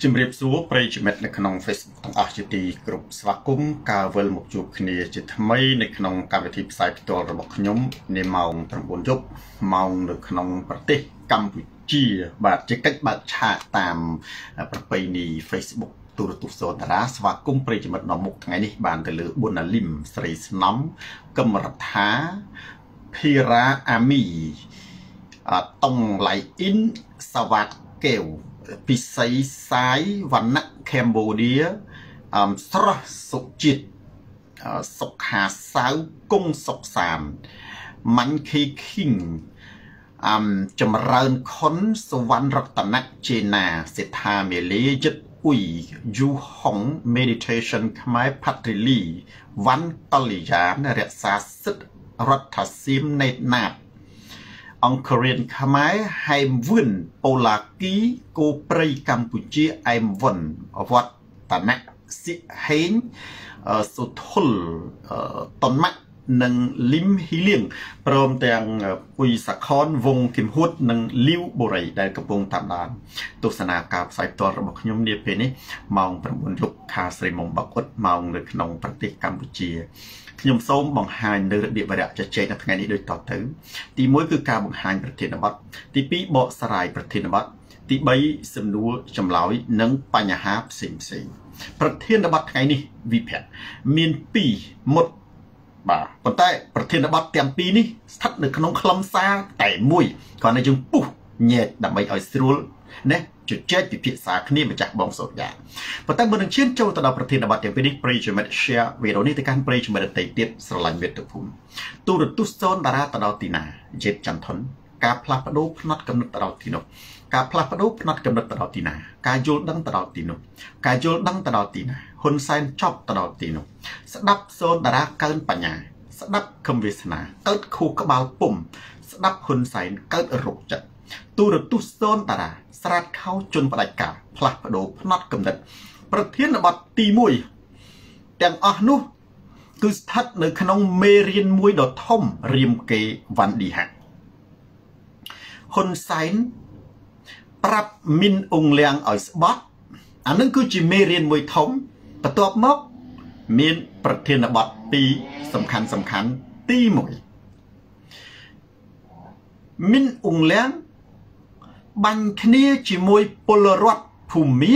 ជំរាបសួរប្រិយមិត្តនៅក្នុង Facebook ទាំងអស់ជាទីគោរពស្វាគមន៍ការវិលមកជួបគ្នាជាថ្មីនៅក្នុងកម្មវិធីផ្សាយផ្ទាល់របស់ខ្ញុំនាម៉ោង 9 យប់ម៉ោងនៅក្នុងប្រទេសកម្ពុជាបាទជាកិច្ចបើកឆាកតាមប្រពៃណី Facebook ទូរទស្សន៍សូតារាស្វាគមន៍ប្រិយមិត្តនៅមុខថ្ងៃនេះបានទៅលើប៊ុនណាលីមស្រីស្នំកឹមរដ្ឋាធីរាអាមីតុងឡៃអ៊ីនសវ៉ាត់កែវពិសីសាយវណ្ណៈកម្ពុជាស្រស់សុជាតិសុខាសាវគង់សុកសានម៉ាន់ខីឃីងចម្រើនខុនសវណ្ណរតនៈចេណាសិដ្ឋាមេលីចិត្តអ៊ុយយូហុង meditation ខ្មែរផាត្រីលីវ៉ាន់តលីយ៉ានរក្សាសិទ្ធិរដ្ឋសៀមណេតណាតអង្គរៀនខ្មែរហែមវឿនប៉ូឡាគីគោព្រៃកម្ពុជាអែមវុនវត្តតនៈសិហេងសុធុលតនម៉ាក់និងលឹមហ៊ីលៀងព្រមទាំងអ៊ុយសាខនវងគឹមហួតនិងលីវបូរីដែលកំពុងតាមដានទស្សនាការផ្សាយផ្ទាល់របស់ខ្ញុំនាពេលនេះម៉ោង 9 យប់ខាស្រីមុំបាក់អ៊ុតម៉ោងនៅក្នុងប្រទេសកម្ពុជាខ្ញុំសូមបង្ហាញនៅរបៀបវរៈជជែកនៅថ្ងៃនេះដូចតទៅទី1គឺការបង្ហាញប្រធានបទទី2បកស្រាយប្រធានបទទី3សំណួរចម្លើយនិងបញ្ហាផ្សេងប្រធានបទថ្ងៃនេះវិភាគមាន2មុតបាទប៉ុន្តែប្រធានបទទាំងពីរនេះស្ថិតនៅក្នុងខ្លឹមសារតែមួយគ្រាន់តែយើងពុះញែកដើម្បីឲ្យស្រួលណាជជែកពិភាក្សាគ្នាម្ចាស់បងសូយ៉ាប៉ុន្តែមុននឹងឈានចូលទៅដល់ប្រធានបទទាំងពីរនេះប្រិយមិត្ត share វីដេអូនេះទៅកាន់ប្រិយមិត្តដទៃទៀតស្រឡាញ់មាតុភូមិទូរទស្សន៍សូនតារាទៅដល់ទីណាយេបចន្ទថុនការផ្លាស់ប្ដូរផ្នត់កំណត់ទៅដល់ទីនោះការផ្លាស់ប្ដូរផ្នត់កំណត់ទៅដល់ទីណាការយល់ដឹងទៅដល់ទីនោះការយល់ដឹងទៅដល់ទីណាហ៊ុនសែនចប់ទៅដល់ទីនោះស្ដាប់សូនតារាកើនបញ្ញាស្ដាប់ខំវាសនាកើតខួរក្បាលពុំស្ដាប់ហ៊ុនសែនកើតរោគចិត្តទូរទស្សន៍សូនតារាស្រាតខោជន់ផ្ដាច់ការផ្លាស់ប្ដូរផ្នត់កំណត់ប្រធានបទទី1ទាំងអស់នោះគឺស្ថិតនៅក្នុងមេរៀនមួយដ៏ធំរៀមកេវ៉ាន់ឌីហាហ៊ុនសែនប្រាប់មីនអ៊ុងលៀងឲ្យស្បត់អានឹងគឺជាមេរៀនមួយធំបន្ទាប់មកមានប្រធានបទ2សំខាន់ទី1មីនអ៊ុងលៀងបាញ់គ្នាជាមួយពលរដ្ឋភូមា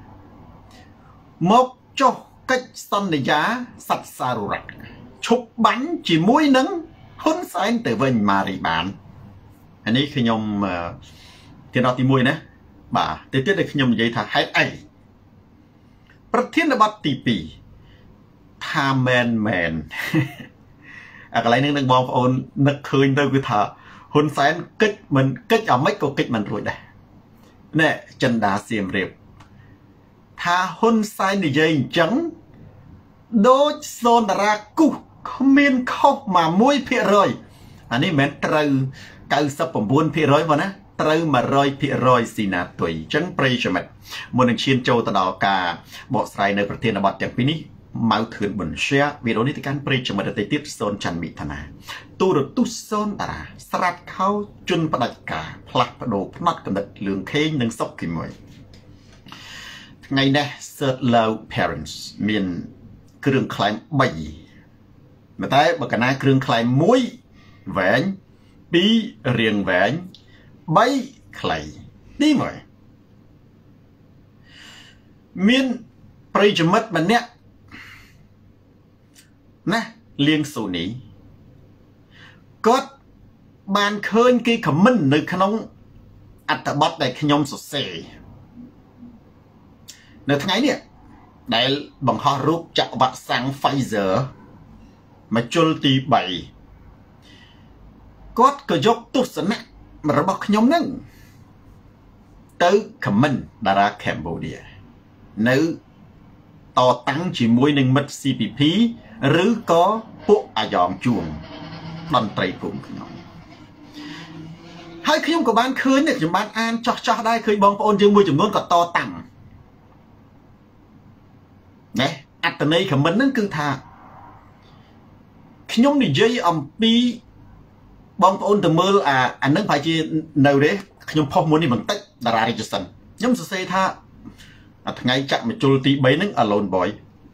មកចុះកិច្ចសន្យាសត្វសាររៈឈប់បាញ់ជាមួយនឹងហ៊ុនសែនទៅវិញម៉ារីបានអានេះខ្ញុំធានបទទី1ណាបាទទៅទៀតដែលខ្ញុំនិយាយថាហេតុអីប្រធានបទទី2ថាមែនអាកន្លែងនេះនឹងបងប្អូននឹកឃើញទៅគឺថាហ៊ុនសែនកិច្ចមិនកិច្ចអាម៉េចក៏កិច្ចមិនរួចដែរណែចិនដាសៀមរាបថាហ៊ុនសែននិយាយអញ្ចឹងដូចសូនតារាគុះគ្មានខុសមក 1% អានេះមិនត្រូវ 99% មកណាត្រូវ 100% ស៊ីណាទុយអញ្ចឹងប្រិយមិត្តមុននឹងឈានចូលទៅដល់ការបកស្រាយនៅប្រធានបទទាំងពីរនេះម៉ៅធឿនប៊ុន share វីដេអូនេះទៅកាន់ប្រិយមិត្តដទៃទៀតសូនច័ន្ទមិថនាទូរទស្សន៍សូនតារាស្រាតខោជន់ផ្ដាច់ការផ្លាស់ប្ដូរផ្នត់កំណត់លឿងខេងនិងសុកគីមួយថ្ងៃនេះ Third Love Parents មានគ្រឿងខ្លែង3ប៉ុន្តែបើកណាគ្រឿងខ្លែង1វែង2រៀងវែង3ខ្លីទី1មានប្រិយមិត្តម្នាក់ណាលៀងសូនីគាត់បានឃើញគេខមមិននៅក្នុងអត្ថបទដែលខ្ញុំសរសេរនៅថ្ងៃនេះដែលបង្ហោះរូបចាក់វ៉ាក់សាំង Pfizer មកជុលទី3គាត់ក៏យកទស្សនៈរបស់ខ្ញុំហ្នឹងទៅខមមិនតារាកម្ពុជានៅតតាំងជាមួយនឹងមិត្ត CPP ឬក៏ពួកអាយ៉ងជួងតន្ត្រីភូមិខ្ញុំហើយខ្ញុំក៏បានឃើញខ្ញុំបានអានចោះដែរឃើញបងប្អូនយើងមួយចំនួនក៏តតាំងណែអត្តន័យខមមិនហ្នឹងគឺថាខ្ញុំនិយាយអំពីបងប្អូនទៅមើលអានឹងប្រហែលជានៅទេខ្ញុំផុសមុននេះបន្តិចតារារាជសិនខ្ញុំសរសេរថាថ្ងៃចាក់មកជុលទី3ហ្នឹង alone boy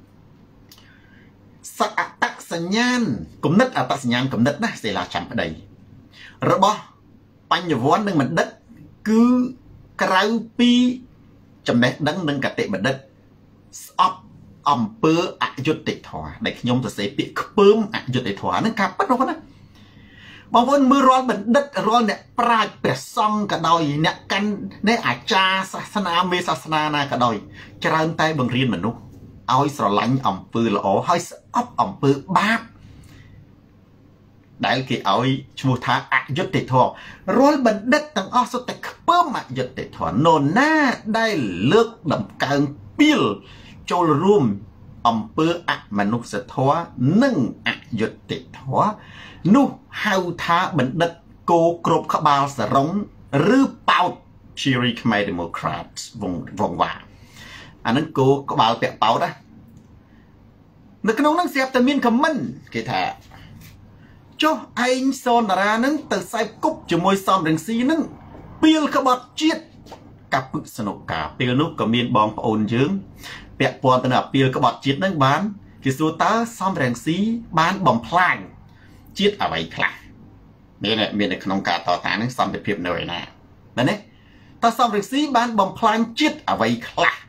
សអត្តសញ្ញាណគំនិតអត្តសញ្ញាណគំនិតណាសេឡាចាំប្តីរបស់បញ្ញវន្តនិងបណ្ឌិតគឺក្រៅពីចំណេះដឹងនិងកតិបណ្ឌិតស្អប់អំពើអយុត្តិធម៌ដែលខ្ញុំសរសេរពាក្យខ្ពើមអយុត្តិធម៌ហ្នឹងការប៉ិតនោះណាបងប្អូនមើលរាល់បណ្ឌិតរាល់អ្នកប្រាជ្ញព្រះសង្ឃក៏ដោយអ្នកកាន់នៃអាចារ្យសាសនាមេសាសនាណាក៏ដោយច្រើនតែបង្រៀនមនុស្សឲ្យស្រឡាញ់អំពើល្អហើយស្អប់អំពើបាបដែលគេឲ្យឈ្មោះថាអយុត្តិធម៌រាល់បណ្ឌិតទាំងអស់សុទ្ធតែខ្ពើមអយុត្តិធម៌នរណាដែលលើកដំកើងពីលចូលរួមអំពើអមនុស្សធម៌និងអយុត្តិធម៌នោះហៅថាបណ្ឌិតគោគ្រប់ក្បាលសរុងឬប៉ោតជារីខ្មែរ Democrats វងវ៉ាអានឹងគោក្បាលពាក់ប៉ោតណានៅក្នុងហ្នឹងស្រាប់តែមានខមមិនគេថាចុះឯងសនតារាហ្នឹងទៅខ្សែគប់ជាមួយសំរងស៊ីហ្នឹងពីលក្បត់ជាតិកពឹកសនុកាពេលនោះក៏មានបងប្អូនយើងពាក់ព័ន្ធទៅនឹងពីលក្បត់ជាតិហ្នឹងបានគេសួរតើសំរងស៊ីបានបំផ្លាញជាតិអ្វីខ្លះមាននៅក្នុងការតតាំងហ្នឹងសន្តិភាពនៅឯណាមែនទេតើសំរងស៊ីបានបំផ្លាញជាតិអ្វីខ្លះ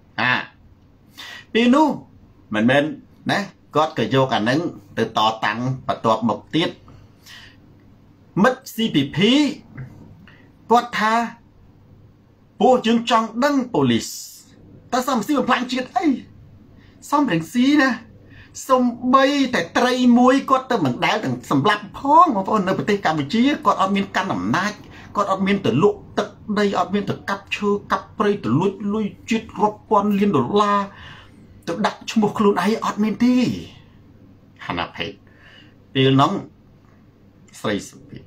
ពេលនោះមិនមែនណាគាត់ក៏យកអានឹងទៅតតាំងបន្ទាប់មកទៀតមិត្ត CPP គាត់ថាពួកយើងចង់ដឹងប៉ូលីសតើសំរងស៊ីបំផ្លាញជាតិអីសំរងស៊ីណាសំបីតែត្រីមួយគាត់ទៅមិនដែលទាំងសម្លាប់ផងបងប្អូននៅប្រទេសកម្ពុជាគាត់អត់មានកាន់អំណាចគាត់អត់មានទៅលក់ទឹកដីអត់មានទៅកាប់ឈើកាប់ព្រៃទៅលួចលុយជាតិរាប់ពាន់លានដុល្លារទៅដាក់ឈ្មោះខ្លួនឯងអត់មានទេហាណាភេទពេលហ្នឹងស្រីសុភី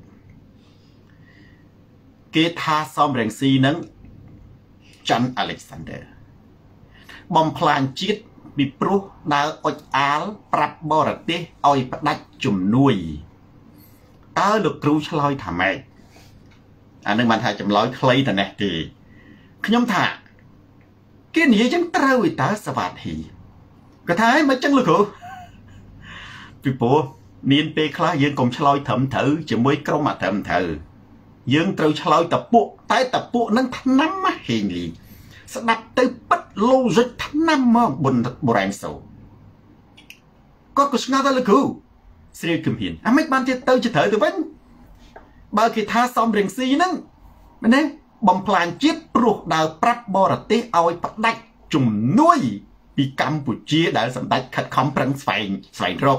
គេថាសំរងស៊ីហ្នឹងច័ន្ទ Alexander បំផ្លាញជាតិពីព្រោះដើរអុចអាលប្រាប់បរទេសឲ្យផ្ដាច់ជំនួយតើលោកគ្រូឆ្លើយថាម៉េចអានឹងបានថាចម្លើយខ្លីតែនេះទេខ្ញុំថាគេនិយាយចឹងត្រូវឯតើសវត្ថីគាត់ថាមិនចឹងលោកគ្រូពីព្រោះមានពេលខ្លះយើងកុំឆ្លើយត្រឹមត្រូវជាមួយក្រុមអត្រឹមត្រូវយើងត្រូវឆ្លើយតពួកតែតពួកនឹងថ្នាំហេងលីស្ដាប់ទៅពិត logic ថ្នាំមកបុរាណសូគាត់ក៏ស្ងាត់ដល់លោកគ្រូស្រីគំហ៊ានអាមិនបានទៅជាត្រូវទៅវិញបើគេថាសំរងស៊ីហ្នឹងមែនទេបំផ្លាញជាតិព្រោះដើរប្រាប់បរទេសឲ្យផ្ដាច់ជំនួយពីកម្ពុជាដែលសម្ដេចខិតខំប្រឹងស្វែងរក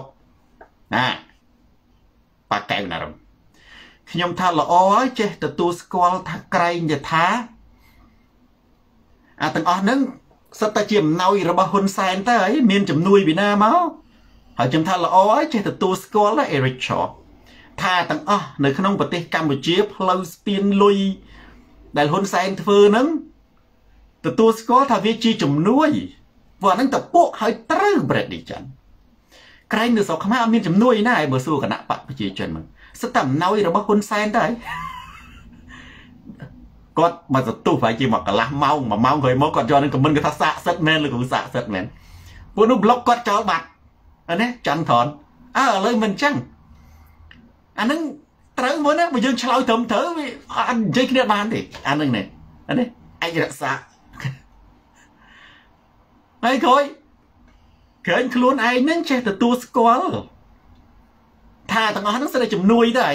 ប៉ាកែវណារំខ្ញុំថាល្អហើយចេះទទួលស្គាល់ថាក្រែងយថាអាទាំងអស់ហ្នឹងសិតតែជាអំណោយរបស់ហ៊ុនសែនទៅហើយមានជំនួយពីណាមកហើយខ្ញុំថាល្អហើយចេះទទួលស្គាល់ណា Eric Shaw ថាទាំងអស់នៅក្នុងប្រទេសកម្ពុជាផ្លូវស្ពានលុយដែលហ៊ុនសែនធ្វើហ្នឹងទទួលស្គាល់ថាវាជាជំនួយព្រោះអាហ្នឹងតពួកឲ្យត្រូវប្រតិជនក្រែងនៅស្រុកខ្មែរអត់មានជំនួយណាឲ្យបើសួរគណៈបកប្រជាជនមកសិតតែអំណោយរបស់ហ៊ុនសែនទៅហើយគាត់មកទទួលប្រហែលជាមកកន្លះម៉ោង1ម៉ោងក្រោយមកគាត់យកនឹងខមមិនគាត់ថាសាកសិទ្ធមែនឬក៏សាកសិទ្ធមែនពួកនោះប្លុកគាត់ចោលបាត់ណាច័ន្ទថនឥឡូវមិនអញ្ចឹងអានឹងត្រូវមួយណាបើយើងឆ្លើយត្រឹមត្រូវវាអត់និយាយគ្នាបានទេអានឹងនេះឯករក្សាហើយក្រោយឃើញខ្លួនឯងនឹងចេះទទួលស្គាល់ថាទាំងអស់ហ្នឹងសិតតែជំនួយទៅ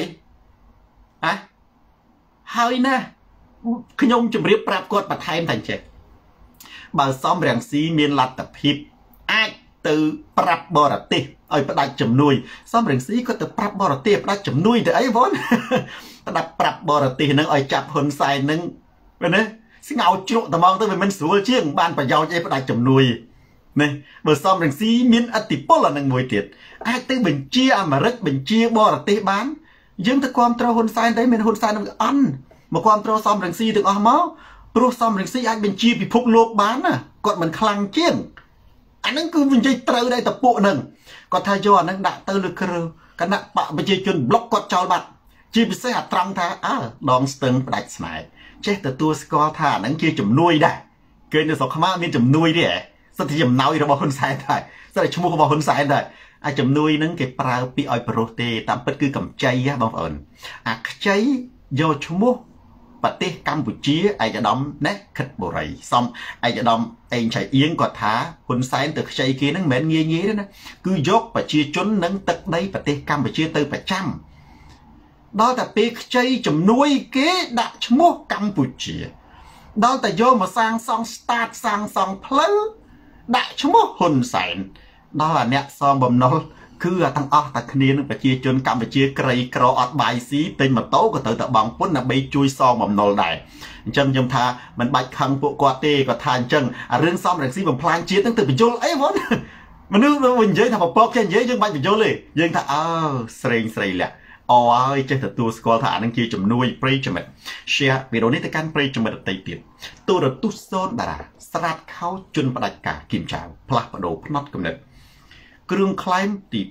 ហើយណាខ្ញុំជម្រាបប្រាប់គាត់បន្ថែមថាចេះបើសំរងស៊ីមានលទ្ធភាពអាចទៅប្រាប់បរទេសឲ្យផ្ដាច់ជំនួយសំរងស៊ីគាត់ទៅប្រាប់បរទេសផ្ដាច់ជំនួយទៅអីបងផ្ដាច់ប្រាប់បរទេសហ្នឹងឲ្យចាប់ហ៊ុនសែនហ្នឹងមែនទេស្ងោជ្រក់ត្មងទៅវាមិនស្រួលជាងបានប្រយោជន៍អីផ្ដាច់ជំនួយនេះបើសំរងស៊ីមានឥទ្ធិពលអានឹងមួយទៀតអាចទៅបញ្ជាអាមេរិកបញ្ជាបរទេសបានយើងទៅគ្រប់គ្រងហ៊ុនសែនទៅមានហ៊ុនសែននឹងអន់មកគ្រប់គ្រងសំរងស៊ីទាំងអស់មកព្រោះសំរងស៊ីអាចបញ្ជាពិភពលោកបានណាគាត់មិនខ្លាំងជាងអានឹងគឺនិយាយត្រូវដែរតពួកហ្នឹងគាត់ថាយកអានឹងដាក់ទៅលើគ្រើគណៈបកប្រជាជនប្លុកគាត់ចោលបាត់ជាពិសេសអាត្រង់ថាដងស្ទឹងផ្ដាច់ស្នេហ៍ចេះទទួលស្គាល់ថាអានឹងជាជំនួយដែរគេនៅស្រុកខ្មែរមានជំនួយទេសិតតែចំណាយរបស់ហ៊ុនសែនដែរសិតតែឈ្មោះរបស់ហ៊ុនសែនដែរអាជំនួយហ្នឹងគេប្រើពាក្យឲ្យប្រុសទេតាមពិតគឺកម្ចីបងប្អូនអាខ្ចីយកឈ្មោះប្រទេសកម្ពុជាឯកឧត្តមណេះខិតបូរីសំឯកឧត្តមអេងឆៃអៀងគាត់ថាហ៊ុនសែនទៅខ្ចីគេហ្នឹងមិនមែនងាយទេណាគឺយកប្រជាជននិងទឹកដីប្រទេសកម្ពុជាទៅប្រចាំដល់តែពេលខ្ចីជំនួយគេដាក់ឈ្មោះកម្ពុជាដល់តែយកមកសាងសង់ស្តាតសាងសង់ផ្លូវដាក់ឈ្មោះហ៊ុនសែនដល់អាអ្នកសងបំណុលគឺទាំងអស់តែគ្នានឹងប្រជាជនកម្ពុជាក្រីក្រអត់បាយស៊ីទិញម៉ូតូក៏ទៅបង់ពន្ធដើម្បីជួយសងបំណុលដែរអញ្ចឹងខ្ញុំថាមិនបាច់ខឹងពួកគាត់ទេគាត់ថាអញ្ចឹងអារឿងសំរងស៊ីបំផ្លាញជាតិហ្នឹងទៅបញ្យល់អីបងមនុស្សនិយាយថាបបកចេះនិយាយយើងបាច់បញ្យល់ទេយើងថាស្រីលាក់ហើយចេះទទួលស្គាល់ថាអានឹងជាជំនួយប្រិយមិត្ត share វីដេអូនេះទៅកាន់ប្រិយមិត្តដទៃទៀតទូរទស្សន៍សូនតារាស្រាតខោជន់ផ្ដាច់ការគីមចៅផ្លាស់ប្ដូរផ្នត់គំនិតគ្រឿងខ្លែងទី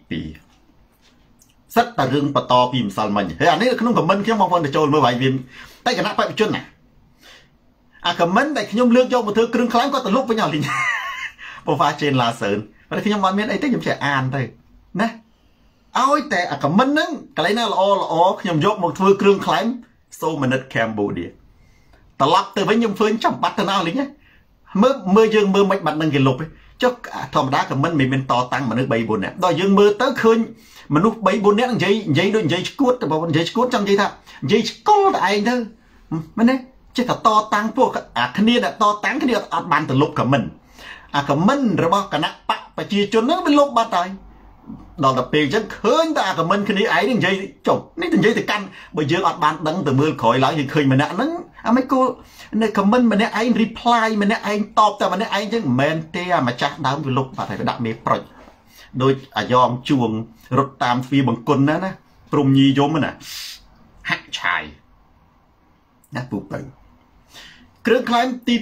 2សិតតែរឿងបន្តពីម្សិលមិញហើយអានេះក្នុងខមមិនខ្ញុំបងប្អូនទៅចូលមើលវាយវាតែគណៈបព្វជិនណាអាខមមិនដែលខ្ញុំលើកយកមកធ្វើគ្រឿងខ្លែងគាត់ទៅលុបវិញអស់លីងបងហ្វាជេនឡាសើនតែខ្ញុំអត់មានអីទេខ្ញុំចេះអានទៅណាឲ្យតែអាខមមិនហ្នឹងកន្លែងណាល្អខ្ញុំយកមកធ្វើគ្រឿងខ្លែងសូមនិតកម្ពុជាត្រឡប់ទៅវិញខ្ញុំធ្វើចាំបាត់ទៅណាលីងមើលយើងមើលមិនបាត់នឹងគេលុបទេចុះធម្មតាក៏មិនមានតតាំងមនុស្ស3 4នាក់ដល់យើងមើលទៅឃើញមនុស្ស3 4នាក់និយាយដូចនិយាយឈួតតែបើនិយាយឈួតចង់និយាយថានិយាយស្គល់តែឯងទៅមែនទេចេះតែតតាំងពួកអាគ្នាដែលតតាំងគ្នាអត់បានទៅលុបខមមិនអាខមមិនរបស់គណៈបកប្រជាជនហ្នឹងវាលុបបាត់ហើយដល់ទៅពេលអញ្ចឹងឃើញតែអាខមមិនគ្នាឯងនិយាយចុះនេះនិយាយទៅកាន់បើយើងអត់បានដឹងទៅមើលក្រោយឡើងយើងឃើញម្នាក់ហ្នឹងអាមិនគោលនៅខមមិនម្នាក់ឯង reply ម្នាក់ឯងតបតែម្នាក់ឯងអញ្ចឹងមិនមែនទេអាម្ចាស់ដើមវាលុបបាត់ហើយវាដាក់មេប្រុចដូចអាយ៉ងជួងរត់តាមទ្វារបង្គន់ណាព្រំញីយមណាហាក់ឆាយណាពូបើគ្រឿងខ្លែងទី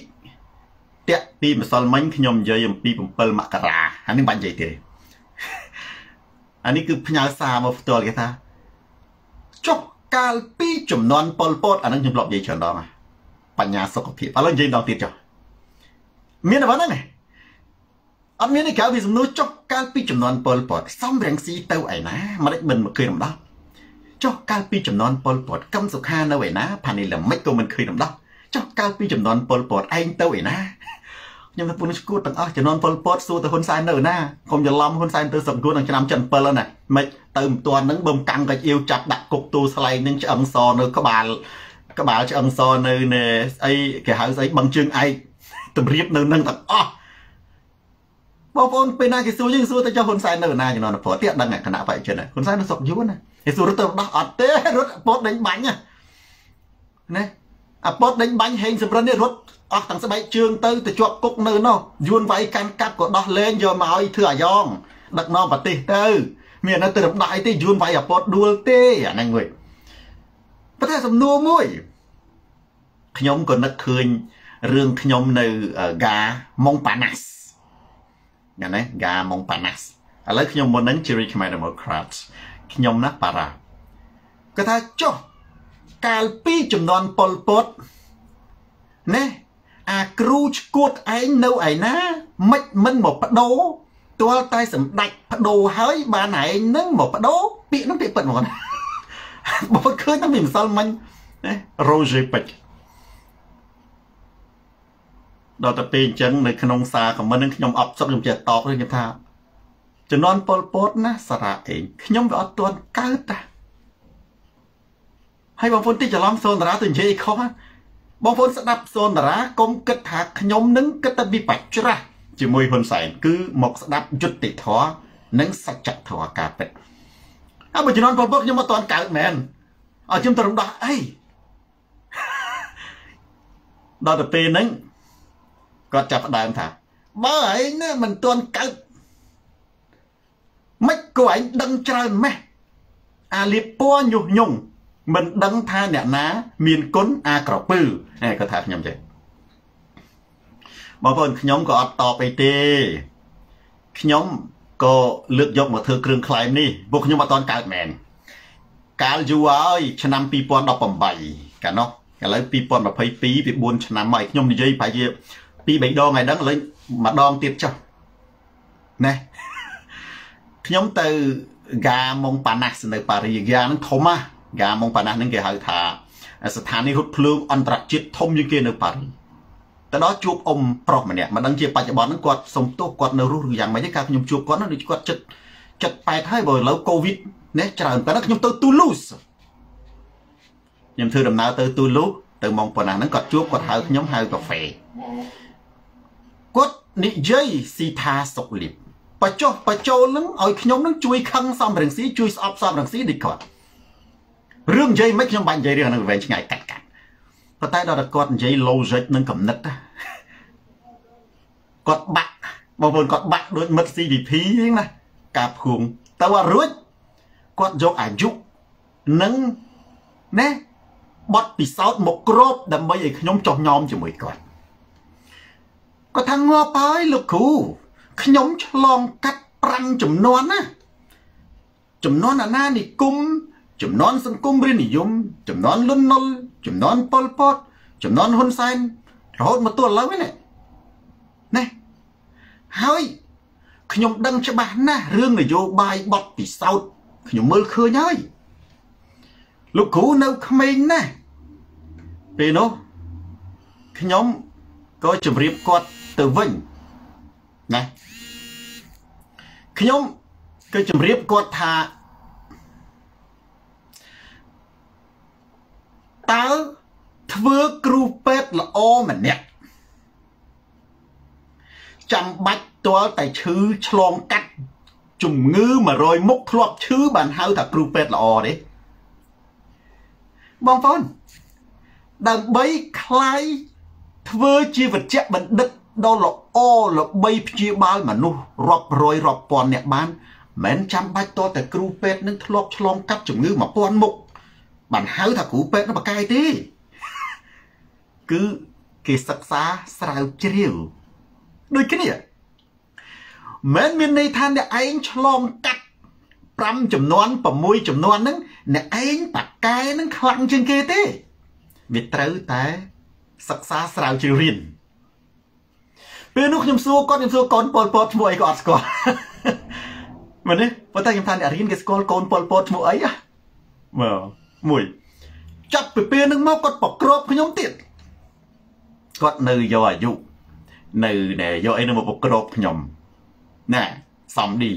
2តាក់ពីម្សិលមិញខ្ញុំនិយាយអំពី7មករាអានេះបាញ់និយាយទេអានេះគឺផ្ញើសារមកផ្ទាល់គេថាចុះកាលពីចំនួនប៉ុលពតអានឹងខ្ញុំធ្លាប់និយាយច្រើនដងបញ្ញាសុខភាពឥឡូវនិយាយដងទៀតចុះមានអ្វីហ្នឹងអត់មានទេក្រៅពីសំណួរចុះកាលពីចំនួនប៉ុលពតសំរងស៊ីទៅឯណាមិនដេចមិនឃើញម្ដងចុះកាលពីចំនួនប៉ុលពតកឹមសុខានៅឯណាផានីល្មិចក៏មិនឃើញម្ដងចុះកាលពីចំនួនប៉ុលពតឯងទៅឯណាខ្ញុំថាពុនស្គួតទាំងអស់ចំនួនប៉ុលពតសួរទៅហ៊ុនសែននៅណាកុំច្រឡំហ៊ុនសែនទៅសឹកគួរក្នុងឆ្នាំ77ណាមិនទៅមិនទាន់ហ្នឹងបើកាំងកាច់អៀវចាប់ដាក់គុកទូស្លែងនឹងឆ្អឹងសនៅក្បាលឆ្អឹងសនៅស្អីគេហៅស្អីបឹងជើងឯកតម្រៀបនៅនឹងទាំងអស់បងប្អូនពេលណាគេសួរយើងសួរទៅចុះហ៊ុនសែននៅណាចំនួនប៉ុលទៀតដឹងគណៈបច្ចុប្បន្នហ៊ុនសែននៅស្រុកយួនណាគេសួរទៅដោះអត់ទេរត់ពតដេញបាញ់ណាអាពតដេញបាញ់ហេងសំរិននេះរត់អស់ទាំងស្បែកជើងទៅជាប់គុកនៅនោះយួនវាយកាន់កាប់ក៏ដោះលែងយកមកឲ្យធ្វើអាយ៉ងដឹកនាំប្រទេសទៅមាននៅទៅរំដាយទេយួនវាយអាពតដួលទេអាហ្នឹងវិញប៉ុន្តែសំណួរមួយខ្ញុំក៏នឹកឃើញរឿងខ្ញុំនៅហ្គាម៉ុងប៉ាណាស់ណាហ្គាម៉ុងប៉ាណាស់ឥឡូវខ្ញុំមុនហ្នឹងជារីខ្មែរ Democrat ខ្ញុំណាបារ៉ាគាត់ថាចុះកាលពីចំនួនប៉ុលពតណែអាគ្រូឈួតឯងនៅឯណាមិនមកបដូរទាល់តែសម្ដេចបដូរហើយបានឯងនឹងមកបដូរពាក្យនោះពាក្យពិតហ្មងបងឃើញតែមានម្សិលមិញណារ៉ូជេពេចដល់តែពេលអញ្ចឹងនៅក្នុងសារខមមិននឹងខ្ញុំអត់សុខខ្ញុំចេះតបខ្ញុំថាចំនួនប៉ុលពតណាសារ៉ាអេងខ្ញុំវាអត់ទាន់កើតតាហើយបងប្អូនតិចច្រឡំសូនតារាទៅនិយាយខុសបងប្អូនស្ដាប់សូនតារាកុំគិតថាខ្ញុំនឹងគិតតែពីបច្ច្រាស់ជាមួយហ៊ុនសែនគឺមកស្ដាប់យុត្តិធម៌និងសច្ចធម៌ការពិតហើយបើជំនាន់ប៉ុលពតខ្ញុំអត់ទាន់កើតមែនអត់ខ្ញុំទៅរំដោះអីដល់ទៅពេលហ្នឹងគាត់ចាប់ផ្ដើមថាបើឯងណាមិនទាន់កើតមិនគួរឯងដឹងច្រើនម៉េះអាលៀបពណ៌ញុះញង់មិនដឹងថាអ្នកណាមានគុណអាក្រពើគាត់ថាខ្ញុំចេះបងប្អូនខ្ញុំក៏អត់តបអីទេខ្ញុំក៏លើកយកមកធ្វើគ្រឿងខ្លែងនេះពួកខ្ញុំអត់តកើតមែនកាលយូរហើយឆ្នាំ2018កាលនោះឥឡូវ2022ពី4ឆ្នាំហើយខ្ញុំនិយាយប្រហែលជាពី3 ដងហើយដឹងឥឡូវម្ដងទៀតចុះណែខ្ញុំទៅហ្គាម៉ុងប៉ាណាស់នៅប៉ារីហ្គាហ្នឹងធំណាហ្គាម៉ុងប៉ាណាស់ហ្នឹងគេហៅថាស្ថានីយ៍រថភ្លើងអន្តរជាតិធំជាងគេនៅប៉ារីទៅដល់ជួបអ៊ំប្រុសម្នាក់មិនដឹងជាបច្ចុប្បន្នហ្នឹងគាត់សុំទោសគាត់នៅរស់ឬយ៉ាងម៉េចទេកាលខ្ញុំជួបគាត់ដូចគាត់ចិត្ត8ហើយបើឥឡូវកូវីដនេះច្រើនតែខ្ញុំទៅទូលូសខ្ញុំធ្វើដំណើរទៅទូលូសទៅម៉ុងប៉ាណាស់ហ្នឹងគាត់ជួបគាត់ហៅខ្ញុំហៅកាហ្វេគាត់និយាយស៊ីថាសុកលៀបបច្ចុះបចូលនឹងឲ្យខ្ញុំនឹងជួយខឹងសំរងស៊ីជួយស្អប់សំរងស៊ីដូចគាត់រឿងនិយាយមិនខ្ញុំបាច់និយាយរឿងហ្នឹងវែងឆ្ងាយកាត់ប៉ុន្តែដល់តែគាត់និយាយ logic នឹងកំណត់គាត់បាក់បងប្អូនគាត់បាក់ដូចមិត្ត CVP ហ្នឹងណាការភួងទៅឲ្យរួចគាត់យកអាយុនឹងណាបត់ពិសោធន៍មកគ្របដើម្បីឲ្យខ្ញុំចុះញោមជាមួយគាត់គាត់ថាងាប់ហើយលោកគ្រូខ្ញុំឆ្លងកាត់5ចំនួនណាចំនួនអាណានិគមចំនួនសង្គមរាជនិយមចំនួនលន់នល់ចំនួនប៉ុលពតចំនួនហ៊ុនសែនរហូតមកទល់ឥឡូវនេះណាហើយខ្ញុំដឹងច្បាស់ណាស់រឿងនយោបាយបត់ពិសោធន៍ខ្ញុំមើលឃើញហើយលោកគ្រូនៅក្មេងណាស់ពេលនោះខ្ញុំក៏ជម្រាបគាត់ទៅវិញណាខ្ញុំក៏ជម្រាបគាត់ថាតើធ្វើគ្រូពេទ្យល្អម្នាក់ចាំបាច់ទាល់តែឈឺឆ្លងកាត់ជំងឺ100មុខធ្លាប់ឈឺបានហៅថាគ្រូពេទ្យល្អទេបងប្អូនដើម្បីคล้ายធ្វើជាវេជ្ជបណ្ឌិតដ៏ល្អល្បីព្យាបាលមនុស្សរាប់រយរាប់ពាន់អ្នកបានមិនចាំបាច់តតែគ្រូពេទ្យនឹងធ្លាប់ឆ្លងកាត់ជំងឺ1000មុខបានហៅថាគ្រូពេទ្យនឹងបកាយទេគឺគេសិក្សាស្រាវជ្រាវដូចគ្នាមិនមានន័យថាអ្នកឯងឆ្លងកាត់5ចំនួន6ចំនួនហ្នឹងអ្នកឯងបកាយនឹងខ្លាំងជាងគេទេវាត្រូវតែសិក្សាស្រាវជ្រាវរៀនពេលនោះខ្ញុំសួរគាត់ខ្ញុំសួរកូនប៉ុលពតឈ្មោះអីក៏អត់ស្គាល់មែនទេប៉ុន្តែខ្ញុំថាអ្នករៀនគេស្គាល់កូនប៉ុលពតឈ្មោះអីមើលមួយចាប់ពីពេលហ្នឹងមកគាត់ប្រក្របខ្ញុំទៀតគាត់នៅយកអាយុនៅយកអីនឹងមកប្រក្របខ្ញុំណាសំឌី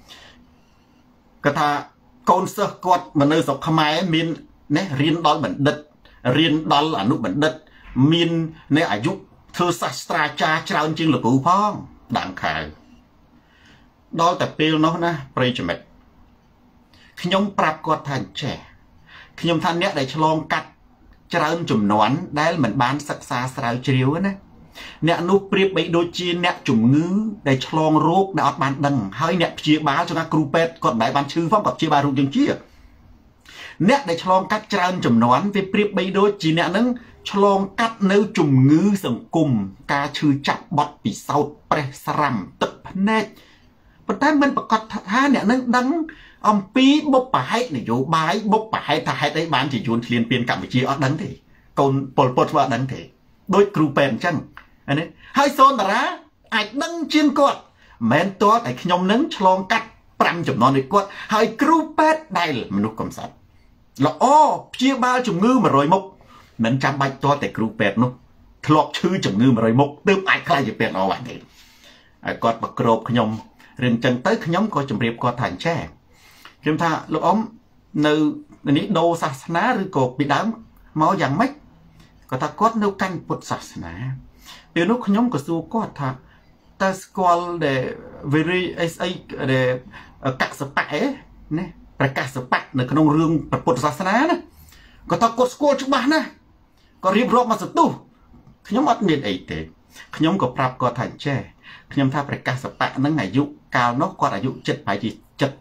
គាត់ថាកូនសិស្សគាត់មកនៅស្រុកខ្មែរមានណារៀនដល់បណ្ឌិតរៀនដល់អនុបណ្ឌិតមាននៅអាយុធ្វើសាស្ត្រាចារ្យច្រើនជាងលោកគ្រូផងដាំខៅដល់តែពេលនោះណាប្រិយមិត្តខ្ញុំប្រាប់គាត់ថាចេះខ្ញុំថាអ្នកដែលឆ្លងកាត់ច្រើនចំនួនដែលមិនបានសិក្សាស្រាវជ្រាវណាអ្នកនោះប្រៀបបីដូចជាអ្នកជំងឺដែលឆ្លងរោគដែលអត់បានដឹងហើយអ្នកព្យាបាលចង្អាគ្រូពេទ្យគាត់មិនដែលបានឈឺផងគាត់ព្យាបាលរោគយ៉ាងជាអ្នកដែលឆ្លងកាត់ច្រើនចំនួនវាប្រៀបបីដូចជាអ្នកនឹងឆ្លងកាត់នៅជំងឺសង្គមការឈឺចាប់បត់ពិសោធន៍ប្រេះស្រាំទឹកភ្នែកប៉ុន្តែមិនប្រកាសថាអ្នកនឹងដឹងអំពីបុព្វហេតុនយោបាយបុព្វហេតុថាហេតុអីបានជាយួនឃ្លានពៀនកម្ពុជាអត់ដឹងទេកូនពលពតធ្វើអត់ដឹងទេដូចគ្រូពេទ្យអញ្ចឹងណាហើយសូនតារាអាចដឹងជាងគាត់មិនតតែខ្ញុំនឹងឆ្លងកាត់5ចំនួនដូចគាត់ហើយគ្រូពេទ្យដែលមនុស្សកំសត់ល្អព្យាបាលជំងឺ100មុខមិនចាំបាច់តតែគ្រូពេទ្យនោះធ្លាប់ឈឺជំងឺ100មុខទើបអាចខ្លាចជាពេទ្យល្អបានទេហើយគាត់ប្រក្របខ្ញុំរឿងចឹងទៅខ្ញុំក៏ជម្រាបគាត់ថាអញ្ចឹងខ្ញុំថាលោកអ៊ំនៅនេះដូរសាសនាឬក៏ពីដើមមកយ៉ាងម៉េចគាត់ថាគាត់នៅកាន់ពុទ្ធសាសនាពេលនោះខ្ញុំក៏សួរគាត់ថាតើស្គាល់ដែលវិរិយអីដែលកសបៈអេណាប្រកាសបៈនៅក្នុងរឿងពុទ្ធសាសនាណាគាត់ថាគាត់ស្គាល់ច្បាស់ណាស់ក៏រៀបរាប់មកសន្ទុះខ្ញុំអត់មានអីទេខ្ញុំក៏ប្រាប់គាត់ថាចេះខ្ញុំថាប្រកាសបៈហ្នឹងអាយុកាលនោះគាត់អាយុចិត្តប្រហែលជា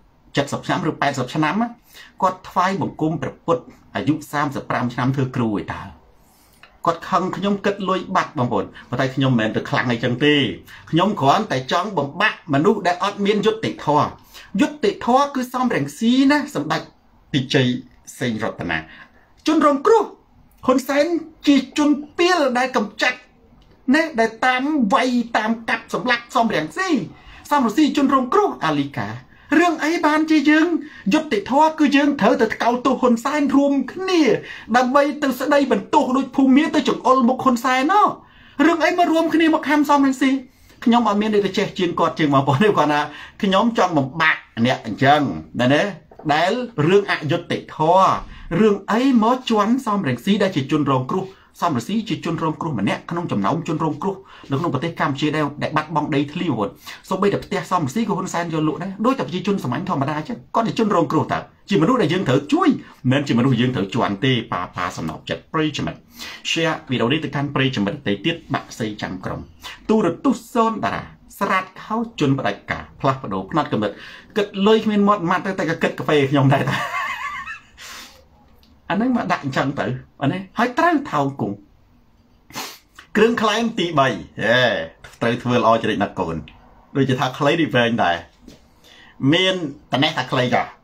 70ឆ្នាំឬ80ឆ្នាំគាត់ថ្វាយបង្គំព្រះពុទ្ធអាយុ35ឆ្នាំធ្វើគ្រូឯតាគាត់ខឹងខ្ញុំគិតលុយបាត់បងប្អូនប៉ុន្តែខ្ញុំមិនមែនទៅខ្លាំងអីចឹងទេខ្ញុំគ្រាន់តែចង់បំបាក់មនុស្សដែលអត់មានយុត្តិធម៌យុត្តិធម៌គឺសំរងស៊ីណាសម្ដេចពិជ័យសេងរតនាជនរងគ្រោះហ៊ុនសែនជាជនពាលដែលកម្ចាត់ nè để tam vay tam cặp sầm lắc xong rèn rồi si chôn rong cru alika riêng ấy ban chi dương dục tị thoa cứ dương thở từ cao tu hồn sai rùm kia đam bay từ sẽ đây bẩn tu đôi phù mía tới chụp ôn một hồn sai nó riêng ấy mà rùm kia một ham xong rèn si nhóm ở miền đây là che chuyên quạt chừng mà bỏ đây còn là cái nhóm trong một bạc nè chừng đấy đấy riêng dục tị thoa riêng ấy mới choán xong rèn si đây chỉ chôn rong cru xong rồi xí chỉ chôn rong cru mà nè không chầm nóng chôn rong cru được không bật tay cam chia đeo để bắt bong đầy thliu rồi sau bây đập tay xong rồi xí của hôn san cho lụa đấy đối tập chỉ chôn sầm ánh thò mà đa chứ con để chôn rong cru ta chỉ mà lúc này dương thử chui nên chỉ mà lúc dương thử chuan tê pa sầm nọc chặt pre cho mình share vì đầu đi từ can pre cho mình tới tiết bạc xây chẳng còng tu được tu son đà sạt khao chôn bật đại cả plak bật đồ nát cầm bật cất lơi miên mót mặt tay cái cất cà phê nhom đây ta anh ấy mà đại chẳng tử anh ấy hãy trăng thao cùng kêu khai tì bày tới thưa lo cho định đặt cồn đôi chỉ thắc lấy đi về anh này miền ta nét thắc lấy cả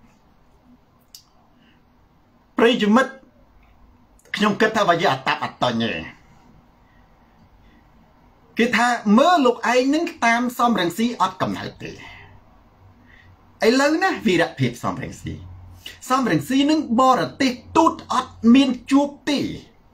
bây giờ mất nhung kết thao bây giờ tạp to nhỉ cái tha mơ lục ai nâng tam xóm răng xí ót cầm hại tì ấy lớn ná vì đã thiệt xóm răng xí xong rừng xí nâng bò ra tê tốt ọt miên chuột tê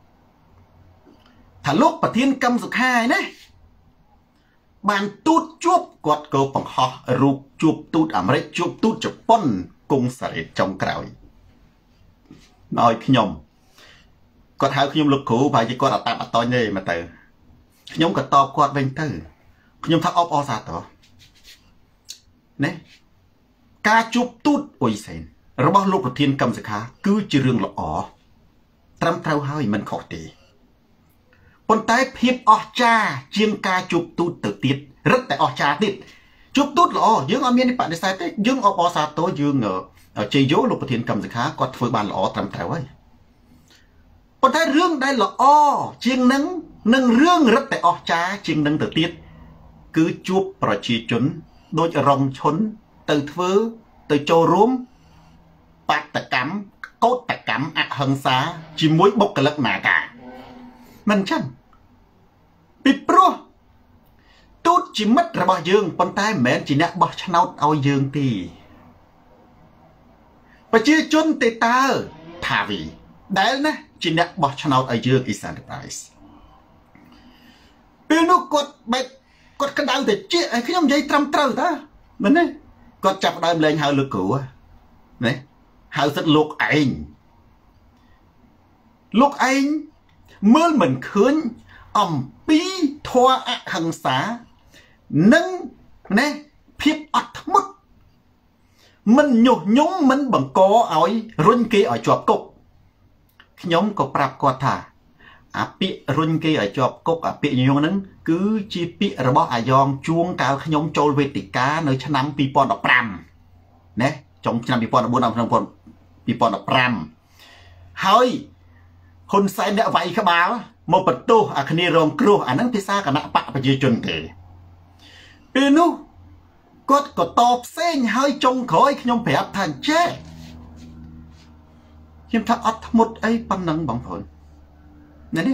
thả lúc bà thiên cầm dục hai này bàn tốt chuột quạt cầu bằng họ rụp chuột tốt ảm rết chuột tốt chụp bôn cùng xả rết trong krào nói khi nhom quạt hào khi nhom lục khủ và chỉ quạt ở tạm ở to nhê mà từ khi nhom quạt to quạt vinh từ khi nhom thắc ốp o xa tổ nè ca chuột tốt ôi xênរបស់លោកប្រធានកម្មសខាគឺជារឿងល្អត្រឹមត្រូវហើយមិនខុសទេប៉ុន្តែភាពអស្ចារ្យជាងការជួបទូតទៅទៀតរឹតតែអស្ចារ្យទៀតជួបទូតល្អយើងអត់មានបដិសេធទេយើងអបអរសាទរយើងជ័យយោលោកប្រធានកម្មសខាគាត់ធ្វើបានល្អត្រឹមត្រូវហើយប៉ុន្តែរឿងដែលល្អជាងនឹងរឿងរឹតតែអស្ចារ្យជាងនឹងទៅទៀតគឺជួបប្រជាជនដូចរងឈុនទៅធ្វើទៅចូលរួមបាតកម្មកោតកម្មអហិង្សាជាមួយបុគ្គលិកនាការមិនចឹងពីព្រោះទូតជាមិត្តរបស់យើងប៉ុន្តែមិនមែនជាអ្នកបោះឆ្នោតឲ្យយើងទេប្រជាជនទេតើថាវីដែលណាជាអ្នកបោះឆ្នោតឲ្យយើង Enterprise ពេលនោះគាត់បែបគាត់ក្តៅទៅជាខ្ញុំនិយាយត្រឹមត្រូវតាមែនទេគាត់ចាប់ដើមលេងហៅលោកគ្រូណាហៅសិតលោកឯងមើលមិនឃើញអំពីធម៌អហិង្សានិងណែភាពអត់ធ្មត់មិនញុះញង់មិនបង្កឲ្យរុញគេឲ្យជាប់គុកខ្ញុំក៏ប្រាប់គាត់ថាអាពាក្យរុញគេឲ្យជាប់គុកអាពាក្យញុះញង់ហ្នឹងគឺជាពាក្យរបស់អាយ៉ងជួងកាលខ្ញុំចូលវេទិកានៅឆ្នាំ2015ណាចុងឆ្នាំ2014ដល់ឆ្នាំ2015ហើយហ៊ុនសែនអ្នកវាយក្បាលមកបន្ទោសអាគ្នារងគ្រោះអាហ្នឹងភាសាគណៈបកប្រជាជនទេពេលនោះគាត់ក៏តបផ្សេងហើយចុងក្រោយខ្ញុំប្រាប់ថាចេះខ្ញុំថាអត់ធ្មត់អីប៉ុណ្ណឹងបងប្អូននេះ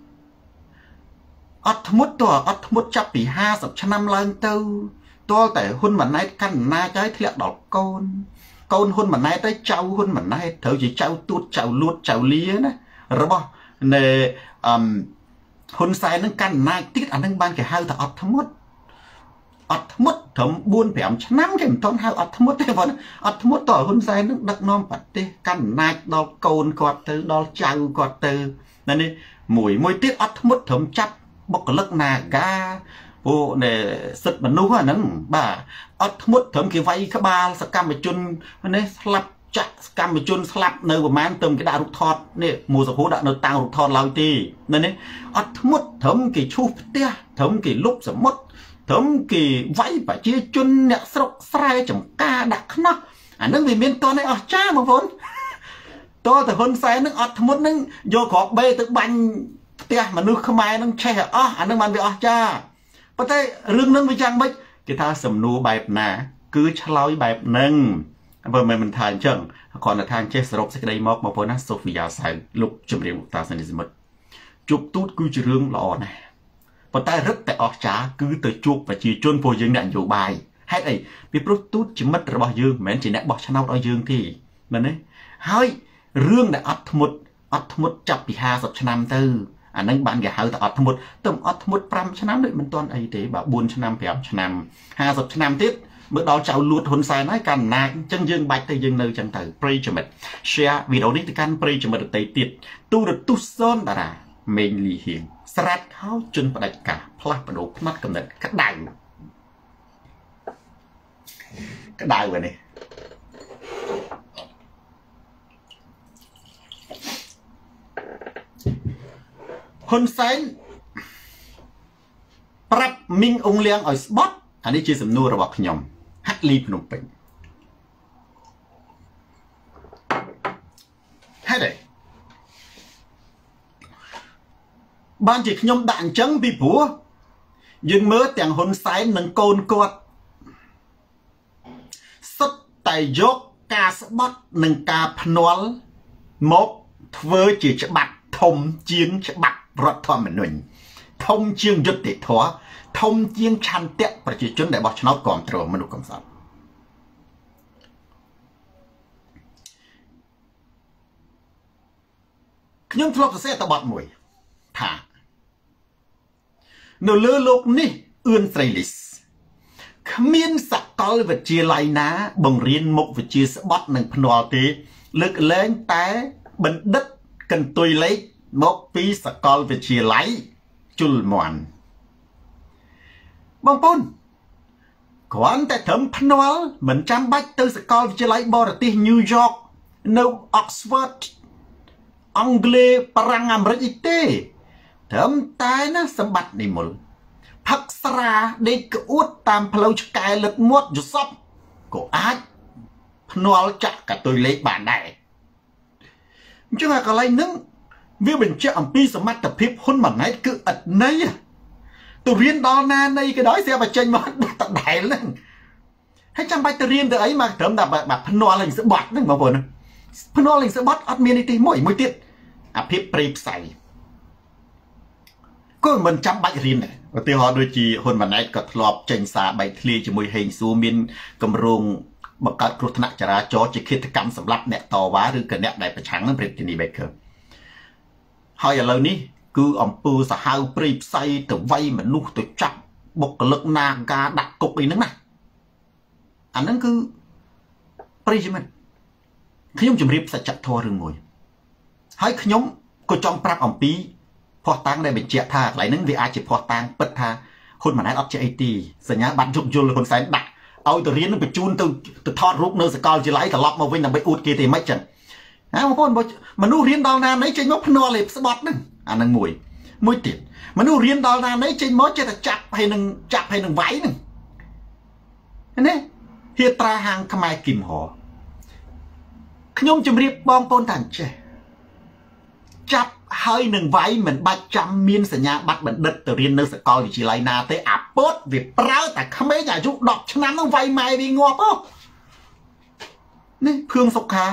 អត់ធ្មត់ចាប់ពី50ឆ្នាំឡើងទៅទាល់តែហ៊ុនម៉ាណែតកាន់អំណាចហើយធ្លាក់ដល់កូនហ៊ុនម៉ាណែតទៅចៅហ៊ុនម៉ាណែតត្រូវជាចៅទួតចៅលួតចៅលាណារបស់នៃហ៊ុនសែននឹងកាន់អំណាចទៀតអានឹងបានគេហៅថាអត់ធ្មត់ត្រឹម 4-5 ឆ្នាំគេមិនទាន់ហៅអត់ធ្មត់ទេបងអត់ធ្មត់តើហ៊ុនសែននឹងដឹកនាំប្រទេសកាន់អំណាចដល់កូនគាត់ទៅដល់ចៅគាត់ទៅនេះមួយទៀតអត់ធ្មត់ត្រឹមចាប់បុគ្គលិកនាការអូនៃសិទ្ធិមនុស្សហ្នឹងបាទអត់ធ្មត់ត្រឹមគេវាយក្បាលសកម្មជននេះស្លាប់ចាក់សកម្មជនស្លាប់នៅប្រហែលទៅគេដាក់រូបថតនេះមួយសហូដាក់នៅតាំងរូបថតឡើយទេនេះអត់ធ្មត់ត្រឹមគេឈូសផ្ទះត្រឹមគេលុបសមុទ្រត្រឹមគេវាយប្រជាជនអ្នកស្រុកស្រែចំការដាក់ខ្នោះអានឹងវាមានតនឯអស្ចារ្យបងប្អូនតើហ៊ុនសែននឹងអត់ធ្មត់នឹងយកក្របបេទៅបាញ់ផ្ទះមនុស្សខ្មែរនឹងឆេះអស់អានឹងបានវាអស្ចារ្យប៉ុន្តែរឿងនឹងវាយ៉ាងម៉េចគេថាសំណួរបែបណាគឺឆ្លើយបែបហ្នឹងបើមិនថាអញ្ចឹងគាត់ថាចេះសរុបសេចក្តីមកបងប្អូនណាសូហ្វីយ៉ាសៅលោកជំរាបលោកតាសនិសមិត្តជប់ទូតគឺជារឿងល្អណាស់ប៉ុន្តែរឹតតែអស្ចារ្យគឺទៅជួបប្រជាជនពួកយើងអ្នកនយោបាយហេតុអីពីព្រោះទូតជាមិត្តរបស់យើងមិនមែនជាអ្នកបោះឆ្នោតឲ្យយើងទេមែនទេហើយរឿងដែលអត់ធ្មត់ចាប់ពី50ឆ្នាំទៅអានឹងបានគេហៅថាអត់ធ្មត់ទៅអត់ធ្មត់5ឆ្នាំដូចមិនទាន់អីទេបើ4ឆ្នាំ5ឆ្នាំ50ឆ្នាំទៀតមើលដល់ចៅលួតហ៊ុនសែនហើយកាន់អំណាចអញ្ចឹងយើងបាច់ទៅយើងនៅអញ្ចឹងទៅប្រិយមិត្ត share វីដេអូនេះទៅកាន់ប្រិយមិត្តដទៃទៀតទូរទស្សន៍សូនតារាមេងលីហៀងស្រាត់ខោជន់ផ្ដាច់ការផ្លាស់ប្ដូរផ្នែកកំណត់ក្តៅហើយនេះហ៊ុនសែនប្រាប់មីងអ៊ុងលៀងឲ្យស្បត់អានេះជាសំណួររបស់ខ្ញុំហាក់លីភ្នំពេញហេតុអីបានជាខ្ញុំដាក់អញ្ចឹងពីព្រោះយើងមើលទាំងហ៊ុនសែននិងកូនគាត់សុទ្ធតែយកការស្បត់និងការភ្នាល់មកធ្វើជាច្បាប់ធំជាងច្បាប់រដ្ឋធម្មនុញ្ញធំជាងយុត្តិធម៌ធំជាងឆន្ទៈប្រជាជនដែលបោះឆ្នោតគ្រប់គ្រងមនុស្សកំសត់ខ្ញុំធ្លាប់សរសេរតបទមួយថានៅលើលោកនេះអឿនស្រីលីសគ្មានសាកលវិទ្យាល័យណាបង្រៀនមុខវិជ្ជាស្បត់និងភ្នាល់ទេលើកលែងតែបណ្ឌិតកន្ទុយលេខមកពីសាកលវិទ្យាល័យជុលមន់បងប្អូនគ្រាន់តែត្រឹមភ្នាល់មិនចាំបាច់ទៅសាកលវិទ្យាល័យបរទេសញូវយ៉កនៅ Oxford អង់គ្លេសបារាំងអាមេរិកអីទេត្រឹមតែណាសម្បត្តិនិមលផឹកស្រាដេកក្អួតតាមផ្លូវឆ្កែលឹកមាត់យសពក៏អាចភ្នាល់ចាក់កតុយលេខបានដែរអញ្ចឹងអាកន្លែងហ្នឹងវាបញ្ជាក់អំពីសមត្ថភាពហ៊ុនម៉ាណែតគឺឥតន័យទៅរៀនដល់ណានៃក៏ដោយស្រាប់តែចេញមកដដែលហ្នឹងហើយចាំបាច់ទៅរៀនទៅអីមកត្រឹមតែបាត់ភ្នាល់លេងស្បត់ហ្នឹងបងប្អូនភ្នាល់លេងស្បត់អត់មាននេះទេមួយទៀតអាភាពព្រៃផ្សៃក៏មិនចាំបាច់រៀនដែរឧទាហរណ៍ដូចជាហ៊ុនម៉ាណែតក៏ធ្លាប់ចេញសារបែកធ្លាយជាមួយហេងសួរមានគម្រោងបង្កើតគ្រោះថ្នាក់ចរាចរណ៍ជាឃាតកម្មសម្រាប់អ្នកតវ៉ាឬក៏អ្នកដែលប្រឆាំងនឹងព្រឹត្តិនីបេकरហើយឥឡូវនេះគឺអំពើសាហាវព្រៃផ្សៃទៅវាយមនុស្សទៅចាប់បុគ្គលិកនាការដាក់គុកអីហ្នឹងណាអាហ្នឹងគឺប្រិយមិត្តខ្ញុំជម្រាបសច្ចធម៌រឿងមួយហើយខ្ញុំក៏ចង់ប្រាប់អំពីភ័ស្តុតាងដែលបញ្ជាក់ថាកន្លែងហ្នឹងវាអាចជាភ័ស្តុតាងពិតថាហ៊ុនម៉ាណែតអត់ចេះអីទីសញ្ញាបត្រយោគយល់ហ៊ុនសែនដាក់ឲ្យទៅរៀននឹងបញ្ជូនទៅថតរូបនៅសាកលវិទ្យាល័យត្រឡប់មកវិញដើម្បីអួតគេទេមិនចឹងបងប្អូនមនុស្សរៀនដល់ណានៃចេញមកភ្នាល់លេបស្បត់ហ្នឹងអាហ្នឹងមួយទៀតមនុស្សរៀនដល់ណានៃចេញមកចេះតែចាប់ហើយនឹងវាយហ្នឹងនេះហៀត្រាហាងខ្មែរគីមហោខ្ញុំជម្រាបបងប្អូនថាចេះចាប់ហើយនឹងវាយមិនបាច់ចាំមានសញ្ញាបត្របណ្ឌិតទៅរៀននៅសាកលវិទ្យាល័យណាទេអាពតវាប្រើតែក្មេងអាយុ10ឆ្នាំហ្នឹងវាយម៉ែវាងាប់នេះភឿងសុខា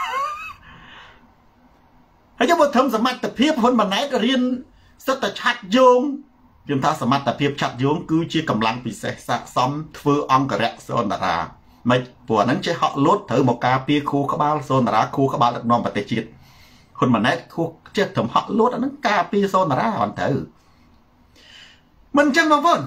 ហើយយកមកធ្វើសមត្ថភាពហ៊ុនម៉ាណែតរៀនសិតតែឆាត់យោងខ្ញុំថាសមត្ថភាពឆាត់យោងគឺជាកម្លាំងពិសេសស័ក្តិសមធ្វើអង្គរៈសូនតារាមិនព្រោះអាហ្នឹងចេះហក់លោតត្រូវមកការពារខួរក្បាលសូនតារាខួរក្បាលដឹកនាំប្រទេសជាតិហ៊ុនម៉ាណែតខួរចេះត្រឹមហក់លោតអាហ្នឹងការពារសូនតារាអត់ត្រូវមិនចឹងបងប្អូន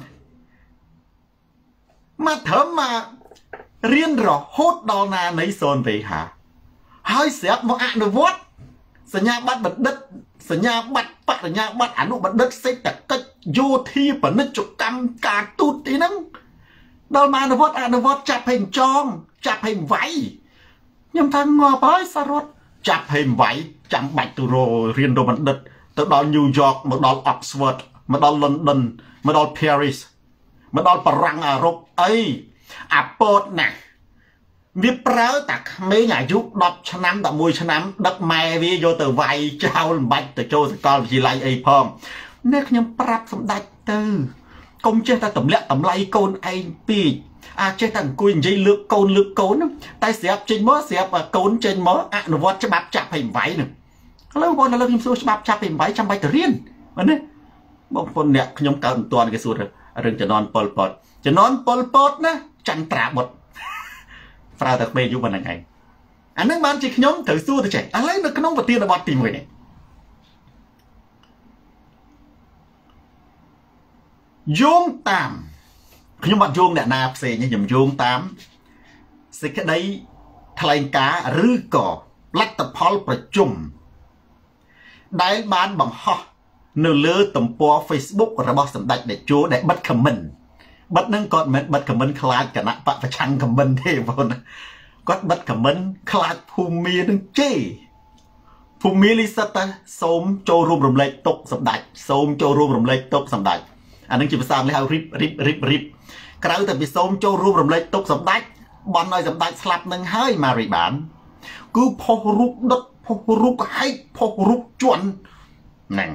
មកត្រឹមមករៀនរហូតដល់ណានៃសូនវេហាហើយស្រាប់មកអនុវត្តសញ្ញាបត្របណ្ឌិតសញ្ញាបត្របរិញ្ញាបត្រអនុបណ្ឌិតសេដ្ឋកិច្ចយោធាពាណិជ្ជកម្មការទូតទីហ្នឹងដល់មកអនុវត្តចាប់ឲ្យចងចាប់ឲ្យវាយខ្ញុំថាងាប់ហើយសារ៉ុតចាប់ឲ្យវាយចាំបាច់ទៅរៀនរបណ្ឌិតទៅដល់ញូវយ៉កមកដល់ Oxford មកដល់ London មកដល់ Paris មកដល់បារាំងអឺរ៉ុបអីអាពតណាស់វាប្រើតែក្មេងអាយុ10ឆ្នាំ11ឆ្នាំដឹកម៉ែវាយកទៅវាយចោលមិនបាច់ទៅចូលសាកលវិទ្យាល័យអីផងនេះខ្ញុំប្រាប់សម្ដេចទៅកុំចេះតែទម្លាក់តម្លៃកូនឯងពេកអាចចេះតែអង្គុយនិយាយលើកកូនតែស្រាប់ចេញមកស្រាប់កូនចេញមកអនុវត្តច្បាប់ចាប់ឲ្យវាយនឹងឥឡូវបងខ្ញុំសួរច្បាប់ចាប់ឲ្យវាយចាំបាច់ទៅរៀនមែនទេបងប្អូនអ្នកខ្ញុំកើតមិនទាន់គេសួររឿងជំនាន់ប៉ុលពតជំនាន់ប៉ុលពតណាចន្ទ្រាបុត្រប្រើតែក្មេងយុវហ្នឹងឯងអាហ្នឹងបានជាខ្ញុំត្រូវសួរទៅចេះឥឡូវនៅក្នុងប្រធានបទទី1នេះយោងតាមខ្ញុំអត់យោងអ្នកណាផ្សេងទេខ្ញុំយោងតាមសេចក្តីថ្លែងការណ៍ឬក៏លទ្ធផលប្រជុំដែលបានបង្ហោះនៅលើទំព័រ Facebook របស់សម្ដេចតេជោដែលបិទ comment បិទហ្នឹងគាត់មិនបិទ comment ខ្លាចគណៈបពប្រឆាំង comment ទេបងប្អូនគាត់បិទ comment ខ្លាចភូមិនឹងជេរភូមិលីសិតតែសូមចូលរួមរំលែកទុកសម្ដេចសូមចូលរួមរំលែកទុកសម្ដេចអានឹងជាភាសាអង់គ្លេសហៅ rip ក្រៅតែពីសូមចូលរួមរំលែកទុកសម្ដេចបន់ឲ្យសម្ដេចស្លាប់នឹងហើយម៉ារីបានគឺផុសរូបដុតផុសរូបហែកផុសរូបជន់ហ្នឹង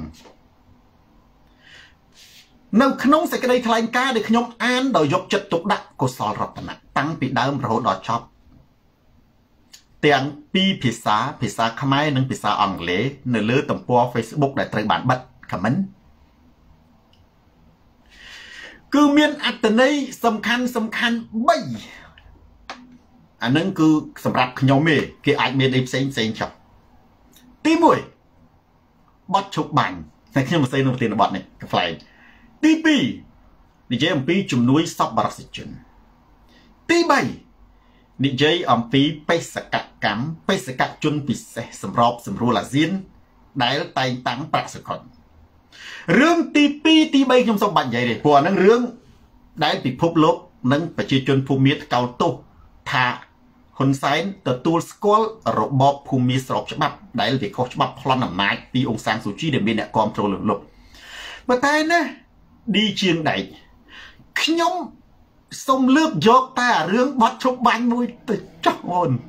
នៅក្នុងសេចក្តីថ្លែងការណ៍ដែលខ្ញុំអានដោយយកចិត្តទុកដាក់កុសលរតនៈតាំងពីដើមរហូតដល់ចប់ទាំងពីរភាសាខ្មែរនិងភាសាអង់គ្លេសនៅលើទំព័រ Facebook ដែលត្រូវបានបិទ comment គឺមានអត្ថន័យសំខាន់3អានឹងគឺសម្រាប់ខ្ញុំទេគេអាចមានអីផ្សេងចុះទី1បទឈប់បាញ់តែខ្ញុំមិនស្អីនៅប្រធានបទនេះកន្លែងទី2និយាយអំពីជំនួយសប្បុរសជនទី3និយាយអំពីបេសកកម្មបេសកជនពិសេសសម្របសម្រួលអាស៊ានដែលតែងតាំងប្រាក់សកលរឿងទី2ទី3ខ្ញុំសូមបាច់និយាយទេព្រោះអានឹងរឿងដែលពិភពលោកនិងប្រជាជនភូមិថ្កោលទោសថាហ៊ុនសែនទទួលស្គាល់របបភូមិស្របច្បាប់ដែលវាខុសច្បាប់ប្លន់អំណាចពីអង្គសាងស៊ូជីដែលមានអ្នកគ្រប់គ្រងលើលោកប៉ុន្តែណាឌីជាងដែកខ្ញុំសូមលើកយកតែរឿងបត់ឈប់បាញ់មួយទៅចោះអូន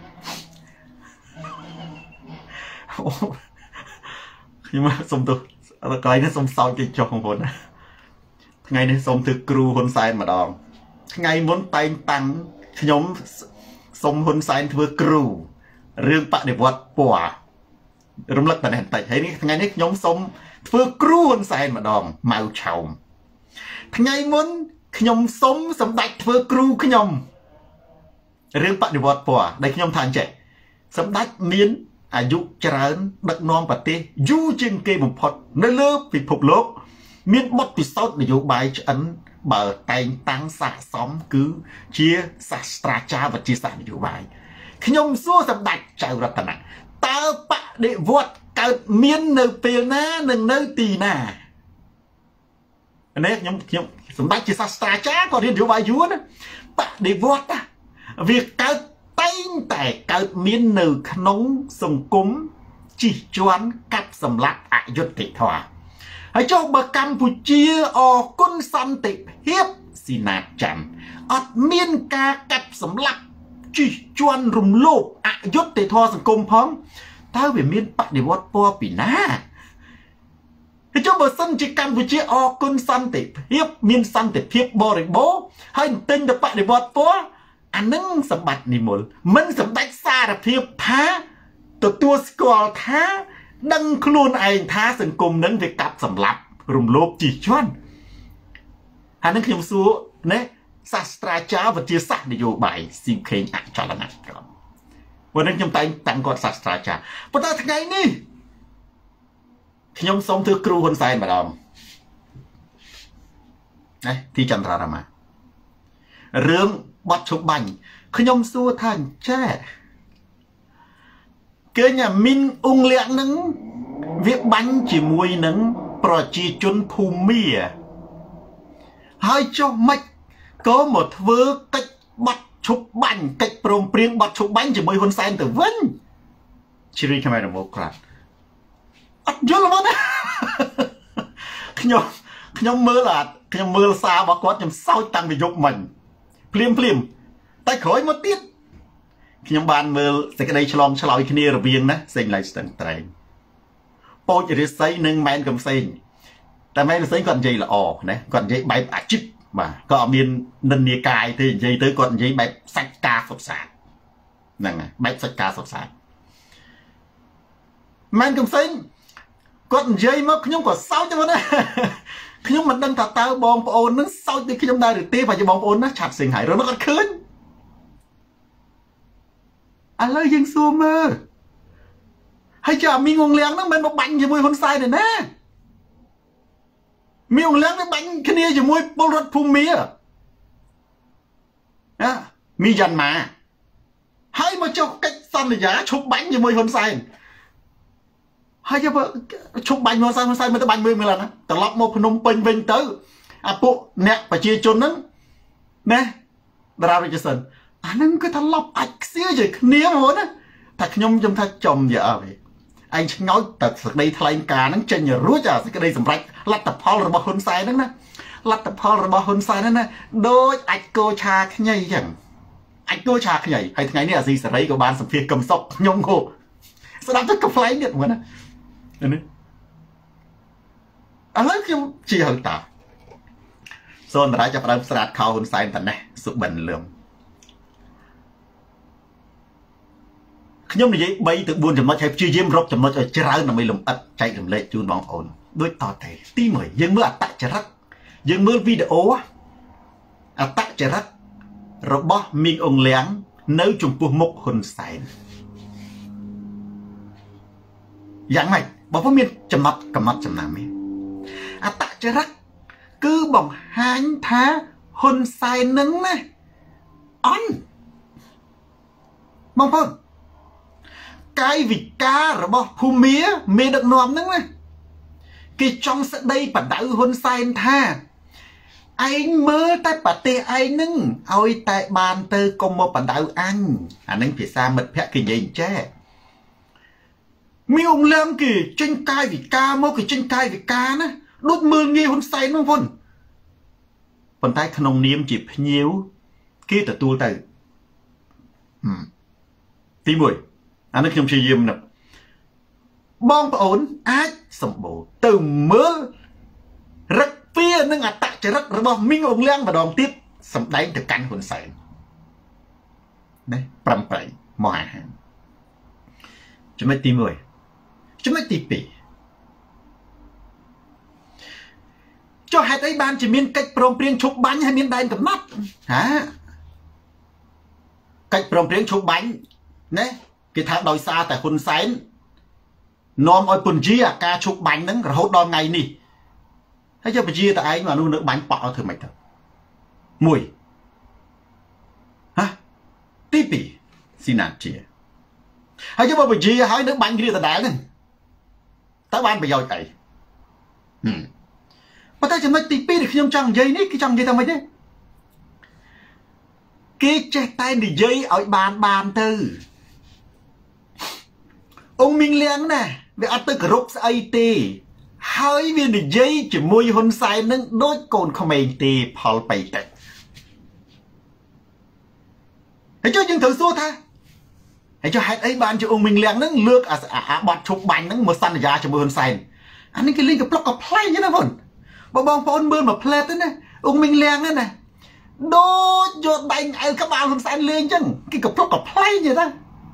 ខ្ញុំសូមទៅកន្លែងនេះសូមសោកគេចុះបងប្អូនថ្ងៃនេះសូមធ្វើគ្រូហ៊ុនសែនម្ដងថ្ងៃមុនតែងតាំងខ្ញុំសូមហ៊ុនសែនធ្វើគ្រូរឿងបដិវត្តពណ៌រំលឹកតែបន្តិចហើយនេះថ្ងៃនេះខ្ញុំសូមធ្វើគ្រូហ៊ុនសែនម្ដងម៉ៅឆោមថ្ងៃមុនខ្ញុំសូមសម្ដេចធ្វើគ្រូខ្ញុំរឿងបដិវត្តពណ៌ដែលខ្ញុំថាអញ្ចេះសម្ដេចមានអាយុច្រើនដឹកនាំប្រទេសយូរជាងគេបំផុតនៅលើពិភពលោកមានបទពិសោធន៍នយោបាយឆ្អិនបើតែងតាំងស័ក្តិសមគឺជាសាស្ត្រាចារ្យវិទ្យាសាស្ត្រនយោបាយខ្ញុំសួរសម្ដេចចៅរតនៈតើបដិវត្តកើតមាននៅពេលណានិងនៅទីណានេះខ្ញុំសម្ដេចជាសាស្ត្រាចារ្យក៏រៀននយោបាយយូរណាបដិវត្តវាកើតតែងតែកើតមាននៅក្នុងសង្គមជិះជាន់កាប់សម្លាប់អយុត្តិធម៌ហើយចុះបើកម្ពុជាអគុណសន្តិភាពស៊ីណាតចាំអត់មានការកាប់សម្លាប់ជិះជាន់រំលោភអយុត្តិធម៌សង្គមផងតើវាមានបដិវត្តពណ៌ពីណាហើយចុះបើសិនជាកម្ពុជាអគុណសន្តិភាពមានសន្តិភាពបរិបូរណ៍ហើយទិញទៅបដិវត្តពណ៌អានឹងសម្បត្តិនិមលមិនសម្ដេចសារភាពថាទទួលស្គាល់ថាដឹងខ្លួនឯងថាសង្គមនឹងវាកាប់សម្លាប់រំលោភជិះជាន់ហើយនឹងខ្ញុំសួរណាសាស្ត្រាចារ្យវិទ្យាសាស្ត្រនយោបាយស៊ីមខេងអចលនក្រមព្រោះនឹងខ្ញុំតែងតាំងគាត់សាស្ត្រាចារ្យប៉ុន្តែថ្ងៃនេះខ្ញុំសូមធ្វើគ្រូហ៊ុនសែនម្ដងណាទីចន្ទ្រារាមារឿងបត់ឈប់បាញ់ខ្ញុំសួរថាអញ្ចេះគេញ៉ាមីនអ៊ុងលៀកនឹងវាបាញ់ជាមួយនឹងប្រជាជនភូមិហើយចុះមិនក៏មកធ្វើកិច្ចបត់ឈប់បាញ់កិច្ចព្រមព្រៀងបត់ឈប់បាញ់ជាមួយហ៊ុនសែនទៅវិញជ្រីខ្មែររមោក្រាត់អត់យល់មកណាខ្ញុំមើលសាររបស់គាត់ខ្ញុំសោចតាំងពីយប់មិញភ្លាមតែក្រោយមកទៀតខ្ញុំបានមើលសេចក្តីឆ្លងឆ្លើយគ្នារវាងណាសេងឡៃស្ទឹងត្រែងពូចរិស័យនិងម៉ែនកំសែងតែម៉ែនកំសែងគាត់និយាយល្អណាគាត់និយាយបែបអាជីពបាទក៏អត់មាននិន្នាការទេនិយាយទៅគាត់និយាយបែបសាច់ការសុខសាន្តហ្នឹងហើយបែបសាច់ការសុខសាន្តម៉ែនកំសែង còn dây mà nhóm có sao cho nó nhóm mình đang thật tao bom ôn nó sao thì khi chúng ta được tiêu và cho bom ôn nó chặt sinh hải rồi nó còn khơi anh lấy dân xua mơ hay chờ mi ngon lén nó bên một bánh cho môi hôn sai này nè mi ngon lén nó bánh cái này cho môi bông rốt phun mía mi dần mà hay mà cho cách xanh là giá chụp bánh cho môi hôn sai hay cho vợ chụp bánh hôn sai mới tới bánh 10 lần á tao lọc một nông pin vinh tới bộ nè và chia chôn nắng nè ra rồi cho sân anh cứ thằng lọc ạch xíu rồi nia mà á thật nhung trong thật chồng vợ vậy anh nói thật sự đây thay cả nó chân nhờ rút ra cái đây sầm rạch lật tập Paul rồi bao hôn sai đó nè lật tập Paul rồi bao hôn sai đó nè đôi ạch cô cha cái nhây chẳng ạch cô cha cái nhây hay ngày này là gì sẽ lấy của bạn sầm phía cầm sọc nhung hồ sẽ làm tất cả phái điện mà nè anh nói không chỉ hơn ta rồi mà đã cho bạn sạch khâu hôn sai thật này sự bẩn lượm nhóm này vậy bay từ buồn chấm nó chạy chưa diêm rốt chấm nó chạy ra là mấy lồng ắt chạy làm lệ chun bóng ổn đôi tỏ thể tí mười dân mưa tại chả rắc dân mưa video tại chả rắc rồi bỏ miệng ông lén nếu chúng buộc mục hồn sải dạng này bỏ vào miệng chấm mắt cầm mắt chấm nào miệng tại chả rắc cứ bỏng hán thá hồn sải nứng này on mong không cái vị ca rồi bỏ phù mía mê được nòm nâng này cái trong sẽ đây bà đảo hôn sai tha anh mơ tay bà tê ai nâng ôi tại bàn tư công một bà đảo anh anh ấy phải xa mật phẹ cái gì chứ mi ông làm kì tranh cai vị ca mô cái tranh cai vị ca ná đốt mơ nghe hôn sai nông vôn phần tay khăn ông niêm chỉ nhiều kia ta tu tay tí mùi anh nói không chỉ dùm nè bong ổn ách sầm bổ từ mưa rất phía nâng tạ trời rất rồi minh ông leng và đòn tiếp sầm đánh từ canh hồn sải đấy bầm bậy mò hàng chúng mấy tí mười chúng mấy tí pì cho hai tay ban chỉ miên cách prom priên chụp bánh hay miên đai cầm mắt hả cách prom priên chụp bánh nè cái thằng đòi xa tại hôn sánh nôm ôi bùn chia ca chụp bánh nâng rồi hốt đòn ngày nì thấy cho bà chia tại anh mà nuôi nước bánh bỏ thử mày thật mùi hả tí bì xin nản chia hay cho bà chia hỏi nước bánh kia ta đá lên ta bán bà dòi cậy mà ta chỉ nói tí bì thì không chẳng dây ní cái chẳng dây tao mấy thế cái chết tay thì dây ở bàn tư ông Minh Liang nè về ăn tới group ai tì hai viên để dây chỉ môi hôn sai nâng đôi cồn không mày tì Paul bày tệ hãy cho những thử xua tha hãy cho hai ấy bạn cho ông Minh Liang nâng lược bọt chụp bánh nâng một săn giá cho môi hôn sai anh ấy cái link cái block of play như thế nào bọn bóng phone bơn mà play thế này ông Minh Liang thế này đôi giọt bánh ai các bạn hôn sai lên chân cái block of play như thế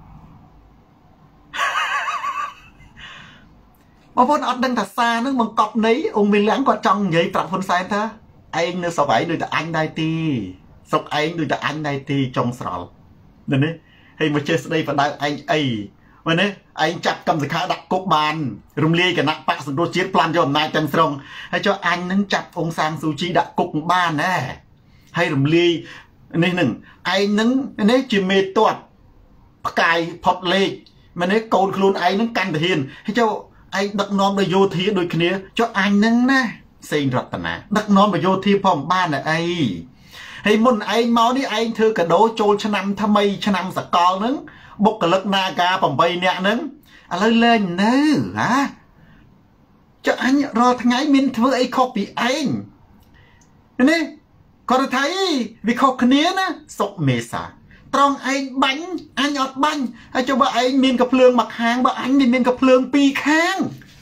mà vốn ở đang thật xa nó bằng cọp nấy ông mình lãng qua trong vậy phạm phân sai ta anh nó sao vậy đôi ta anh đây ti sọc anh đôi ta anh đây ti trong sào nên đấy hay mà chơi đây và đại anh ấy mà đấy anh chặt cầm sự khá đặt cốt bàn rung ly cái nặng bạc sự đôi chiếc plan cho hôm nay tem sông hay cho anh nâng chặt ông sang sushi đặt cốt bàn nè hay rung ly nên nừng anh nâng đấy chỉ mê tuột cài phật lê mà đấy cồn luôn anh nâng canh hiền hay cho anh đặt nón về vô thi đôi kia cho anh nâng nè xin rật nè đặt nón về vô thi phòng ban là ai hay muốn anh máu đi anh thưa cả đố trôi cho năm tham mây cho năm sạc con nứng bốc cả lực na ca phòng bay nè nứng lên lên nữa hả cho anh rồi thằng ấy mình thưa ấy khóc bị anh nè còn thấy vì khóc kia nè sọc mê xả trong anh bánh anh ọt bánh hay cho bà anh miên cặp lương mặc hàng bà anh thì miên cặp lương pi khang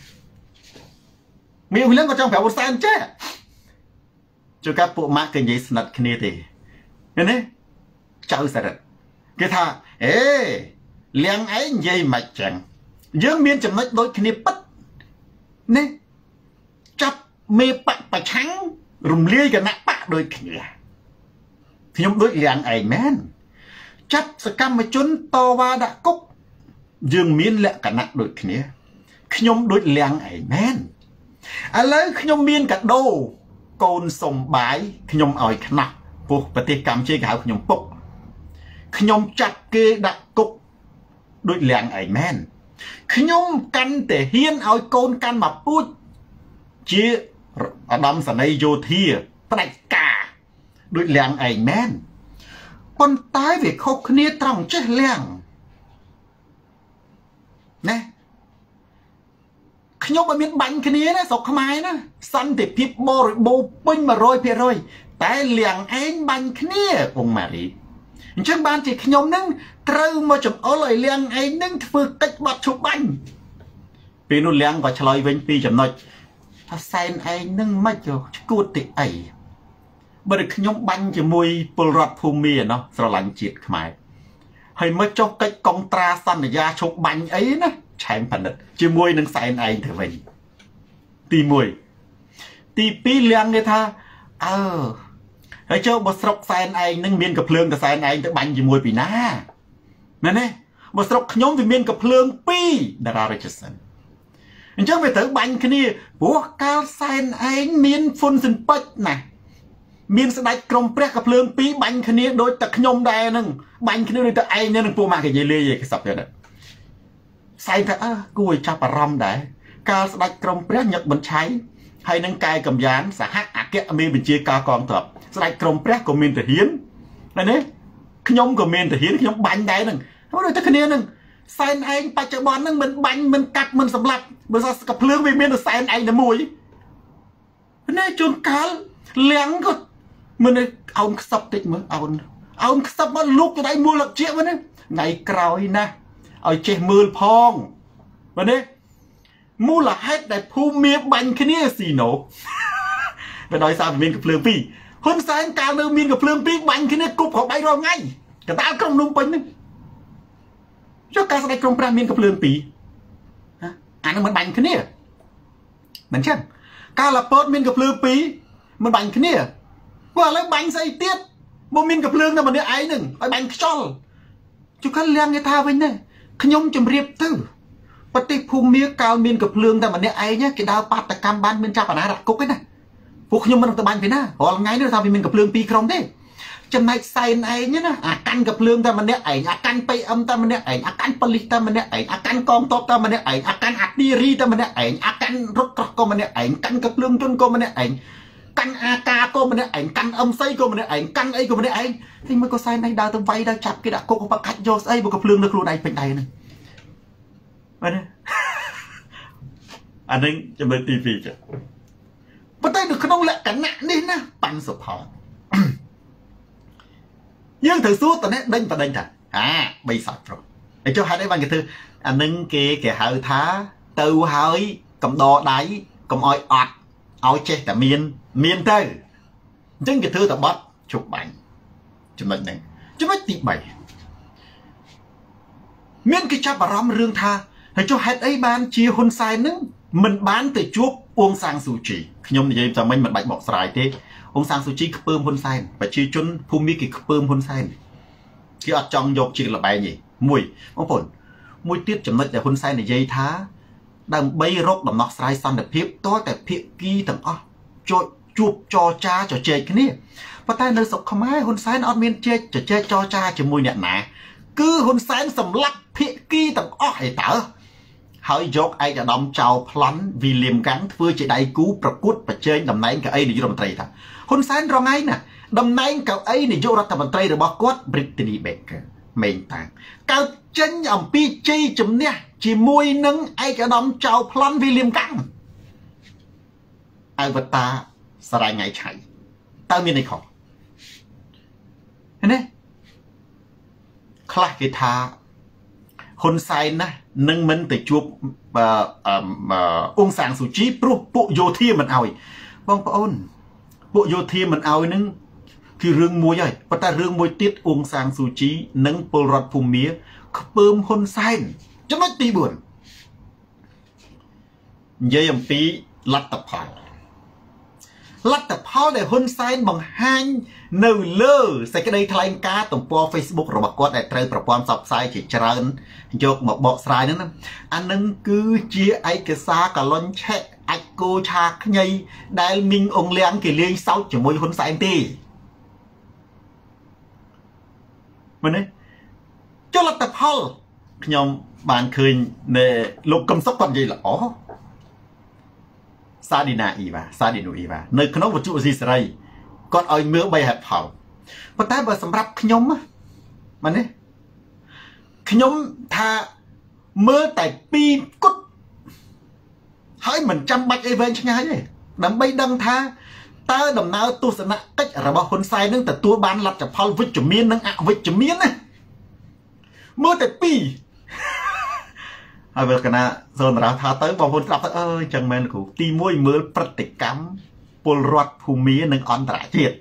miêu lên có trong phải một san chứ cho các bộ mạc cái gì sạch kia thì nên đấy cháu sẽ được cái thà ê liền ấy dây mạch chẳng dương miên chấm nói đôi kia bất នេះចាប់មេបកប្រឆាំងរំលាយគណៈបកដូចគ្នាខ្ញុំដូចលៀងឯងមែនចាប់សកម្មជនតវ៉ាដាក់គុកយើងមានលក្ខណៈដូចគ្នាខ្ញុំដូចលៀងឯងមែនឥឡូវខ្ញុំមានកាដូកូនសុំបាយខ្ញុំឲ្យខ្នោះពោះប្រទេសកម្ពុជាគេហៅខ្ញុំពុកខ្ញុំចាត់គេដាក់គុកដូចលៀងឯងមែនខ្ញុំកាន់តែហ៊ានឲ្យកូនកាន់មកពូជជាឧត្តមសេនីយ៍យោធាផ្ដាច់ការដូចលៀងឯងមែនប៉ុន្តែវាខុសគ្នាត្រង់ចេះលៀងណាខ្ញុំមិនមានបាញ់គ្នាណាស្រុកខ្មែរណាសន្តិភាពបរិបូរណ៍ពេញ 100% តែលៀងឯងបាញ់គ្នាពងម៉ារីអញ្ចឹងបានជាខ្ញុំនឹងត្រូវមកចំអល់ឲ្យលៀងឯងនឹងធ្វើកិច្ចបាត់ឈប់បាញ់ពេលនោះលៀងក៏ឆ្លើយវិញពីចំណុចថាសែនឯងនឹងមិនឈួតទីអីបើខ្ញុំបាញ់ជាមួយពលរដ្ឋភូមិណោះស្រឡាញ់ជាតិខ្មែរហើយមកចុះកិច្ចកុងត្រាសន្យាឈប់បាញ់អីណាឆែមផលិតជាមួយនឹងសែនឯងទៅវិញទី1ទី2លៀងគេថាហើយចូលបើស្រុកសែនឯងនឹងមានកភ្លើងតែសែនឯងទៅបាញ់ជាមួយពីណាមែនទេបើស្រុកខ្ញុំវាមានកភ្លើង2តារារាជសិនអញ្ចឹងវាត្រូវបាញ់គ្នាព្រោះកាលសែនឯងមានហ្វុនស៊ិនពេជ្រណាមានស្ដេចក្រមព្រះកភ្លើង2បាញ់គ្នាដូចតែខ្ញុំដែរនឹងបាញ់គ្នាដូចតែឯងនឹងពួកម៉ាក់គេនិយាយលេងឯកសពទៀតសែនថាគួរឲ្យចាប់អារម្មណ៍ដែរកាលស្ដេចក្រមព្រះញឹកបញ្ឆៃហើយនឹងកែកំយ៉ានសហអគ្គមេបញ្ជាការកងទ័ពស្ដេចក្រមព្រះក៏មានទាហានហើយនេះខ្ញុំក៏មានទាហានខ្ញុំបាញ់ដែរនឹងដូចតែគ្នានឹងសែនឯងបច្ចុប្បន្ននឹងមិនបាញ់មិនកាត់មិនសម្លាប់បើស្អកភ្លើងវាមានតែសែនឯងតែមួយនេះជួនកាលលៀងក៏មិនអោនខ្សឹបតិចមើលអោនខ្សឹបមកលូកទៅដៃមូលលឹកជាវិញថ្ងៃក្រោយណាឲ្យចេះមើលផងបើនេះមូលហេតុដែលភូមិមាបាញ់គ្នាស៊ីណូបើដោយសារមានកភ្លើង2ហ៊ុនសែនកាលនៅមានកភ្លើង2បាញ់គ្នាគប់គ្រាប់ដៃរាល់ថ្ងៃកតាលក្រុងភ្នំពេញហ្នឹងចុះការស្ដេចក្រមព្រះមានកភ្លើង2អានឹងមិនបាញ់គ្នាមិនចឹងកាលពតមានកភ្លើង2មិនបាញ់គ្នាព្រោះឥឡូវបាញ់ស្អីទៀតបើមានកភ្លើងតែម្នាក់ឯងហ្នឹងឲ្យបាញ់ខ្យល់ជួនកាលលៀងគេថាវិញណាខ្ញុំជម្រាបទៅប្រទេសភូមិកាលមានកភ្លើងតែម្នាក់ឯងគេដើរបាតកម្មបានមានចាប់អាណារគុកឯណាពួកខ្ញុំមិនទៅបាញ់ពីណារាល់ថ្ងៃនេះថាវាមានកភ្លើង2ក្រុមទេចំណែកសែនឯងណាអាកាន់កភ្លើងតែម្នាក់ឯងអាកាន់ PM តែម្នាក់ឯងអាកាន់ប៉ូលីសតែម្នាក់ឯងអាកាន់កងទ័ពតែម្នាក់ឯងអាកាន់អាទីរីតែម្នាក់ឯងអាកាន់រថក្រោះក៏ម្នាក់ឯងកាន់កភ្លើងជន់ក៏ម្នាក់ឯងកាន់អាការក៏ម្នាក់ឯងកាន់អឹមសីក៏ម្នាក់ឯងកាន់អីក៏ម្នាក់ឯងទីមួយក៏សែនឯងដើរទៅវាយដើរចាប់គេដាក់គុកបកាច់យកស្អីបើកភ្លើងនៅខ្លួនឯងពេញដៃហ្នឹងបាទអានឹងចំណុចទី2ចាប៉ុន្តែនៅក្នុងលក្ខណៈនេះណាប៉ាន់សុផលយើងត្រូវសួរតនេះដេញបដិញថាបីសាច់ប្រុសហើយចុះហេតុអីបានគេធ្វើអានឹងគេហៅថាទៅហើយកำដរដៃកុំឲ្យអត់ឲ្យចេះតែមានទៅអញ្ចឹងគេធ្វើតែបត់ជប់បាញ់ចំណុចហ្នឹងចំណុចទី3មានគេចាប់អារម្មណ៍រឿងថាហើយចុះហេតុអីបានជាហ៊ុនសែននឹងមិនបានទៅជួបអ៊ុងសាំងស៊ូជីខ្ញុំនិយាយតែមិញមិនបាច់បកស្រាយទេអ៊ុងសាំងស៊ូជីខ្ពើមហ៊ុនសែនប្រជាជនភូមិគេខ្ពើមហ៊ុនសែនគេអត់ចង់យកជាលបែងទេមួយបងប្អូនមួយទៀតចំណុចដែលហ៊ុនសែននិយាយថាដើម្បីរកដំណោះស្រាយសន្តិភាពតើតែភាគីទាំងអស់ជួបចរចាជជែកគ្នាប៉ុន្តែនៅស្រុកខ្មែរហ៊ុនសែនអត់មានជជែកចរចាជាមួយអ្នកណាគឺហ៊ុនសែនសម្លាប់ភាគីទាំងអស់ឯតើហើយយកឯកឧត្តមចៅប្លន់វីលៀមកាំងធ្វើជាដៃគូប្រកួតប្រជែងតំណែងកៅអីនាយករដ្ឋមន្ត្រីថាហ៊ុនសែនរងឯណាតំណែងកៅអីនាយករដ្ឋមន្ត្រីរបស់គាត់ Brittany Baker មេងតាំងកើតចេញអំពីជ័យជំនះជាមួយនឹងឯកឧត្តមចៅប្លន់វីលៀមកាំងអវតារសារ៉ៃថ្ងៃឆៃតើមានអីខុសនេះខ្លះគេថាហ៊ុនសែនណានឹងមិនទៅជួបអ៊ុងសាំងស៊ូជីព្រោះពួកយោធាមិនអោយបងប្អូនពួកយោធាមិនអោយនឹងគឺរឿងមួយហើយប៉ុន្តែរឿងមួយទៀតអ៊ុងសាំងស៊ូជីនិងពលរដ្ឋភូមិខ្ពើមហ៊ុនសែនចំណុចទី4 dây âm tí lát tập phào để hôn xanh bằng hai nâu lơ sẽ cái đây thay cá tổng po Facebook rồi bạc quát để trờiប្រព័ន្ធ sập sai chỉ trơn យកមកបកស្រាយហ្នឹងអានឹងគឺជាឯកសារកលុនឆែកអាចគោឆាខ្ញីដែលមីងអងលៀងគេលេងសើចជាមួយហ៊ុនសែនទេមែនទេចលតផលខ្ញុំបានឃើញនៅលោកកឹមសុខគាត់និយាយល្អសាឌីណាអ៊ីវ៉ាសាឌីនូអ៊ីវ៉ានៅក្នុងវត្ថុអស៊ីសេរីគាត់ឲ្យមើល3ហេតុផលប៉ុន្តែបើសម្រាប់ខ្ញុំមែនទេខ្ញុំថាមើលតែ2គត់ហើយមិនចាំបាច់អីវែងឆ្ងាយទេដើម្បីដឹងថាតើដំណើរទស្សនកិច្ចរបស់ហ៊ុនសែននឹងទទួលបានលទ្ធផលវិជ្ជមាននិងអវិជ្ជមានណាមើលតែ2ហើយវាកណាសូនតារាថាទៅបងប្អូនស្ដាប់ទៅអើយចឹងមែនគ្រូទី1មើលប្រតិកម្មពលរដ្ឋភូមិនិងអន្តរជាតិ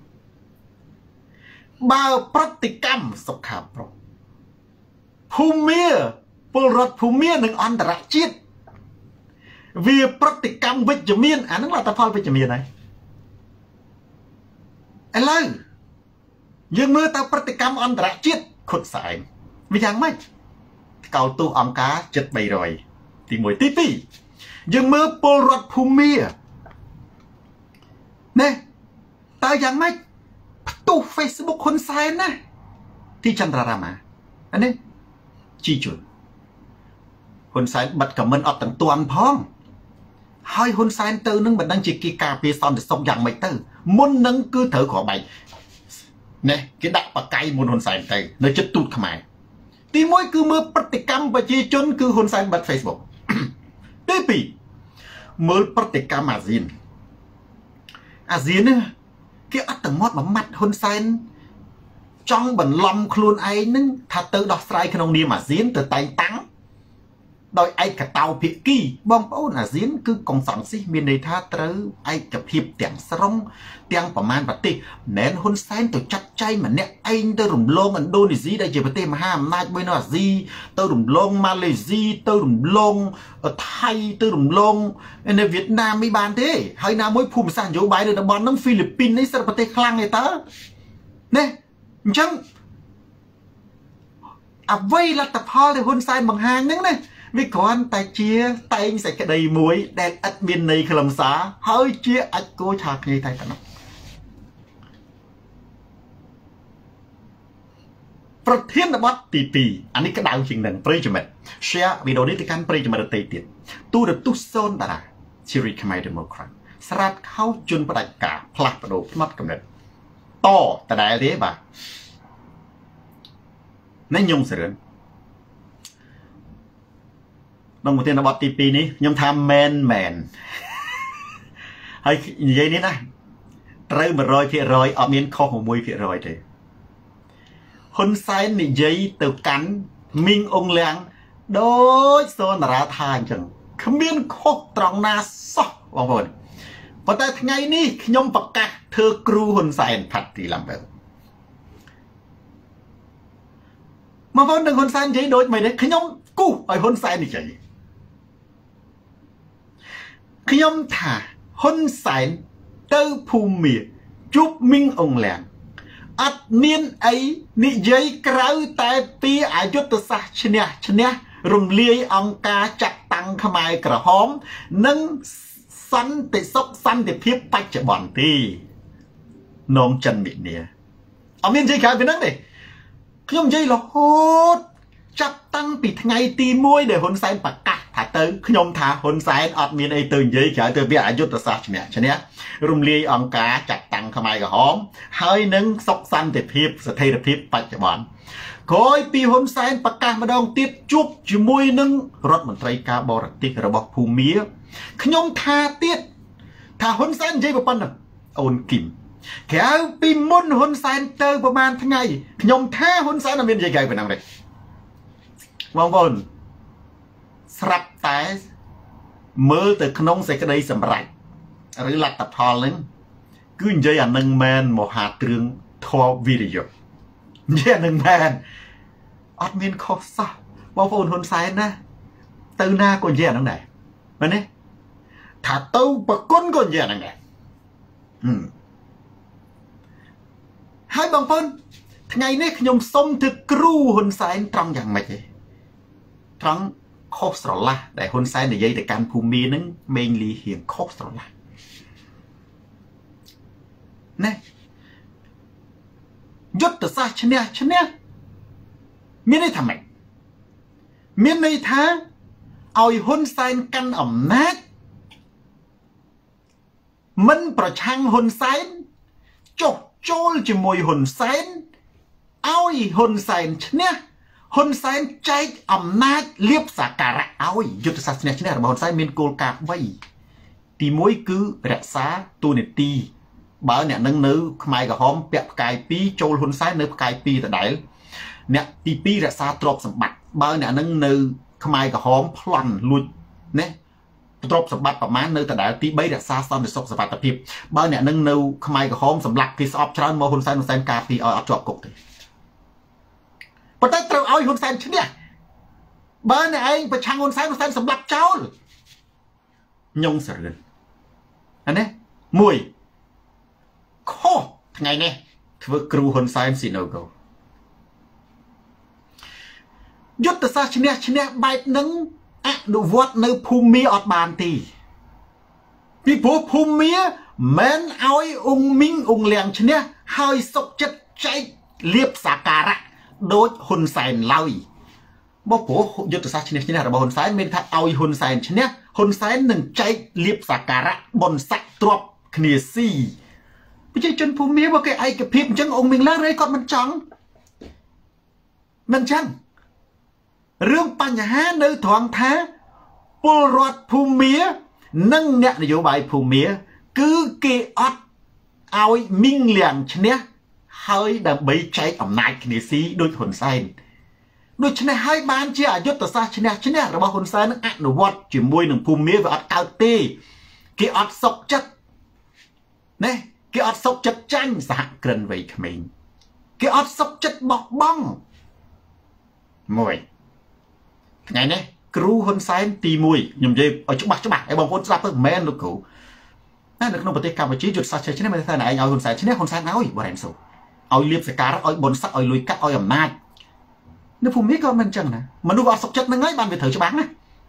បើប្រតិកម្មសុខាប្រុសភូមិពលរដ្ឋភូមិនិងអន្តរជាតិវាប្រតិកម្មវិជ្ជមានអានឹងលទ្ធផលវិជ្ជមានហើយឥឡូវយើងមើលទៅប្រតិកម្មអន្តរជាតិខុតស្អែកវាយ៉ាងម៉េចកោតទូអង្គការចិត្ត300ទី1ទី2យើងមើលពលរដ្ឋភូមិណែតើយ៉ាងម៉េចផ្ទុះ Facebook ហ៊ុនសែនណាទីចន្ទរាមាអានេះជីជុនហ៊ុនសែនបិទខមមិនអត់ទាំងទាន់ផងហើយហ៊ុនសែនទៅនឹងមិនដឹងជាគេការពារសន្តិសុខយ៉ាងម៉េចទៅមុននឹងគឺត្រូវក្របែកណែគេដាក់បកាយមុនហ៊ុនសែនទៅនៅចិត្តទូតខ្មែរទី1គឺមើលប្រតិកម្មប្រជាជនគឺហ៊ុនសែនបិទ Facebook ទី2មើលប្រតិកម្មអាស៊ាននេះគេអត់ទាំងមាត់មួយម៉ាត់ហ៊ុនសែនចង់បន្លំខ្លួនឯងនឹងថាទៅដោះស្រាយក្នុងនាមអាស៊ានទៅតែងតាំងដោយឯកតោភាគីបងប្អូនអាស៊ានគឺកុងសង្ស៊ីសមានន័យថាត្រូវឯកភាពទាំងស្រុងទាំងប្រមាណប្រទេសមិនមែនហ៊ុនសែនទៅចាត់ចែងម្នាក់ឯងទៅរំលងឥណ្ឌូនេស៊ីដែលជាប្រទេសមហាអំណាចមួយនៅអាស៊ីទៅរំលងម៉ាឡេស៊ីទៅរំលងថៃទៅរំលងនៅវៀតណាមមិនបានទេហើយណាមួយភូមិសាស្ត្រនយោបាយនៅតំបន់ហ្នឹងហ្វីលីពីននេះសិតប្រទេសខ្លាំងទេតើណែអញ្ចឹងអ្វីលទ្ធផលដែលហ៊ុនសែនបង្ហាញហ្នឹងណាវាគ្រាន់តែជាតែងសេចក្តីមួយដែលឥតមានន័យខ្លឹមសារហើយជាអាចគោឆាខ្ញីតែប៉ុណ្ណោះប្រធានបទទី2អានេះក្តៅជាងនឹងប្រិយមិត្ត share វីដេអូនេះទៅកាន់ប្រិយមិត្តដទៃទៀតទូរទស្សន៍សូនតារា Cherry Khmer Democrat ស្រាតខោជន់ផ្ដាច់ការផ្លាស់ប្ដូរផ្នត់កំណត់តដដែលទេបាទនេះខ្ញុំសរឿនក្នុងប្រធានបទទី2នេះខ្ញុំថាមែនហើយនិយាយនេះណាត្រូវ 100% អត់មានខុស 1% ទេហ៊ុនសែននិយាយទៅកាន់មីងអងលៀងដូចសូនតារាថាអញ្ចឹងគ្មានខុសត្រង់ណាសោះបងប្អូនប៉ុន្តែថ្ងៃនេះខ្ញុំប្រកាសធ្វើគ្រូហ៊ុនសែនផាត់ទីឡាំបើមកបងនឹងហ៊ុនសែននិយាយដូចមិនទេខ្ញុំគូសឲ្យហ៊ុនសែននិយាយខ្ញុំថាហ៊ុនសែនទៅភូមិជួបមីងអងលៀងអត់មានអីនិយាយក្រៅតែពីអយុធសាស្ត្រឈ្នះរំលាយអង្គការចាក់តាំងខ្មែរក្រហមនិងសន្តិសុខសន្តិភាពបច្ចុប្បន្នទេនងចិនវិញ្ញាអត់មាននិយាយក្រៅពីហ្នឹងទេខ្ញុំនិយាយរហូតចាប់តាំងពីថ្ងៃទី1ដែលហ៊ុនសែនប្រកាសថាទៅខ្ញុំថាហ៊ុនសែនអត់មានអីទៅនិយាយក្រៅទៅពីអយុធសាស្ត្រឈ្នះរំលាយអង្គការចាក់តាំងខ្មែរក្រហមហើយនឹងសុខសន្តិភាពស្ថិរភាពបច្ចុប្បន្នក្រោយពីហ៊ុនសែនប្រកាសម្ដងទៀតជួបជាមួយនឹងរដ្ឋមន្ត្រីការបរទេសរបស់ភូមាខ្ញុំថាទៀតថាហ៊ុនសែននិយាយប៉ុណ្ណឹងអូនគីមក្រៅពីមុនហ៊ុនសែនទៅប្រហែលថ្ងៃខ្ញុំថាហ៊ុនសែនអត់មាននិយាយក្រៅប៉ុណ្ណឹងទេបងប្អូនស្រាប់តែមើលទៅក្នុងសេចក្តីសម្រេចឬលទ្ធផលហ្នឹងគឺនិយាយអានឹងមែនមហាគ្រឿងធម៌វិរិយនិយាយអានឹងមែនអត់មានខុសសោះបងប្អូនហ៊ុនសែនណាទៅណាក៏និយាយអានឹងដែរមែនទេថាទៅប្រគុណក៏យ៉ាងហ្នឹងដែរហើយបងប្អូនថ្ងៃនេះខ្ញុំសុំធ្វើគ្រូហ៊ុនសែនត្រង់យ៉ាងម៉េចទេត្រង់ខុសស្រឡះដែលហ៊ុនសែននិយាយទៅកាន់ភូមិហ្នឹងមេងលីហៀងខុសស្រឡះណែយុទ្ធសាស្ត្រឈ្នះមានន័យថាម៉េចមានន័យថាឲ្យហ៊ុនសែនកាន់អំណាចមិនប្រឆាំងហ៊ុនសែនចុះចូលជាមួយហ៊ុនសែនឲ្យហ៊ុនសែនឈ្នះហ៊ុនសែនចែកអំណាចលៀបសក្ការៈឲ្យយុទ្ធសាស្ត្រឈ្នះរបស់ហ៊ុនសែនមានគោលការណ៍3ទី1គឺរក្សាទូនីតិបើអ្នកនឹងនៅខ្មែរក្រហមពាក់ផ្កាយ2ចូលហ៊ុនសែននៅផ្កាយ2ដដែលអ្នកទី2រក្សាទ្រព្យសម្បត្តិបើអ្នកនឹងនៅខ្មែរក្រហមប្លន់លួចណាទ្រព្យសម្បត្តិប្រមាណនៅដដែលទី3រក្សាសន្តិសុខសុវត្ថិភាពបើអ្នកនឹងនៅខ្មែរក្រហមសម្លាប់គេស្អប់ច្រើនមកហ៊ុនសែនការពារឲ្យអត់ជាប់គុកទេប៉ុន្តែត្រូវឲ្យហ៊ុនសែនឈ្នះបើអ្នកឯងប្រឆាំងហ៊ុនសែនសម្លាប់ចោលញងសរឿនអានេះ1ខុសថ្ងៃនេះធ្វើគ្រូហ៊ុនសែនស៊ីណូកូយុទ្ធសាស្ត្រឈ្នះបែបហ្នឹងអនុវត្តនៅភូមិអត់បានទេពីព្រោះភូមិមិនឲ្យអ៊ុងមីងអ៊ុងលៀងឈ្នះហើយសុកចិត្តចែកលៀបសក្ការៈដូចហ៊ុនសែនឡើយមកព្រោះយុទ្ធសាស្ត្រឈ្នះរបស់ហ៊ុនសែនមានថាឲ្យហ៊ុនសែនឈ្នះហ៊ុនសែននឹងចែកលៀបសក្ការៈបនស័កទ្របគ្នាស៊ីប្រជាជនភូមិមកគេឯកភាពអញ្ចឹងអ៊ុងមីងឡើងរេគាត់មិនចង់មិនចឹងរឿងបញ្ហានៅត្រង់ថាពលរដ្ឋភូមិនិងអ្នកនយោបាយភូមិគឺគេអត់ឲ្យមីងលៀងឈ្នះហើយដើម្បីចែកអំណាចគ្នាស៊ីដូចហ៊ុនសែនដូច្នេះហើយបានជាអយុធសាស្ត្រឈ្នះរបស់ហ៊ុនសែននឹងអនុវត្តជាមួយនឹងភូមិវាអត់កើតទេគេអត់សុកចិត្តណាគេអត់សុកចិត្តចាញ់សហគ្រិនវ័យក្មេងគេអត់សុកចិត្តបោះបង់មួយថ្ងៃនេះគ្រូហ៊ុនសែនទី1ខ្ញុំនិយាយឲ្យច្បាស់ឲ្យបងប្អូនស្ដាប់ទៅមិនមែនលោកគ្រូតែនៅក្នុងប្រទេសកម្ពុជាយុទ្ធសាស្ត្រឈ្នះមិនថាឯងឲ្យហ៊ុនសែនឈ្នះហ៊ុនសែនឲ្យបរ៉ែនសូឲ្យលៀបសការៈឲ្យបនស័កឲ្យលុយកាក់ឲ្យអំណាចនៅភូមិក៏មិនអញ្ចឹងណាមនុស្សអត់សុខចិត្តហ្នឹងហើយបានវាត្រូវច្បាស់ណា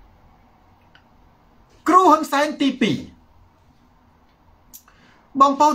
គ្រូហ៊ុនសែនទី2បងប្អូន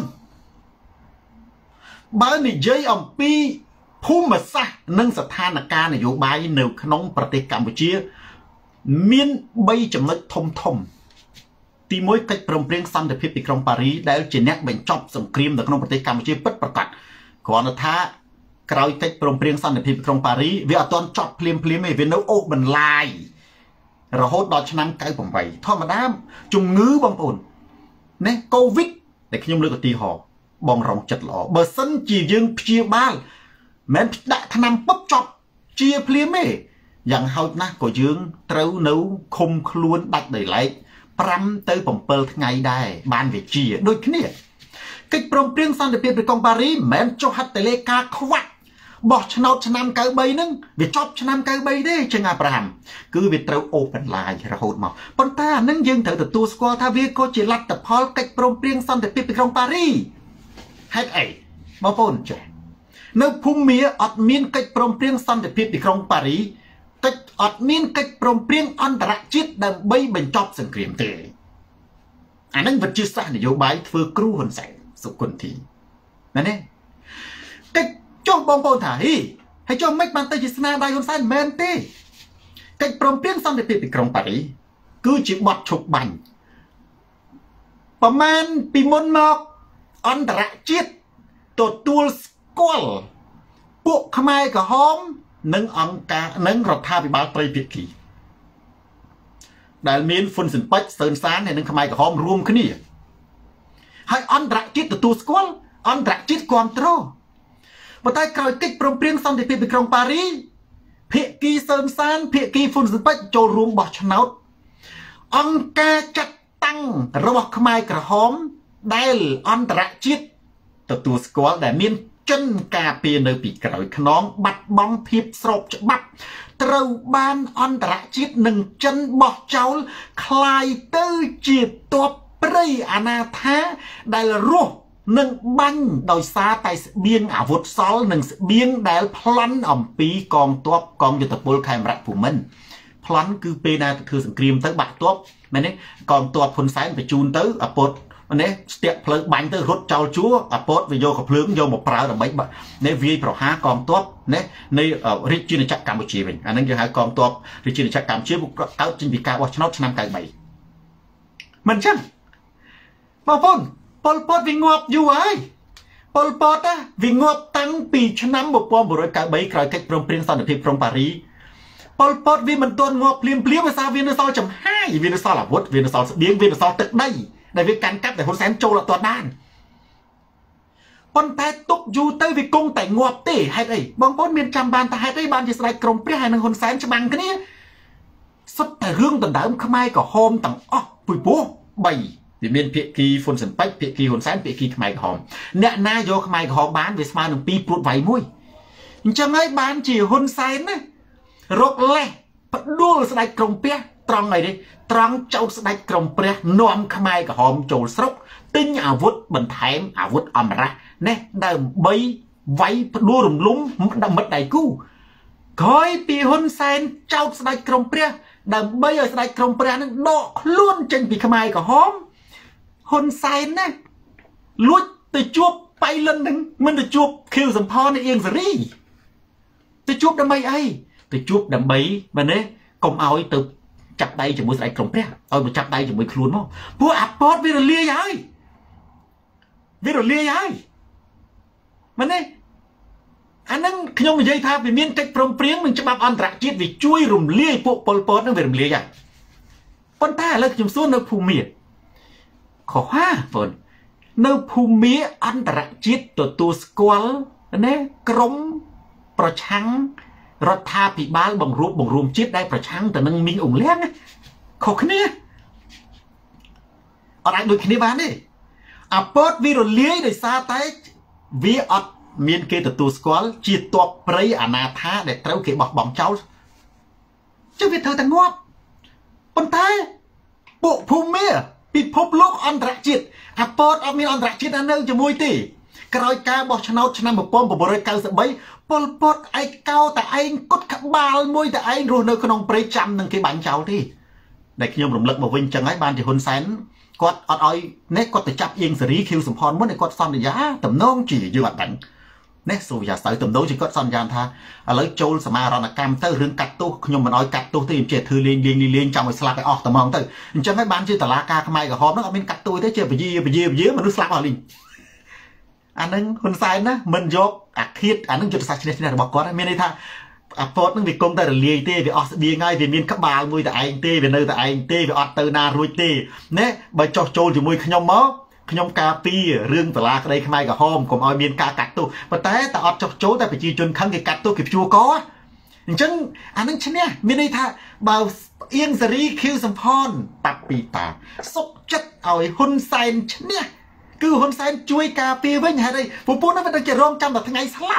បើនិយាយអំពីភូមិសាស្ត្រនិងស្ថានភាពនយោបាយនៅក្នុងប្រទេសកម្ពុជាមាន3ចំណុចធំទី1កិច្ចព្រមព្រៀងសន្តិភាពទីក្រុងប៉ារីដែលជាអ្នកបញ្ចប់សង្គ្រាមនៅក្នុងប្រទេសកម្ពុជាពិតប្រាកដគ្រាន់តែថាក្រោយកិច្ចព្រមព្រៀងសន្តិភាពទីក្រុងប៉ារីវាអត់ទាន់ចប់ភ្លាមទេវានៅអូសបន្លាយរហូតដល់ឆ្នាំ98ធម្មតាជំងឺបងប្អូនណាកូវីដដែលខ្ញុំលើកឧទាហរណ៍បងរងចិត្តល្អបើសិនជាយើងព្យាបាលមិនដាក់ថ្នាំពុបចប់ជាភ្លាមទេយ៉ាងហោចណាស់ក៏យើងត្រូវនៅឃុំខ្លួនដាច់ដោយឡែក5ទៅ7ថ្ងៃដែរបានវាជាដូចគ្នាកិច្ចព្រមព្រៀងសន្តិភាពទីក្រុងប៉ារីមិនចុះហត្ថលេខាខ្វាក់បោះឆ្នោតឆ្នាំ93ហ្នឹងវាចប់ឆ្នាំ93ទេចឹងអាប់រ៉ាហាំគឺវាត្រូវអូសបន្លាយរហូតមកប៉ុន្តែអានឹងយើងត្រូវទទួលស្គាល់ថាវាក៏ជាលទ្ធផលកិច្ចព្រមព្រៀងសន្តិភាពទីក្រុងប៉ារីហេតុអីបងប្អូនចេះនៅភូមិអត់មានកិច្ចព្រមព្រៀងសន្តិភាពទីក្រុងប៉ារីអត់មានកិច្ចព្រមព្រៀងអន្តរជាតិដើម្បីបញ្ចប់សង្គ្រាមទេអានឹងវិទ្យាសាស្ត្រនយោបាយធ្វើគ្រូហ៊ុនសែនសុគន្ធីណានេះកិច្ចចុះបងប្អូនថាហើយចុះមិនបានទៅជាស្នាដៃហ៊ុនសែនមែនទេកិច្ចព្រមព្រៀងសន្តិភាពទីក្រុងប៉ារីគឺជាបទឈប់បាញ់ប្រមាណពីមុនមកអន្តរជាតិទទួលស្គាល់ពួកខ្មែរក្រហមនិងអង្គការនិងរដ្ឋាភិបាលត្រីភាគីដែលមានហ៊ុនស៊ិនប៉ិចសឿនសានហើយនិងខ្មែរក្រហមរួមគ្នាហើយអន្តរជាតិទទួលស្គាល់អន្តរជាតិគ្រប់គ្រងប៉ុន្តែក្រោយកិច្ចព្រមព្រៀងសន្តិភាពទីក្រុងប៉ារីភាគីសឿនសានភាគីហ៊ុនស៊ិនប៉ិចចូលរួមបោះឆ្នោតអង្គការចាត់តាំងរបស់ខ្មែរក្រហមដែលអន្តរជាតិទទួលស្គាល់ដែលមាន chân cà phê nơi bị cởi nón bạch bóng thiệp sộp bắp trâu ban on trả chiết nâng chân bọt cháu khai tư chiết tuột prey ana tha đại là ruột nâng banh đòi xa tại biên ảo vụt xóa nâng biên đại plan ẩm phí con tuột con cho tập bố khai mạch phụ mình plan cứ bê na thư sẵn kìm tới bạc tuột mà nế còn tuột phun sáng phải chun tới ở bột mà nế tiệm phơi bánh tới rút cháu chúa ở bột vì vô có phướng vô một prao là mấy bạn nế vi pro há con tuột nế nế ở rít chuyên là chắc Campuchia mình anh ấy hai con tuột rít chuyên là chắc Campuchia một áo trên bị cao watch năm cái mày mình chăng mà Pol Pot vì ngọt dù ấy Pol Pot á vì ngọt tăngពីឆ្នាំ1993ក្រោយកិច្ចព្រមព្រៀងសន្តិភាពក្រុងប៉ារីPol Pot vì mình tuân ngọt liêm liêm mà sao viên nó sau chấm hai viên nó sau là vút viên nó sau biến viên nó sau tự đây để việc cắn cắp để hôn xén trâu là toàn đàn con tay túc dù tới vì cung tại ngọt tỉ hay đây bóng bốt miền trăm bàn ta hay đây bàn chỉ saiក្រុមព្រះហើយនឹងហ៊ុនសែនច្បាំងគ្នាសុទ្ធតែរឿងដណ្ដើមខ្មែរក៏ហោមទាំងអស់ពុយពោះ3vì miền phía kỳ phun sần bách phía kỳ hồn sáng phía kỳ khai hòm nè na vô khai hòm bán về smart đường pi prut vài mũi chẳng ấy bán chỉ hôn sáng á rốt lẹ đua là đại công pia trăng này đi trăng châu đại công pia non khai hòm trầu sốc tinh ảo vút bẩn thém ảo vút ẩm ra nè đầm bay váy đua rùng lúng đầm mất đầy cu coi pi hôn sáng châu đại công pia đầm bay ở đại công pia nó đọ luôn trên pi khai hòm hôn sai nè lúa từ chuột bay lên đứng mình từ chuột kêu sầm pho này yên gì từ chuột đâm bay ấy từ chuột đâm bay mà nè công ao từ chặt tay cho mũi sải cổng đấy ôi mà chặt tay cho mũi luôn không bố apot vì lia vậy vì lia vậy mà nè anh đang nhung dây tha vì miên cách prom priếng mình cho bắp ăn rạ chết vì chui rùm lia bộ Pol Pot nó về rùm lia vậy con ta là chùm xuống nó phù miệt khó hoa vốn nơi phù mía ăn rạ chiết tổ squall nè cống pro trắng rót tha bị ba bằng rùm chiết đây pro trắng từ nâng minh ủng lén khó khăn nè ở đây đôi khi bán đi à bớt vì rồi liếc để xa tay vì ở miền kia tổ squall chiết toa prey ana tha để trâu kia bọc bỏng cháu chứ việc thơ thằng ngót con tay bộ phù mía bị phốp lúc ăn rạ chiết à bớt ở miền ăn rạ chiết ăn nơi cho mùi tỉ cõi ca bọc channel cho năm một pom của bồi cao sợ bấy Pol Pot ai cao tại anh cốt cả bao môi tại anh rồi nơi con ông prey trăm nâng cái bánh cháu đi để khi nhung rụng lực một vinh chẳng ấy ban thì hôn sén quạt ở đây nét quạt từ chắp yên xử lý khiêu sầm phòn muốn để quạt son để giá tầm nông chỉ như bạn đánh nét số giả sử tầm đấu chỉ quạt son gian tha lấy trâu sầm mà là cam tới rừng cắt tu nhung mà nói cắt tu thì chuyện thư liên trong một slap cái ọt tầm mong tới chẳng ấy ban chỉ tờ lá ca mai cả hôm nó ở bên cắt tu thế chơi phải gì mà nó slap vào liền anh ấy hôn sén á mình dọc khiết anh ấy chụp sạch trên nàyบอกก่อนmiền này tha Port nó vì công ta là liệt tê vì ọt đi ngay vì miền các bà mùi tại anh tê vì nơi tại anh tê vì ọt từ na ruồi tê nè bởi cho trôi thì mùi nhom máu nhom cà pi rương tờ lá cái đây khai cả hôm còn ở miền ca cắt tu và té ta ọt cho chối ta phải chi chun khăn cái cắt tu kịp chua có chân anh ấy chân nè miền này tha bao yên zari kêu sầm phòn tập bị ta sốc chất ỏi hôn sen chân nè cứ hôn sen chui cà phê với nhà đây phụ phụ nó vẫn đang chờ rong trăm là thằng ngày salad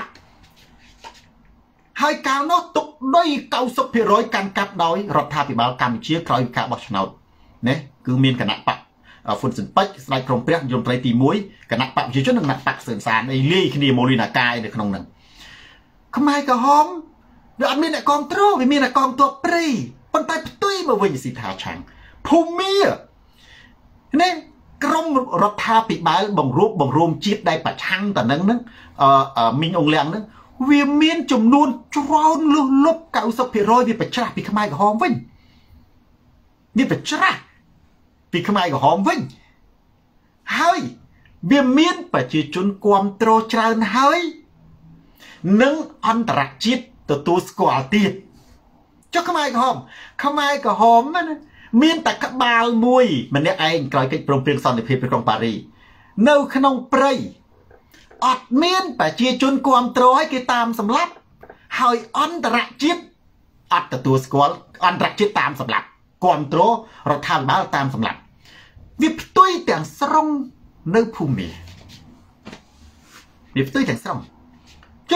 hai cao nó tục đôi cao sốc phía rối can cắt đói rọt tha bị báo Campuchia cõi cả bọc nào nè cứ miên cả nặng bạc ở phun sừng bách lại krom prek dùng trái tì muối cả nặng bạc chỉ chút nặng bạc sườn sàn đây ly khi đi mồi là cai được không nè không ai cả hóm được ăn miên lại con trâu vì miên là con tuột prey con tay tuy mà vinh xịt hà chẳng phù mía nè trong rọt tha bị báo bằng rôm chiết đây bạch hăng tận nâng minh ông leng nâng vì miên chùm luôn tròn lúc cạo sọc phía rồi vì phải trả vì không ai có hòm vinh vì phải trả vì không ai có hòm vinh hơi vì miên phải chỉ chun quam trô tràn hơi nâng ăn rạc chiết từ tu squat tiền cho không ai có hòm miên tại các bao mùi mà nếu anh coi cái prong priêng son để phê trong Paris nâu khăn ông prey ọt miên phải chia chun quam trôi cái tam sầm lấp hơi ăn rạc chiết ọt từ tu squat ăn rạc chiết tam sầm lấp quam trôi rồi tham báo tam sầm lấp vì tôi tiếng song nơi phù mì vì tôi tiếng song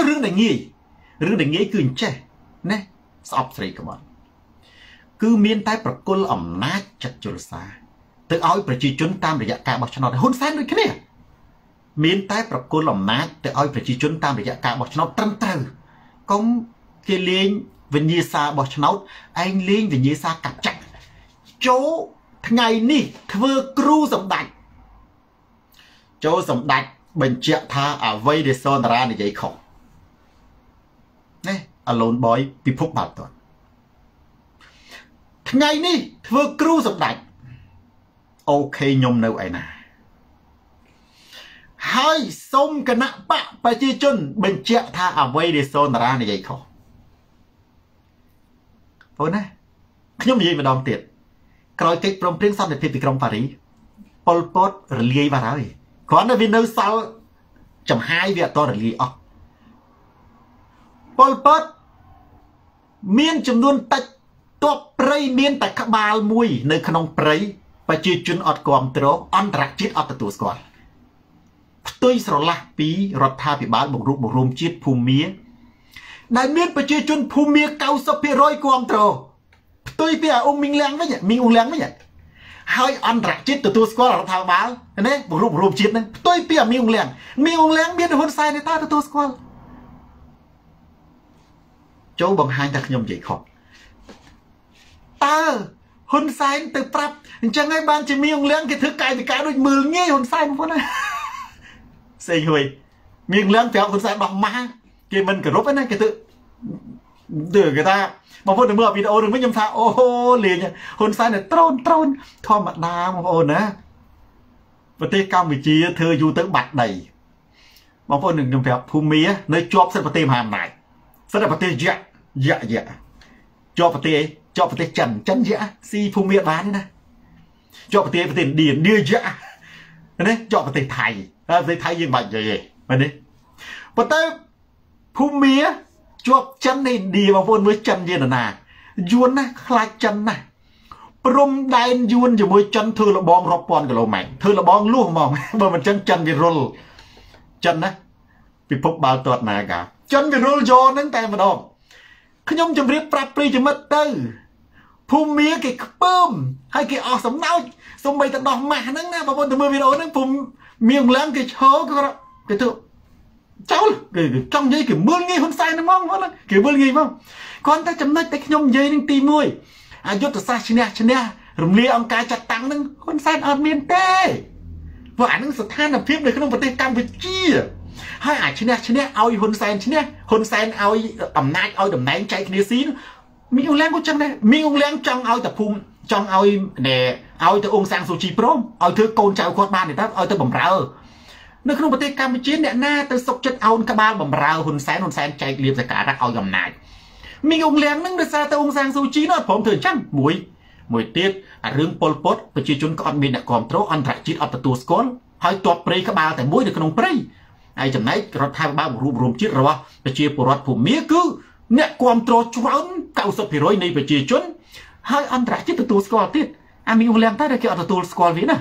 cho rừng để nghĩ cứ che nè sọp sấy các bạn cứ miên tai bậc cô ẩm nát chặt chôn xa từ áo phải chỉ chốn tam để dạy cả bậc cho nó hôn sáng được cái này miên tai bậc cô ẩm nát từ áo phải chỉ chốn tam để dạy cả bậc cho nó trân trừ công cái liên về như xa bậc cho nó anh liên về như xa cặp chặt chỗ ngày ní thưa cru dòng đạch chỗ dòng đạch bình chẹt tha ở vây để son ra để dạy khổ nè alone boy bị phúc bạc tuần ngày ní thưa cru dòng đạch ok nhom đâu ai nè hai sông cái nặng bạ bà chi chân bình chẹt tha ở vây để son ra để dạy khổ thôi nè nhom gì mà đòn tiền coi cái prom pring xong để phê bị trong Paris Pol Pot rồi liê vào đó rồi còn ở bên đâu sau chấm hai việc to rồi liê Pol Pot miên chấm luôn tách top prey miên tại các bao mùi nơi khăn ông prey và chia chun ọt quam trố on trạc chết ọt tụ squad tôi sợ là bí rọt tha bị bán một rùm chết phù mía đại miên và chia chun phù mía cao sắp bị roi quam trố tôi bây giờ ông Minh Lăng với nhỉ Minh ông Lăng với nhỉ hai anh rạc chết từ tôi squad là thằng báo này một rùm chết này tôi bây giờ Minh ông Lăng biết hôn sai này ta từ tôi squad chỗ bằng hai thằng nhom vậy khó ta hôn sai từ prap chẳng ai ban chỉ Minh ông Lăng cái thứ cài thì cả đôi mười nghe hôn sai một này xây hồi Minh ông Lăng phải hôn sai bằng má cái mình cả rốt này cái tự từ người ta mà vô được mưa video đừng mấy nhầm sao ô liền nhỉ hôn sai này trôn thò mặt đá mà ôn á và tê cao vị trí thưa du tới bạch đầy mà vô đừng nhầm phép phù mía nơi chóp sẽ phải tìm hàm này sẽ là phải tìm dạ cho phải tìm chân dạ si phù mía bán đấy nè cho phải tìm điền đưa dạ đấy cho phải tìm thầy như vậy vậy vậy đi và tới phù mía chọc chân này đi vào vốn với chân như là nà yuan á khai chân nè prom đai yuan cho môi chân thư là bong rọc pon cái lỗ mày thư là bong luôn mong bởi mình chân bị roll chân á bị phúc bao tuột nè cả chân bị roll do nâng tay mà đâu khi nhung chấm riết prap pri chấm mất tư phum mía cái bơm hay cái ở sống nào sống bay tận đỏ mà nâng nè vào vốn từ mưa video nâng phum miệng láng cái chó cái thứ cháu trong dây kiểu mưa nghi hôn sai nó mong nó kiểu mưa nghi không con ta chấm nói tay nhom dây đang tìm môi dốt từ xa chân nè rùng lia ông cái chặt tăng nâng hôn sai ở miền tây và ảnh nâng sự than là phim này không phải tay cam với chi hai ảnh chân nè ao hôn sai ao ẩm nai ao đầm nai chạy kia xí mình ông leng có chân này mình ông leng trong ao tập phum trong ao nè ao từ ông sang Sochi prom ao thứ con trai con ban này ta ao từ bẩm ra nơi không phải Campuchia nè na từ sọc chất ao các ba bầm rau hôn sen chạy liệp ra cả ra ao dầm này mình ông lén nâng được xa từ ông sang Sochi nó phỏng thường chăng mùi tiết rừng Pol Pot và chỉ chúng con mình đã còn trố ăn rạc chít ở tù skol hỏi tuột prey các ba tại mũi được không prey ai chấm này rồi thay ba một rùm chít rồi và chia bột phụ mía cứ nè còn trố choáng cao sập rồi này và chỉ chúng hai ăn rạc chít tù skol tiết mình ông lén ta đã kêu ở tù skol vì nè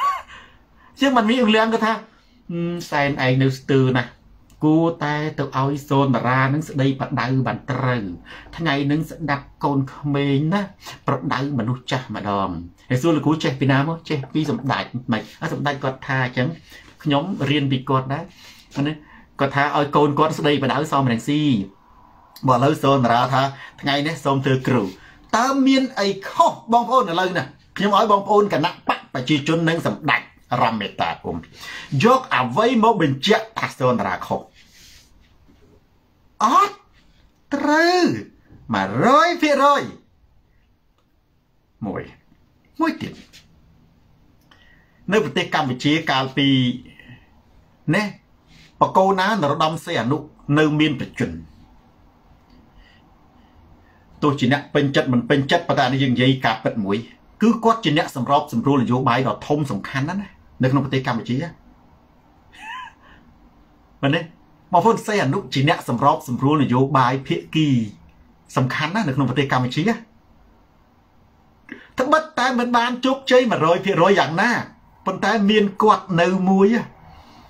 chứ mình ông lén cái tha sen ai nữ từ nè cô ta tự oi xôn mà ra nó sẽ đây bắt đầu bàn trừ tháng ngày nó sẽ đặt con mình á bắt đầu mà nuôi cha mà đòn ngày xưa là cú trẻ Việt Nam á trẻ vì dòng đại mày dòng đại quạt tha chẳng nhóm riêng bị quạt đấy quạt tha oi con quạt sẽ đây bắt đầu sau mình si bỏ lỡ xôn mà ra tha tháng ngày đấy xôn từ cừu ta miên ai khó bong ôn ở lên nè nhưng nói bong ôn cả nặng bắt và chỉ chôn nâng dòng đại ram mê ta dốc à vây mẫu bình chạy ta sơn ra khổ trừ mà rơi phía rồi mùi tiền nơi vật Campuchia cao bì nè bà cô ná nó đông xe nụ nơi miên vật chuẩn tôi chỉ nặng bên chất bà ta nó dừng dây cạp bật mũi cứ quát trên nẹ sầm rộp sầm rô là vô bài đó thông sầm khăn đó này nơi không có thể Campuchia mình đấy mà phun xe nụ chỉ nẹ sầm rộp sầm rô là vô bài phía kỳ sầm khăn đó nơi không có thể Campuchia thắc bất tay mình bán chúc chơi mà rồi phía rồi dạng na phần tay miên quạt nâu muối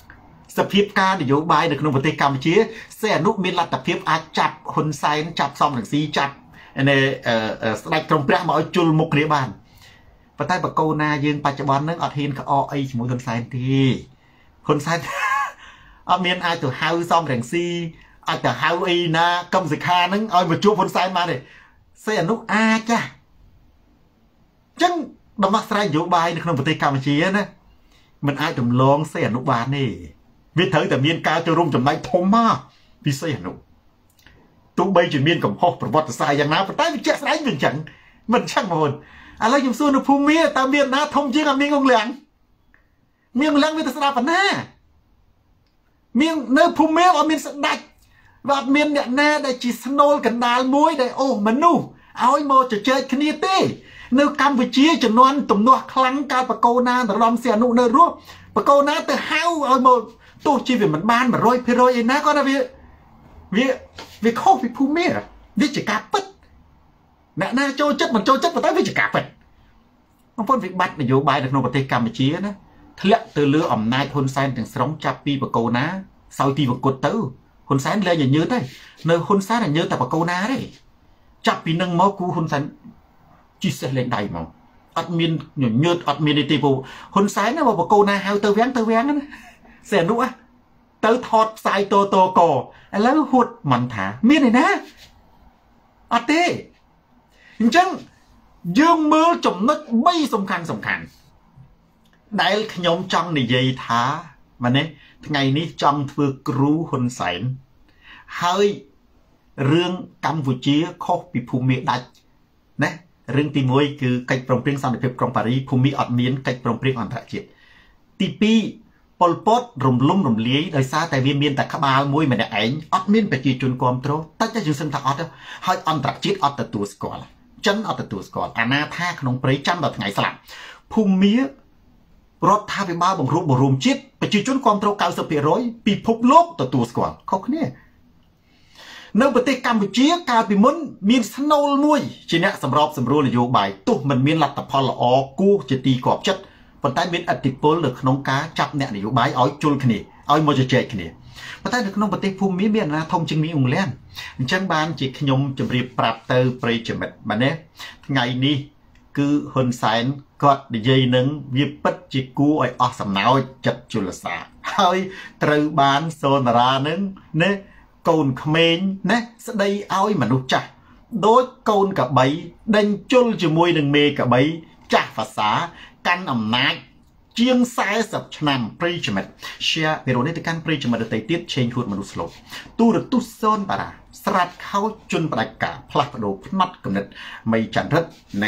สภาพการนโยบายในขนมประเทศกัมพูชีเสียนุมีรัฐเพียบอาจับคนไซน์จับซอมหนังสีจับในสไลด์ตรงเปรี้ยมาเอาจุลมุกเรียบานประเทศปะโกนายืนปัจจุบันนึงอัดเห็นเขาไอ้สมุนคนไซน์ที่คนไซน์เอาเมียนไอ้ตัวฮาวซอมหนังสีไอ้ตัวฮาวอีนะกำสิคานึงเอามาจูบคนไซน์มาเลยเสียนุอาจ้ะจังดมาสไลด์นโยบายในขนมประเทศกัมพูชีนะมันอาจจะลองเสียนุบานนี่วิถีแต่เมียนกาจะรุมจำได้ทมมากพิเศษนุตู้ใบจะเมียนกับพ่อประวัติศาสตร์อย่างน้ำแต่ใต้เป็นเจ้าสายเป็นจังมันช่างมาคนอะไรอย่างส่วนภูมิแต่เมียนนาทมจริงกับเมียงงเหลืองเมียงเหลืองวิทยาศาสตร์ปัญหาเมียงเนื้อภูมิว่าเมียนสดัดว่าเมียนเนี่ยน่าได้จีสโนลกันดาลมวยได้โอ้มันนู่เอาไอ้โมจะเจอคณีเต้เนื้อกัมพูชีจะนอนตุ่มนัวคลังการปะโกนาแต่รอมเสียนุเนื้อรู้ปะโกนาแต่เฮาเอาโมตัวชีวิตมันบ้านมันรอยเพรอยเองนะก็นะวิโควิภูมิวิจิกาปิดน่าโจจัดมันโจจัดมาตั้งวิจิกาปิดบางคนวิบัตินโยบายในประเทศกัมพูชีนะทะเลตือเรืออ่ำนายคนไซน์ถึงสองจับปีปะโกนาเสาตีปะกดตื้อคนไซน์เลยอย่าเยอะได้เนื้อคนไซน์เยอะแต่ปะโกนาได้จับปีนึงมอกูคนไซน์จีเสเลนได้มั้งอัดมินหยุ่นยืดอัดมินในตีปูคนไซน์นะว่าปะโกนาเฮาเตอร์แวงนะเสียรู้อะเตอทอดสายโตโกแล้วหุดมันถาเมียนเลยนะอัดเต้จังยืมมือจมนึกไม่สำคัญได้ขยมจังในยัยท้ามันเนี่ยไงนี้จังเพื่อกรูคนใส่เฮ้ยเรื่องกัมพูชีโคปิภูมิดัดนะเรื่องตีมวยคือไก่ปรมเปรี้ยงสันติภาพกรองปารีภูมิอัดเมียนไก่ปรมเปรี้ยงอันตรายจิตตีปีปลปดรมลุ่มเลี้ยโดยซาแต่เวียนเมียนแต่ขบาลมวยมันเนี่ยเองอัดเมียนไปจีจุนความโตตั้งใจจึงเส้นทางอัดให้อันตรจิตอัดแต่ตัวสกอลจันอัดแต่ตัวสกอลอาณาท่าขนมปริจันแบบไงสลับภูมิรถท่าไปบ้าบังรูปบรมจิตไปจีจุนความโตเก่าสเปียร้อยปีพบโลกแต่ตัวสกอลเขาเนี่ยในประเทศกัมพูชีการพิมพ์มีสโนลมวยชนะสำรอบสำรวจนโยบายตุมันมีหลักตะพอละอกูจะตีกรอบจัดปัจจัยเป็นอติปลหรือขนมกาจับเนี่ยนโยบายเอาจุลคณีเอาโมจะเจคณีปัจจัยขนมประเทศภูมิเมียนนะทงจึงมีองค์เล่นจังบานจิขยมจะเรียบปรับเตอร์ปริจมิตมันเนี่ยไงนี้คือคนสายกอดดีเจนึงวิปัจจิกูไออสำนาวจัดจุลศาสตร์เฮ้ยตรือบานโซนรานึงเนี่ยโกนเขมรนะสดายเอามนุษย์จ้ะโดยโกนกับใบดันจุลจมวยหนึ่งเมกับใบจ้าภาษาการอำนาจเจียงสายสับชนำปริจมิตเชียเปโรนิตการปริจมิตเตติดเชนชุดมนุษย์โลกตูรตุโซนตาราสลัดเข้าจนประกาศพลัดโดพนัดกำเนิดไม่จันทร์ใน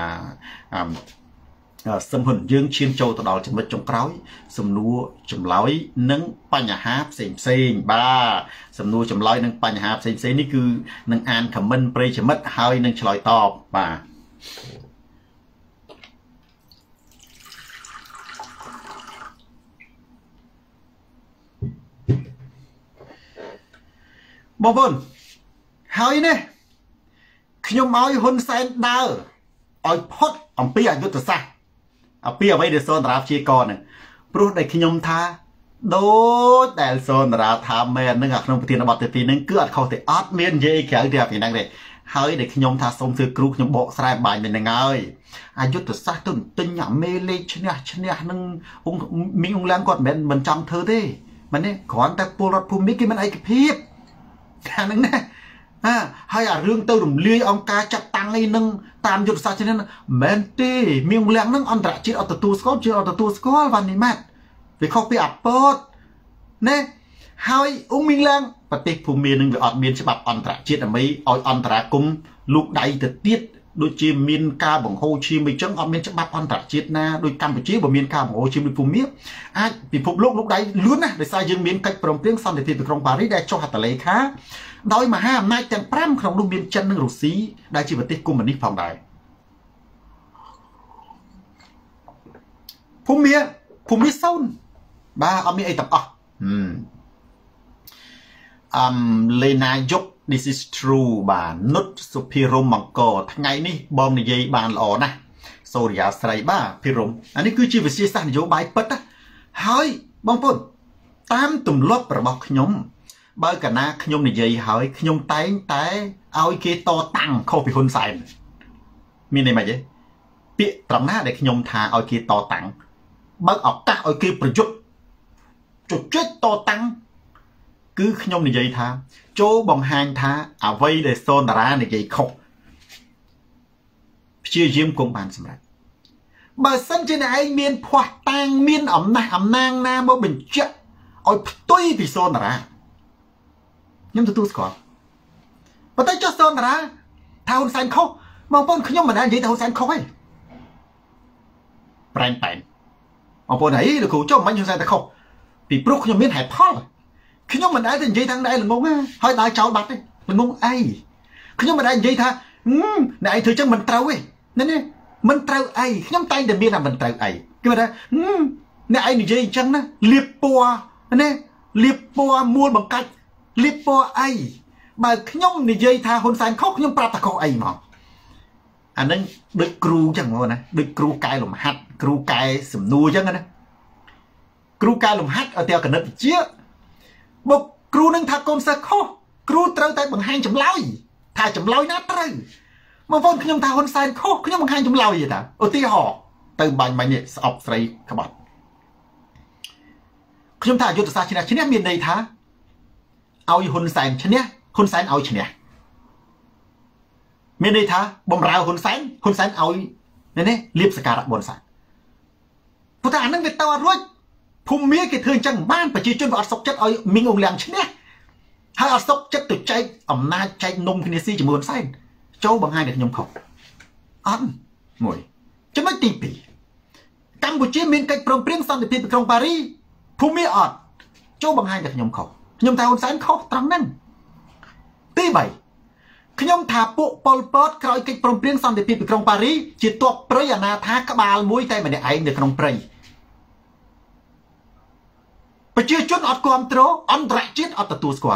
สมหุ่นยืงเชียนโจตลอดจนมาจงกร้อยสมนัวจำลอยนังปัญหาเสียงบ้าสมนัวจำลอยนังปัญหาเสียงนี่คือนังอ่านคำมันปริจมิตหายนังฉลอยตอบมาบอบนเฮ้ยเนี่ยขยมเอาหุ่นแสนดาวเอาพดเอาปีอายุตัวซะเอาปีเอาไว้เดี๋ยวโซนรับชีก่อนเนี่ยปลุกได้ขยมท่าโดยแต่โซนรับทำเมียนนึกขนมปฏินบัติปีนึงเกิดเขาแต่อัดเมียนเย่แข็งเดียบอย่างนั้นเลยเฮ้ยเด็กขยมท่าส่งซื้อกรุ๊ปขยมโบกสายบายเป็นยังไงอายุตัวซะตุ่นตึงหยาเมลีชเนี่ยนึงองมีองแรงกอดมันจำเธอได้มันเนี่ยขอนแต่ปูรถภูมิกิมันไอ้กพีบแค่นั้นนะให้เรื่องเติมเลี้ยองกาจับตังไอ้นึงตามยุทธศาสตร์เช่นนั้นแมนตี้มีองแรงนึงอันตรจิตอัตตัวสกอตจิตอัตตัวสกอตวันนี้แมทไปเข้าไปอัดเปิดเนี่ยให้องมีแรงปฏิภูมินึงไปอัดมีนฉบับอันตรจิตอะไรเอาอันตรกุมลูกใดแต่ติดโดยจีมีนกาบังโฮชีไม่จังอัดมีนฉบับอันตรจิตนะโดยกัมพูชีบ่มีนกาบังโฮชีมีภูมิปีพบโลกลูกใดล้วนนะโดยสายยังมีนกัดปรมเปรี้ยงสันติภาพกรองปารีได้โจหัตเลยค่ะโดยมาห้ามนายจังแปรมของลุงเบียนจันนึงรุสีได้ชีวิตกุมมันนี้พร้อมได้ภูมิเศร้าบ้าเอามีไอตับเลนายก this is true บ้านุชสุพิรมมังกรทั้งไงนี่บอมในยัยบานหล่อนะโซริยาสไลบ้าพิรมอันนี้คือชีวิตเสียสารนโยบายเปิดนะเฮ้ยบางปุ่น tam tùm lốp rồi bọc nhóm bởi cả na nhóm này dây hỏi nhóm tay ao kia to tăng không bị hôn sai mình này mà vậy bị trầm na để nhóm thà ao kia to tăng bác ọc các ao kiaប្រយុទ្ធ chết to tăng cứ nhóm này dây thà chỗ bằng hàng thà à vây để son ra này dây không chia diêm cùng bàn xem lại bà sân trên này miền phật tang miền ẩm nang na mơ bình chết ôi tôi vì son ra nhưng tôi score và tới cho son ra thao san không mà bọn nhóm mình ăn vậy thao san không ấy brand bèn ông bọn ấy là cụ cho mấy nhóm san ta không vì bốc nhóm miền hải phật khi nhóm mình ăn thì vậy thằng này là ngon á hỏi đại cháu bạch đi là ngon ai khi nhóm mình ăn vậy tha này thử chân mình trâu ấy nên nè mình trâu ai nhóm tay để biết là mình trâu ai cái mà đó này ai vậy chân á liệp bùa nè liệp bùa mua bằng cách liệp bùa ai mà nhóm này dây tha hôn sang khóc nhóm prata khóc ai mà anh ấy được cừu chẳng mà nè được cừu cài lồng hạt cừu cài sầm nuôi chẳng nè cừu cài lồng hạt ở theo cái nấc chia một cừu nâng thà con sa khóc cừu trâu tay bằng hai chấm lói thà chấm lói nát trâu mà vốn nhóm thà hôn sang khóc nhóm bằng hai chấm lói vậy ta ở tí họ từ bài này sọc sấy các bạn nhóm thà vô từ xa chỉ là miền đây thàเอาหุ่นแสนชนะหุ่นแสนเอาชนะเมื่อในท่าบ่มราวหุ่นแสนเอาเนี่ยรีบสกัดบนสัตว์พอทหารนั่งไปต่อด้วยภูมิเมียกิเทิงจังบ้านไปจีจนว่าอัดศพจัดเอามิงองแรงชนะให้อัดศพจัดตุใจอำนาจใจนมพินิซีจมูกแสนโจ้บางไงเด็กยมเขาอันงวยจะไม่ตีปีกัมพูชีมีการปรองเปรี้ยงสันติภาพกรุงปารีสภูมิอัดโจ้บางไงเด็กยมเขาnhóm thảo sáng khó trắng năng tí vậy nhóm thả bộ Pol Pot coi cái prom prieng xong thì bị trong Paris chỉ tuột tới nhà na thả các bà mũi tay mà để ai được trong Paris và chưa chút ọt con trố on đại chết ọt tụt squad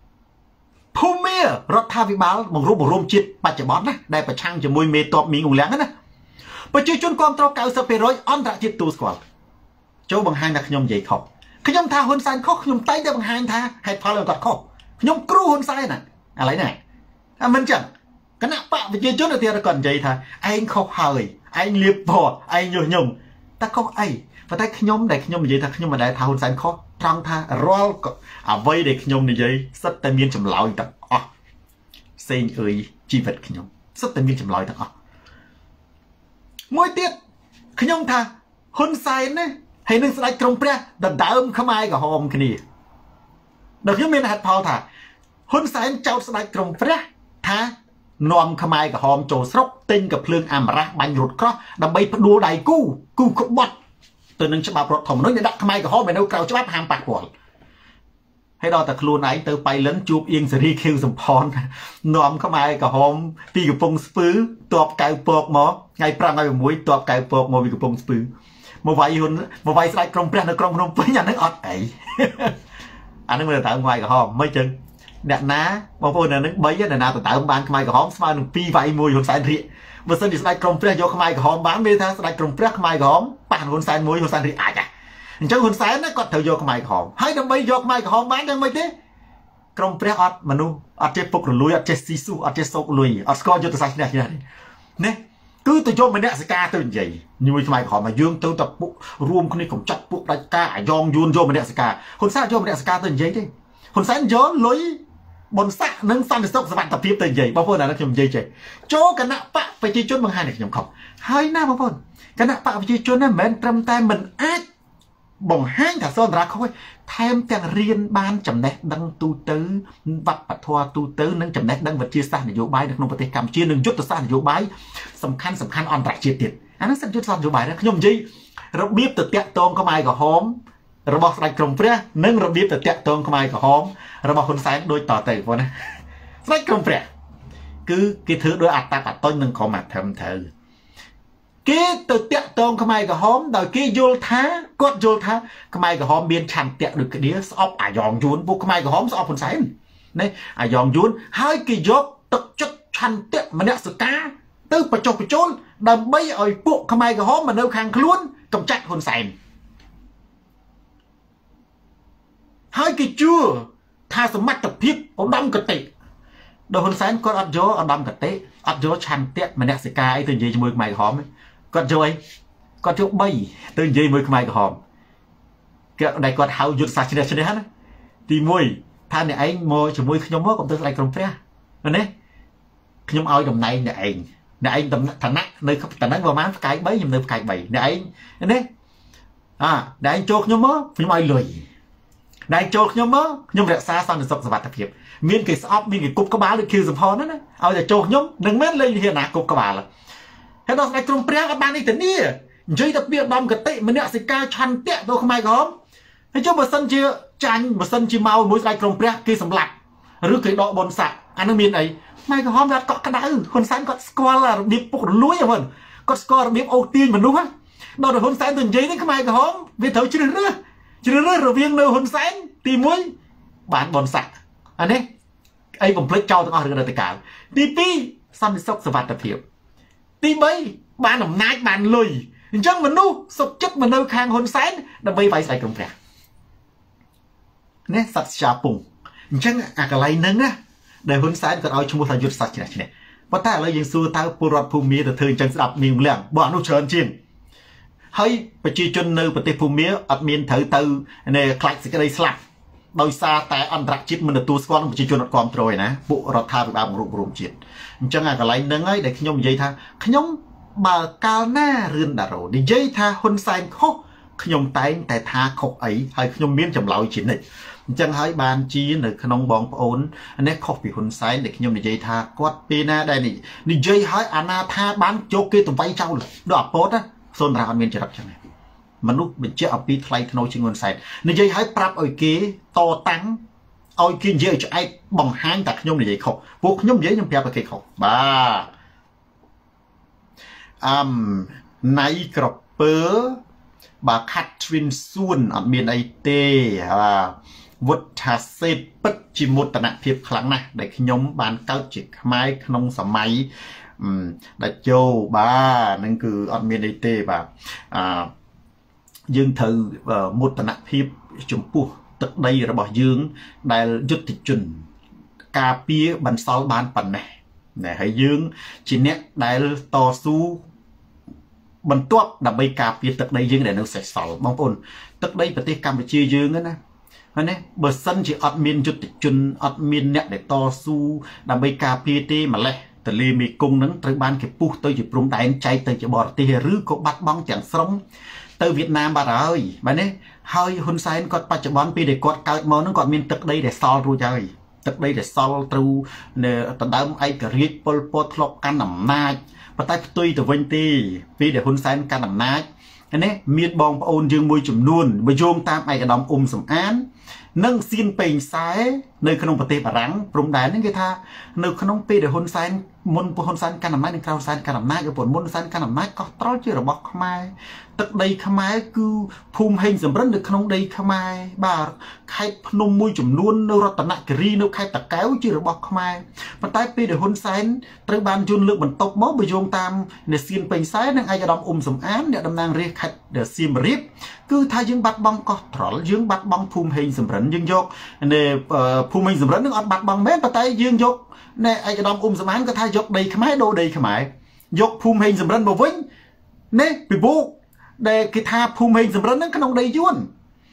phun mía rót tha vi báo bằng rôm chết bà chả bón á đây phải chăng cho mùi mê tọt mì ngủ láng á và chưa chút con trố cao sơ pê rồi on đại chết tụt squad chỗ bằng hai là nhóm dậy khóc khi nhóm thà hôn sai khóc nhóm tay để bằng hai thà hay phá lời gọt khóc nhóm cru hôn sai nè à lấy này à mình chẳng cái nạp bạ với chơi chốt là tiền là còn vậy thà anh khóc hời anh liệp vò anh nhồi nhung ta khóc ai và tay nhóm đây nhóm vậy thà nhóm mà đây thà hôn sai khóc trăng thà roll à vây để nhóm này vậy rất tay miên chầm lão tập xin ơi chi vật nhóm rất tay miên chầm lão tập mỗi tiết khi nhóm thà hôn sai nè hay nên sẽ trong pre đợt đơm không ai cả hòm cái này đợt nhóm mình hạt phao thà hôn sáng cháu sẽ trong pre thà nòm không ai cả hòm trổ sốc tinhกับเพลิงอามระบันรุดก็ดับใบดูได้กู้ขบดตัวนึงจะมาปลดถมน้อยจะดักทำไมกับหอมไปดูเกาจะแบบหามปากก่อนให้ดอแต่ครูไหนเติมไปเล่นจูบเอียงสรีคิวสมพรนอมเข้ามากับหอมปีกับปงสปื้อตัวไก่ปอกหมอไงปรางไงแบบมวยตัวไก่ปอกหมอปีกับปงสปื้อมาไว้หุ่นมาไว้สไลด์กรงเปรี้ยนกรงพนมเป็นอย่างนั้นอดไออันนั้นมันแต่ngoàiกับหอมไม่จึงเด็กน้าบางคนเนี่ยนึกใบยันนาแต่แต่บ้านขมายกับหอมสมาหนึ่งปีไว้มวยหุ่นสายรีเมื่อสนิทสไลด์กรงเปรี้ยนโยขมายกับหอมบ้านไม่ได้สไลด์กรงเปรี้ยนขมายกับหอมป่านหุ่นสายมวยหุ่นสายรีอาจ้ะจังหุ่นสายนั่นก็เธอโยขมายกับหอมให้ทำไมโยขมายกับหอมบ้านยังไม่ได้กรงเปรี้ยนอดมนุษย์อดเจ็บปกหรือลุยอดเจ็บซีซูอดเจ็บโซกลุยอดสกอร์โยตัวสายเนี่ยcứ từ chỗ mình đã sẽ ca từ gì như vậy họ mà dương từ tập bộ rùm con này cũng chặt bộ đại ca yong yun vô mình đã sẽ ca hôn sát vô mình đã sẽ ca từ gì chứ hôn sát gió lối bồn sát nâng san để sốc các bạn tập tiếp từ gì bao nhiêu là nó chồng gì chứ chỗ cái nạp bạ phải chơi chốt bằng hai này nhầm không hai na bao nhiêu cái nạp bạ phải chơi chốt này mình trăm tay mình ác bằng hai thằng son ra không thêm tiếng riêng ban chấm nét đăng tu tứ vật bạch thoa tu tứ nâng chấm nét đăng vật chia xa để dỗ bài được nông vật cầm chia nâng chút từ xa để dỗ bài sầm khăn on tại chia tiệt anh nó sẽ chút xa dỗ bài đó nhôm gì rồi biết từ tẹt tôn có mai có hóm rồi bỏ sạch trồng phế nâng rồi biết từ tẹt tôn có mai có hóm rồi bỏ hôn sáng đôi tỏ tẩy vào này sạch trồng phế cứ cái thứ đôi ạt ta tôi nâng có mặt thầm thờ cái từ tẹt tôn không ai cả hóm đời cái vô thá cốt vô thá không ai cả hóm biên chăn tẹt được cái đĩa sọp à giòn dún bu không ai cả hóm sọp phần sáng này à giòn dún hai cái dốt tập chất chăn tẹt mà nè sự cá từ bạch chôn đầm bay ở bộ không ai cả hóm mà đâu khang luôn cầm chặt hồn sáng hai cái chua tha sớm mắt tập thiếp ông đâm cái tệ đầu hôn sáng con ăn gió ông đâm cái tệ ăn gió chăn tệ mà nẹt sky ấy từ gì cho mười mày hóm ấy con gió ấy con gió bay từ gì mười mày hóm cái này con hào dụt sạch trên đây hết thì mùi tha này anh mồi chỉ mùi nhóm mốt cũng từ lại cầm phê đấy nhóm ao dòng này anh tầm thằng nát nơi không thằng nát vào má cái bấy nhưng nơi cái bầy để anh đấy để anh chốt nhóm mớ nhóm ai lười để anh chốt nhóm mớ nhóm rẽ xa xong rồi sập sập tập hiệp miên cái shop miên cái cục có báo được kêu dùm hòn đó ao giờ chốt nhóm đừng mét lên hiện nè cục có bà là thế đó này trong pre các bạn đi tỉnh đi chơi đặc biệt đom cái tệ mà nè sẽ ca chăn tệ tôi không ai có thế cho một sân chia tranh một sân chia màu mỗi cái trong pre kia sầm lặt rước cái đọ bồn sạ anh nó miên ấy mai có hôm ra có cái đá hôn sáng có score là điệp phục lúa rồi mình có score điệp ưu tiên mình đúng không đâu được hôn sáng từng giấy đến cái mai có hôm vì thấu chưa nữa rồi viên nơi hôn sáng tìm muối bạn bồn sạ anh ấy ấy còn plek trâu tôi được cả đi pi xong đi sốc sờ vặt tập hiệu đi mấy bạn làm nát bạn lười chẳng mình nu sốc chất mình nơi khang hôn sáng đã bay phải sai công việc nè sạch xà bùng chẳng cái này nâng á để hôn sáng còn ao chung một thời gian sạch này và ta lạiยังสู้taปูรอดภูมิแต่เธอจังสลับมีเรื่องบ้านนู้เชิญชินให้ประชาชนในประเทศภูมิอัดมีนถือตือในคลาสสิกได้สลับโดยซาแต่อันตรจิตมันตัวสกอตประชาชนอัดความโปรยนะบุรัฐาแบบรวมจิตจังอะไรนั่งไอ้เด็กขยมยัยท่าขยมบ่ากาลหน้าเรือนดารุดิยัยท่าฮุนไซน์เขาขยมไตแต่ท่าเขาไอ้ให้ขยมเมียนจำเล่าจิตนี่จังให้บานจีหรือขนมบองโอนอันนี้เขาเป็นคนไซน์เด็กขยมดิยัยท่ากวดปีหน้าได้นี่ดิยัยให้อนาธาบ้านโจเกตุ่มไปเจ้าเลยดอกโพสนะโซนราอันเมียนจะรับจังไงมนุษย์เป็นเจ้าปีไทยขนมชิงเงินไซน์ดิยัยให้ปรับเอาเก๋ต่อตั้งเอากินเยอะจะไอ้บ่งหางแต่ขยมดิยัยเขาพวกขยมเยอะยังเพียบไปเก๋เขาบ้าในกระเป๋าบาคัดทรินซูนอันเมียนไอเต้วัฒนเศษปัจจิมุตนะเพียบครั้งนะได้ขยมบานเก้าจิกไม้ขนมสมัยได้โจบ้านั่นคืออันเมียนไอเต้บ้ายืงถือมุตนะเพียบจมปูตึกใดระบอบยืงได้ยุติจุนกาเปียบันซอลบานปันเนี่ยให้ยืงจีเนี้ยได้ต่อสู้บรรทุกดับใบกาเปียตึกใดยืงได้นึกเสร็จสอลบางคนตึกใดปฏิกรรมไปยืยืงนะอันนี้เบอร์ซันจีอัดมินจุดจุนอัดมินเนี่ยได้ต่อสู้ดับใบกาเปียตีมาเลยแต่ลีมีกุ้งนั้นตรึบ้านเก็บปุ๊ตัวจีปรุงได้ใจตัวจีบอร์ตีหรือก็บัดบ้องจังสมตัวเวียดนามบาร์เลยแบบนี้เฮ้ยฮุนไซน์ก็ปัจจุบันปีเด็กกอดเกิดมานั้นก่อนมินตึกใดได้ซอลรู้ใจตึกใดได้ซอลตรูเนี่ยตอนเดิมไอ้กระริบปลปทลบกันหนำนาปะใต้ตุยตัววันตีปีเด็กฮุนไซน์กันหนำนาอันนี้มีดบองปะโอนยืงมวยจุ่มนุ่นไปโยมตามไอ้กระดมสมอันนั่งซีนเป็นสายในขนมปฏิบัติรังปรุงได้นั่นคือท่าในขนมปีเด็กฮุนไซน์มุนฮุนไซน์กันหนำนาในคราวไซน์กันหนำนากับผลมุนไซน์กันหนำนาก็ตร้อยชื่อระบบขมายตึกใดขมายคือภูมิเฮงสำรันในขนมใดขมายบ่าใครพนมมวยจุ่มนุ่นในรัตนกรีในใครตะแก้วชื่อระบบขมายปะใต้ปีเด็กฮุนไซน์ตรึบานจุนเลือกบรรทบมอไปโยงตามในซีนเป็นสายนั่งไอ้กระดมสมอันเนี่ยดำนางเรียกขัดเดือดซีมริบคือถ้ายังบัดบังก็ถอดยังบัดบังภูมิเฮงสำรันยังยกในภูมิเฮงสำรันนึกอัดบัดบังแม้ปะใต้ยังยกในไอ้กระดมสมอันก็ถ้ายกดีขมายโดดีขมายยกภูมิเฮงสำรันบ่วิ่งเนี่ยไปบุกđể cái tha phum hình sầm rắn nó không đầy yuan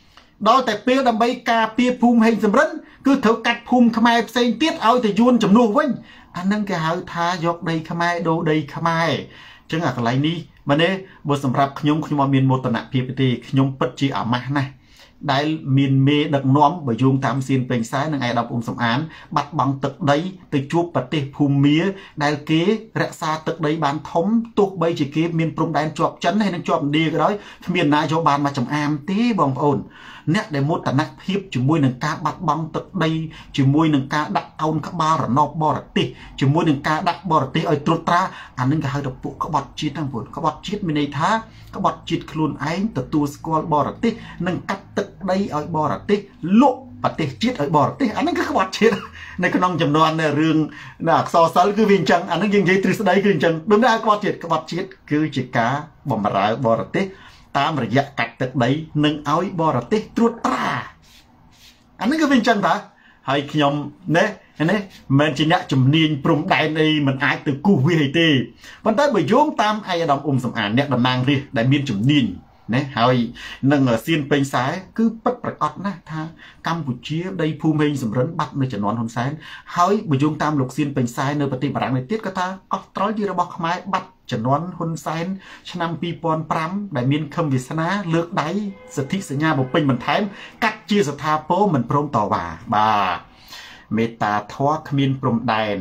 đó tại pia đầm bay cà pia phum hình sầm rắn cứ thấu cắt phum khmai xây tiết ao thì yuan chấm nuông vinh anh nâng cái hào tha dọc đầy khmai đồ đầy khmai chẳng là cái này đi mà nè bữa sầm rạp nhung mà miền một tận nặng pia thì nhung bất chi ở mặt này đại miền mê đặc nóm bởi dùng tam xin bên trái năng ai đọc sầm án bắt bằng tật đấy từ chuột bật tê phum mía đại kế rẽ xa tật đấy bán thống tuột bay chỉ kế miền prum đại chọp chấn hay năng chọp đi cái đó miền na cho bàn mà chồng am tí bong ổn nét để một tận nặng hiệp chỉ môi nâng ca bắt bằng tật đây chỉ môi nâng ca đặt ông các ba rồi nọc bò tê chỉ môi nâng ca đặt bò tê ở trượt ra anh nâng cái hai độc bộ các bọt chít năng buồn các bọt chít bên đây thá các bọt chít luôn ấy từ tu squal bò tê nâng cắt tật đây ở bò tê lộ bọt tê chít ở bò tê anh nâng các bọt chít này cái nông chầm non này rương là so sánh cứ viên chân anh nâng dừng dây từ đây cứ chân đúng ra các bọt chít cứ chỉ cá bò mà ra bò têตามระยะกัดตึกใดหนึ่งเอาบอระติตรวจตราอันนั้นก็เป็นจังหวะให้ขยมเนี่ยมันจะเนี่ยจุ่มนีนปรุงได้ในมันอาจtừกูวิเหตีวันใต้ไปโยงตามไอ้ดำสำอางเนี่ยดำนางดิได้มีจุ่มนีนเนี่ยให้นั่งเซียนเป็นสายคือปัดประกอบนะท่ากัมพูชีได้ภูมิสำรันบัดในจังหวัดฮอนไซน์ให้ไปโยงตามหลกเซียนเป็นสายในปฏิบัติในเตี้ยก็ท่าอ๋อตรอยยีระบอกขมายบัดจังหวัดฮอนไซน์ชนำปีปอนปรำได้มีคำวิศนาเลือกได้สถิสัญญาบอกเป็นเหมือนแทนกัดจีสถาโปเหมือนพรมต่อว่าบ่าเมตาทวขมินปรมแดน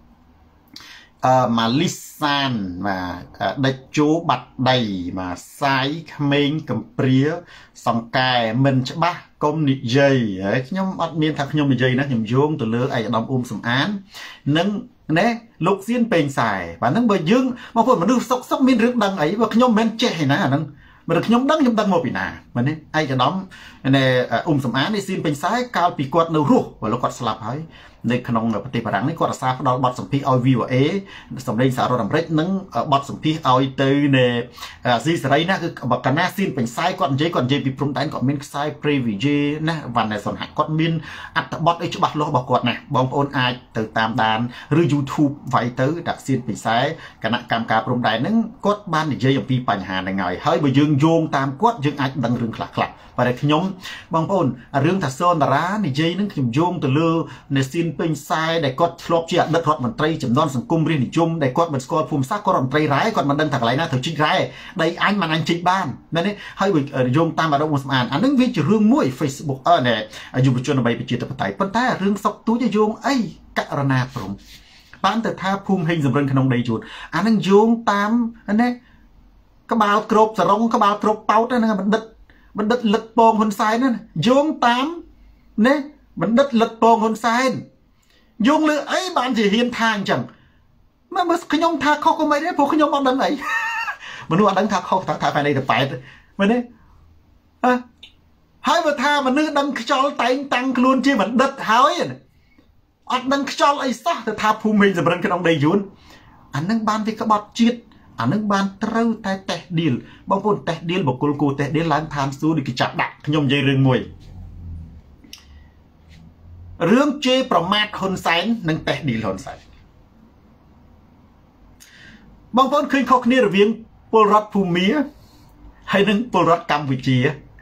มาลิซานมาได้โจบัดได้มาไซขมิงกัมเปรียสองกายมันฉบับกรมนิเยยย่อมอัดเมียนทักย่อมนิเยยนะย่อมโยงตัวเลือกไอ้ดำสมานนั่งเนี่ยลูกเสียนเป็นสายvàนั่งไปยึงบางคนมันดูซกมีเรื่องดังไอ้ว่าย่อมเป็นเจ๊นะนั่งมันย่อมดังมาปีหน้ามันนี่ไอ้จะน้องเนี่ยสมานในเสียนเป็นสายกาวปีกวดนูรูว่าเรากวดสลับให้ในขนมปฏิบัติรังนี่กวดซาฟดอลบัดสัมพีเอาวิวสำเร็จสารดำเร็จนั่งบัดสัมพีเอาตือเนี่ยซีสไรนะคือบักกันหน้าเสียนเป็นสายกวดเจปีพรมแต่งกวดมินสายพรีวิเจนะวันในส่วนหักกวดมินอัตบัดไอ้ฉบับโลบักกวดนะบางคนอาจตือตามดานหรือ YouTube ไว้ตือดักเสียนเป็นสายคณะกรรมการพรมแต่งนั่งกวดบ้านในเจอย่างปีปัญหาในไงให้ไปยึงโยงตามกวดยึงอาจดังเรื่องขลักไปได้ขยมบางคนเรื่องทัศนร้านในเจนั่งขยมโยงตัวเลือในเสียนเป็นสายได้กดทลบเชียดัดรถมันตรีจำนวนสังคมเรียนนิยมได้กดมันสกอร์ภูมิซักกดมันตรีร้ายกดมันดังถักไหลนะถึงจิตร้ายได้อันมันอันจิตบ้านนั่นนี่ให้ไปโยงตามมาดงสมานอันนั้นวิจเรื่องมวย Facebook เนี่ยอยู่ปัจจุบันไปจิตปไตยปัญหาเรื่องสกตัวจะโยงไอ้กะระนาปรุงบ้านแต่ท่าภูมิเฮงสำเร็จขนมได้จุดอันนั้นโยงตามอันนี้กระบาลกรบสรงกระบาลกรบเป้านั่นมันดัดหลักปองคนทรายนั่นโยงตามเนี่ยมันดัดหลักปองคนทรายยงเลยไอ้บ้านจะเห็นทางจังมันขยมทางเขาก็ไม่ได้พวกขยมเอาดังไหนมันว่าดังทางเขาทางภายในแต่ไปมันเนี่ยให้มาทามันนึกดังจอลแต่งตังคลุนจีมันดัดหายอัดดังจอลไอ้ซะแต่ทาภูมิจะเป็นขนมได้ยุนอันนั้นบ้านที่กระบอกจิตอันนั้นบ้านเต้าแต่ดีลบางคนแต่ดีลบอกกูแต่ดีลล้างทานสู้ดิกิจับดักขยมใจเรื่องมวยเรื่องเจประมาทคนแสนนั่งแต่ดีหล่นใส่บางคนเคยเขาเนี่ยเรียงปลรัดภูมิให้นั่งปลรัดกัมพูชี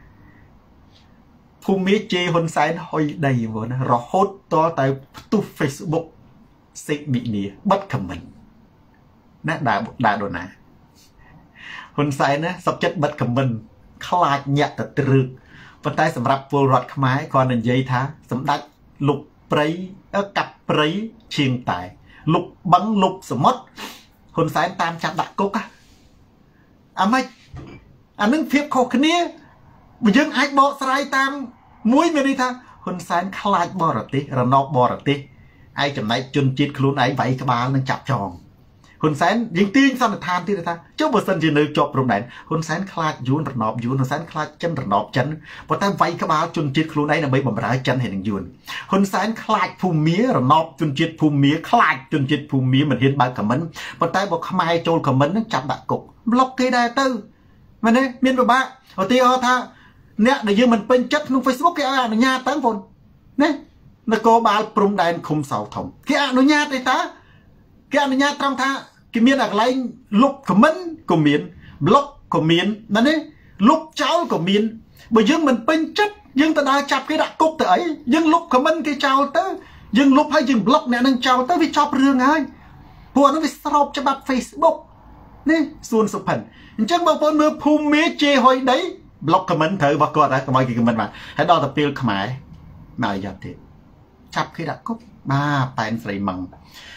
ภูมิเจคนแสนหอยได้หมดนะรอโฮตต่อแต่ตู้เฟซบุ๊กเซ็กบีนี่บัดคำมันนะด่าโดนนะคนแสนนะสับจัดบัดคำมันคลาดเนี่ยแต่ตรึกปัจจัยสำหรับปลรัดขมายก่อนหนึ่งยัยท้าสำดักลุกปรีกับปรีเชียงตายลุกบังลุกสมมติคนสายตามจับดักกุกไม่อันนึงเพียบโคกนี้มันยังไอ้บอกสายตามมวยไม่ได้ท่าคนสายคลายบอร์ติระนอกบอร์ติไอ้จำไหนจนจิตคลุนไอ้ใบกบาลนั่งจับจองคนแสนยิงตีนสันทานที่ท่าเจ้าบุษจีนจบโรงแรมคนแสนคลาดยูนระนอบยูนคนแสนคลาดจันระนอบจันพอแต่ใบกบาลจนจิตคลุนไอ้น่ะใบบำร้ายจันเห็นหนึ่งยูนคนแสนคลาดภูมิเมียระนอบจนจิตภูมิเมียคลาดจนจิตภูมิเมียมันเห็นใบกับมันพอแต่บอกขมายโจลกับมันนั่งจับดักกบล็อกที่ได้ตื้อมันเนี่ยมีนแบบว่าเอาตีเอาท่าเนี่ยเดี๋ยวยังมันเป็นจัดนุ่งเฟซบุ๊กแกอนุญาตตั้งฝนเนี่ยนักโกบาลปรุงแดนคุมเสาถมแกอนุญาตเลยตาแกอนุญาตตามท่ากิมีนอะไรลุกขมิ้นก็มีนบล็อกก็มีนนั่นนี่ลุกเจ้าก็มีนบ่ยังมันเป็นจัดยังตาดาจับcáiดักกุ๊กแต่ไอ้ยังลุกขมิ้นcáiเจ้าเต้ยังลุกให้ยังบล็อกเนี่ยนั่งเจ้าเต้วิชอบเรื่องไงพวกนั้นวิสอบจะบัดเฟซบุ๊กนี่ส่วนสุพรรณจังบางคนเมื่อภูมิเจหอยได้บล็อกขมิ้นเธอบอกก่อนนะขโมยกี่ขมิ้นมาให้ดอตะเปียขมายมาหยาบเถิดจับcáiดักกุ๊กมาเป็นใส่มัง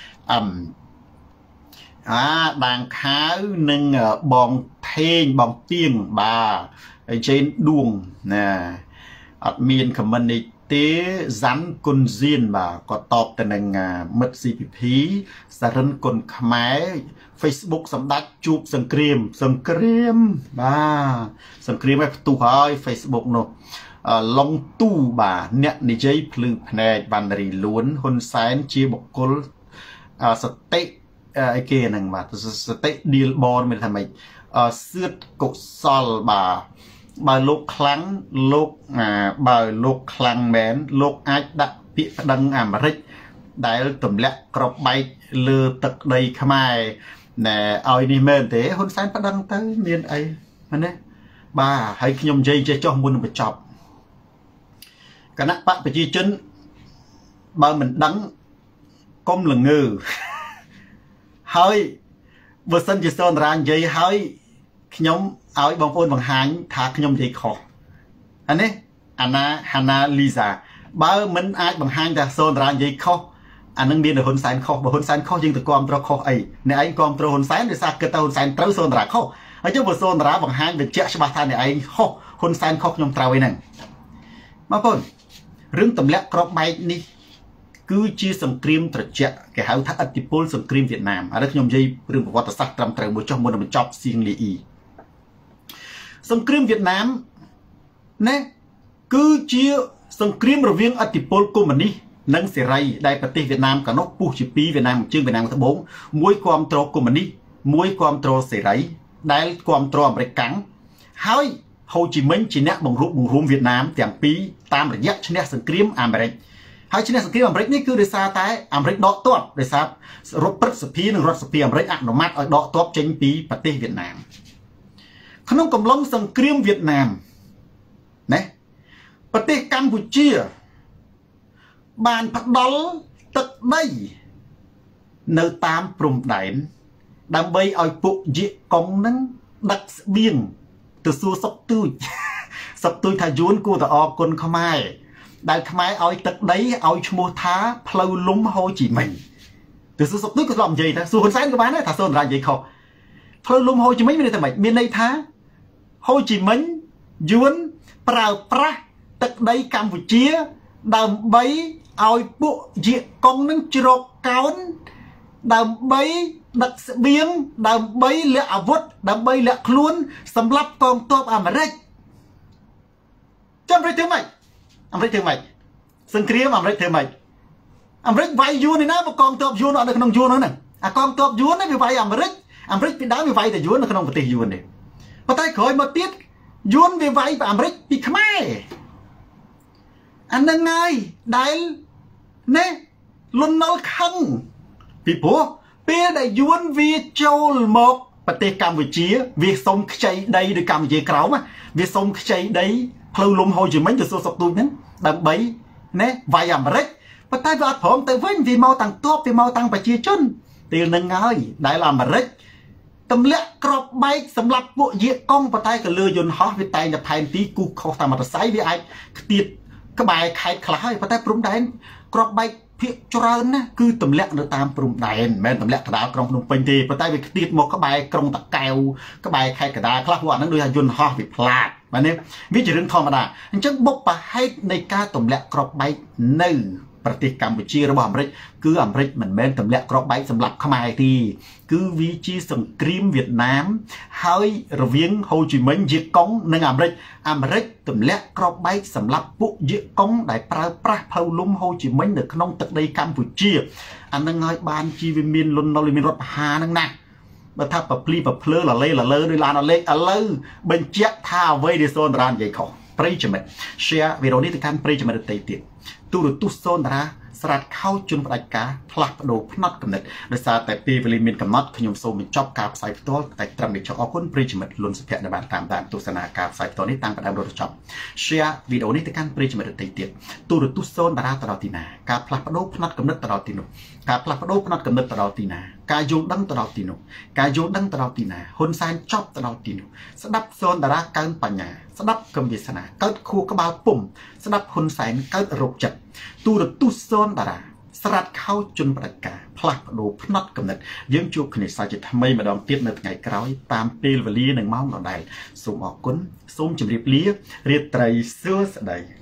ดังข้าวหนึ่งบองเทงบองเตียงบาเจนดวงนะมีนคำมันในเตจันกุนเซียนบาก็ตอบแต่หนึ่งมัดซีพีสารนกุนขมาย Facebook สำดักจูบสังเกรียมบาสังเกรียมไว้ตู้หอย Facebook เนาะลงตู้บาเนี่ยในใจพลือแผนบันรีล้วนคนแสนเชียบกลสเตไอเกนังมาสเตดีลบอลไม่ทำไมเสื้อกกซอลบาបើលោកខ្លាំងលោកបើលោកខ្លាំងមែនលោកអាចដាក់ពាក្យប្តឹងអាមេរិកដែលទម្លាក់ក្របបែកលើទឹកដីខ្មែរណែឲ្យនេះមែនទេហ៊ុនសែនប្តឹងទៅមានអីមែនទេបាទហើយខ្ញុំនិយាយចេះចោះមុននឹងបញ្ចប់គណៈបកប្រជាជនបើមិនដឹងកុំល្ងើហើយបើសិនជាសនរានិយាយហើយខ្ញុំឲ្យបងប្អូនបង្ហាញថាខ្ញុំនិយាយខុសអានេះអាណាហាណាលីសាបើមិនអាចបង្ហាញថាសនរានិយាយខុសអានឹងមានតែហ៊ុនសែនខុសបើហ៊ុនសែនខុសយើងទៅគាំទ្រខុសអីអ្នកឯងគាំទ្រហ៊ុនសែនដោយសារគិតថាហ៊ុនសែនត្រូវសនរាខុសហើយចុះបើសនរាបង្ហាញបញ្ជាក់ច្បាស់ថាអ្នកឯងខុសហ៊ុនសែនខុសខ្ញុំត្រូវឯហ្នឹងបងប្អូនរឿងទម្លាក់ក្របបែកនេះគឺជាសង្គ្រាមត្រជាក់គេហៅថាឥទ្ធិពលសង្គ្រាមវៀតណាមឥឡូវខ្ញុំនិយាយរឿងប្រវត្តិសាស្ត្រត្រឹមត្រូវមួយចុះមុននឹងបញ្ចប់សៀងលីអ៊ីសង្គ្រាមវៀតណាមណាគឺជាសង្គ្រាមរវាងឥទ្ធិពលកុម្មុយនីសនិងសេរីដែលប្រទេសវៀតណាមកាលនោះពុះជាពីរវៀតណាមជើងវៀតណាមត្បូងមួយគ្រប់គ្រងកុម្មុយនីសមួយគ្រប់គ្រងសេរីដែលគ្រប់គ្រងអាមេរិកកាំងហើយហូជីមិញជាអ្នកបង្រួបបង្រួមវៀតណាមទាំងពីរតាមរយៈឈ្នះសង្គ្រាមអាមេរិកហើយឈ្នះសង្គ្រាមអាមេរិកនេះគឺដោយសារតែអាមេរិកដកទ័ពដោយសាររដ្ឋព្រឹទ្ធសភានិងរដ្ឋសភាអាមេរិកអនុម័តឲ្យដកទ័ពចេញពីប្រទេសវៀតណាមក្នុងកំឡុងសង្គ្រាមវៀតណាមណាប្រទេសកម្ពុជាបានផ្ដល់ទឹកដីនៅតាមព្រំដែនដើម្បីឲ្យពួកយៀកកុងនឹងដឹកស្បៀងទៅសួរសុកទូចសុកទូចថាយួនគួរតែអរគុណខ្មែរដែលខ្មែរឲ្យទឹកដីឲ្យឈ្មោះថាផ្លូវលំហូជីមិញទៅសួរសុកទូចក៏ស្លាប់និយាយថាសួរហ៊ុនសែនក៏បានដែរថាសូនរាជនិយាយខុសផ្លូវលំហូជីមិញមានន័យថាម៉េចមានន័យថាហូជីមិញយួនប្រើប្រាស់ទឹកដីកម្ពុជាដើម្បីឲ្យពួកយៀកកុងនឹងជ្រកកោនដើម្បីដឹកស្បៀងដើម្បីលាក់អាវុធដើម្បីលាក់ខ្លួនសម្រាប់កងទ័ពអាមេរិកចាំអាមេរិកធ្វើម៉េចអាមេរិកធ្វើម៉េចសង្គ្រាមអាមេរិកធ្វើម៉េចអាមេរិកវាយយួននេះណាមកកងទ័ពយួនអត់នៅក្នុងយួនហ្នឹងអាកងទ័ពយួននេះវាវាយអាមេរិកពីដើមវាវាយតែយួននៅក្នុងប្រទេសយួននេះប៉ុន្តែក្រោយមកទៀតយួនវាវាយអាមេរិកពីខ្មែរអានឹងហើយដែលណែលន់នល់ខឹងពីព្រោះពេលដែលយួនវាចូលមកប្រទេសកម្ពុជាវាសុំខ្ចីដីដោយកម្ពុជាក្រោមវាសុំខ្ចីដីផ្លូវលំហូជីមិញទៅសួរសុកទូចហ្នឹងដើម្បីណែវាយអាមេរិកប៉ុន្តែវាអត់ព្រមទៅវិញវាមកតាំងទ័ពវាមកតាំងប្រជាជនពេលហ្នឹងហើយដែលអាមេរិកទម្លាក់ក្របបែកសម្រាប់ពួកយៀកកុងប៉ុន្តែក៏លើយន្តហោះវាតែងតែផែនទីគូខុសតាមមអត្តស័យវាអាចខ្ទាតក្បែរខេត្តខ្លះហើយប៉ុន្តែព្រំដែនក្របបែកភាគច្រើនណាគឺទម្លាក់នៅតាមព្រំដែនមិនមែនទម្លាក់កណ្ដាលក្រុងភ្នំពេញទេប៉ុន្តែវាខ្ទាតមកក្បែរក្រុងតាកែវក្បែរខេត្តកណ្ដាលខ្លះពួកអាហ្នឹងដូចថាយន្តហោះវាផ្លាតបាទនេះវាជារឿងធម្មតាអញ្ចឹងបុព្វហេតុនៃការទម្លាក់ក្របបែកនៅប្រទេសកម្ពុជារបស់អាមេរិកគឺអាមេរិកមិនមែនទម្លាក់ក្របបែកសម្រាប់ខ្មែរទេគឺវាជាសង្គ្រាមវៀតណាមហើយរវាងហូជីមិញយៀកកុងនិងអាមេរិកទម្លាក់ក្របបែកសម្រាប់ពួកយៀកកុងដែលប្រើប្រាស់ផ្លូវលំហូជីមិញនៅក្នុងទឹកដីកម្ពុជាអានឹងហើយបានជាវាមានលន់នល់មានរដ្ឋបហាហ្នឹងណាបើថាប្រភ្លីប្រភ្លើលលេដោយឡានអលេខឥឡូវបញ្ជាក់ថាអ្វីដែលសូនតារានិយាយខុសប្រិយមិត្ត share វីដេអូនេះទៅកាន់ប្រិយមិត្តដទៃទៀតទូរទស្សន៍សូនតារាស្រាតខោជន់ផ្ដាច់ការផ្លាស់ប្ដូរផ្នត់កំណត់ដោយសារតែពេលវេលាមានកំណត់ខ្ញុំសូមបញ្ចប់ការផ្សាយផ្ទាល់តែត្រឹមនេះចុះអរគុណប្រិយមិត្តលុនសុភ័ក្រដែលបានតាមដានទស្សនាការផ្សាយផ្ទាល់នេះតាំងពីដើមរហូតដល់ចប់ share វីដេអូនេះទៅកាន់ប្រិយមិត្តដទៃទៀតទូរទស្សន៍សូនតារាទៅដល់ទីណាការផ្លាស់ប្ដូរផ្នត់កំណត់ទៅដល់ទីនោះការផ្លាស់ប្ដូរផ្នត់កំណត់ទៅដល់ទីណាការយល់ដឹងទៅដល់ទីនោះការយល់ដឹងទៅដល់ទីណាហ៊ុនសែនចប់ទៅដល់ទីនោះស្ដាប់សូនតារាកើនបញ្ញាស្ដាប់កំវាសនាកើតខួរក្បាលពុំស្ដាប់ហ៊ុនសែនកើតរោគចិត្តទូរទស្សន៍សូនតារាស្រាតខោជន់ផ្ដាច់ការផ្លាស់ប្ដូរផ្នត់កំណត់យើងជួបគ្នាសាជាថ្មីម្ដងទៀតនៅថ្ងៃក្រោយតាមពេលវេលានិងម៉ោងដដែលសូមអរគុណសូមជម្រាបលារាត្រីសួស្ដី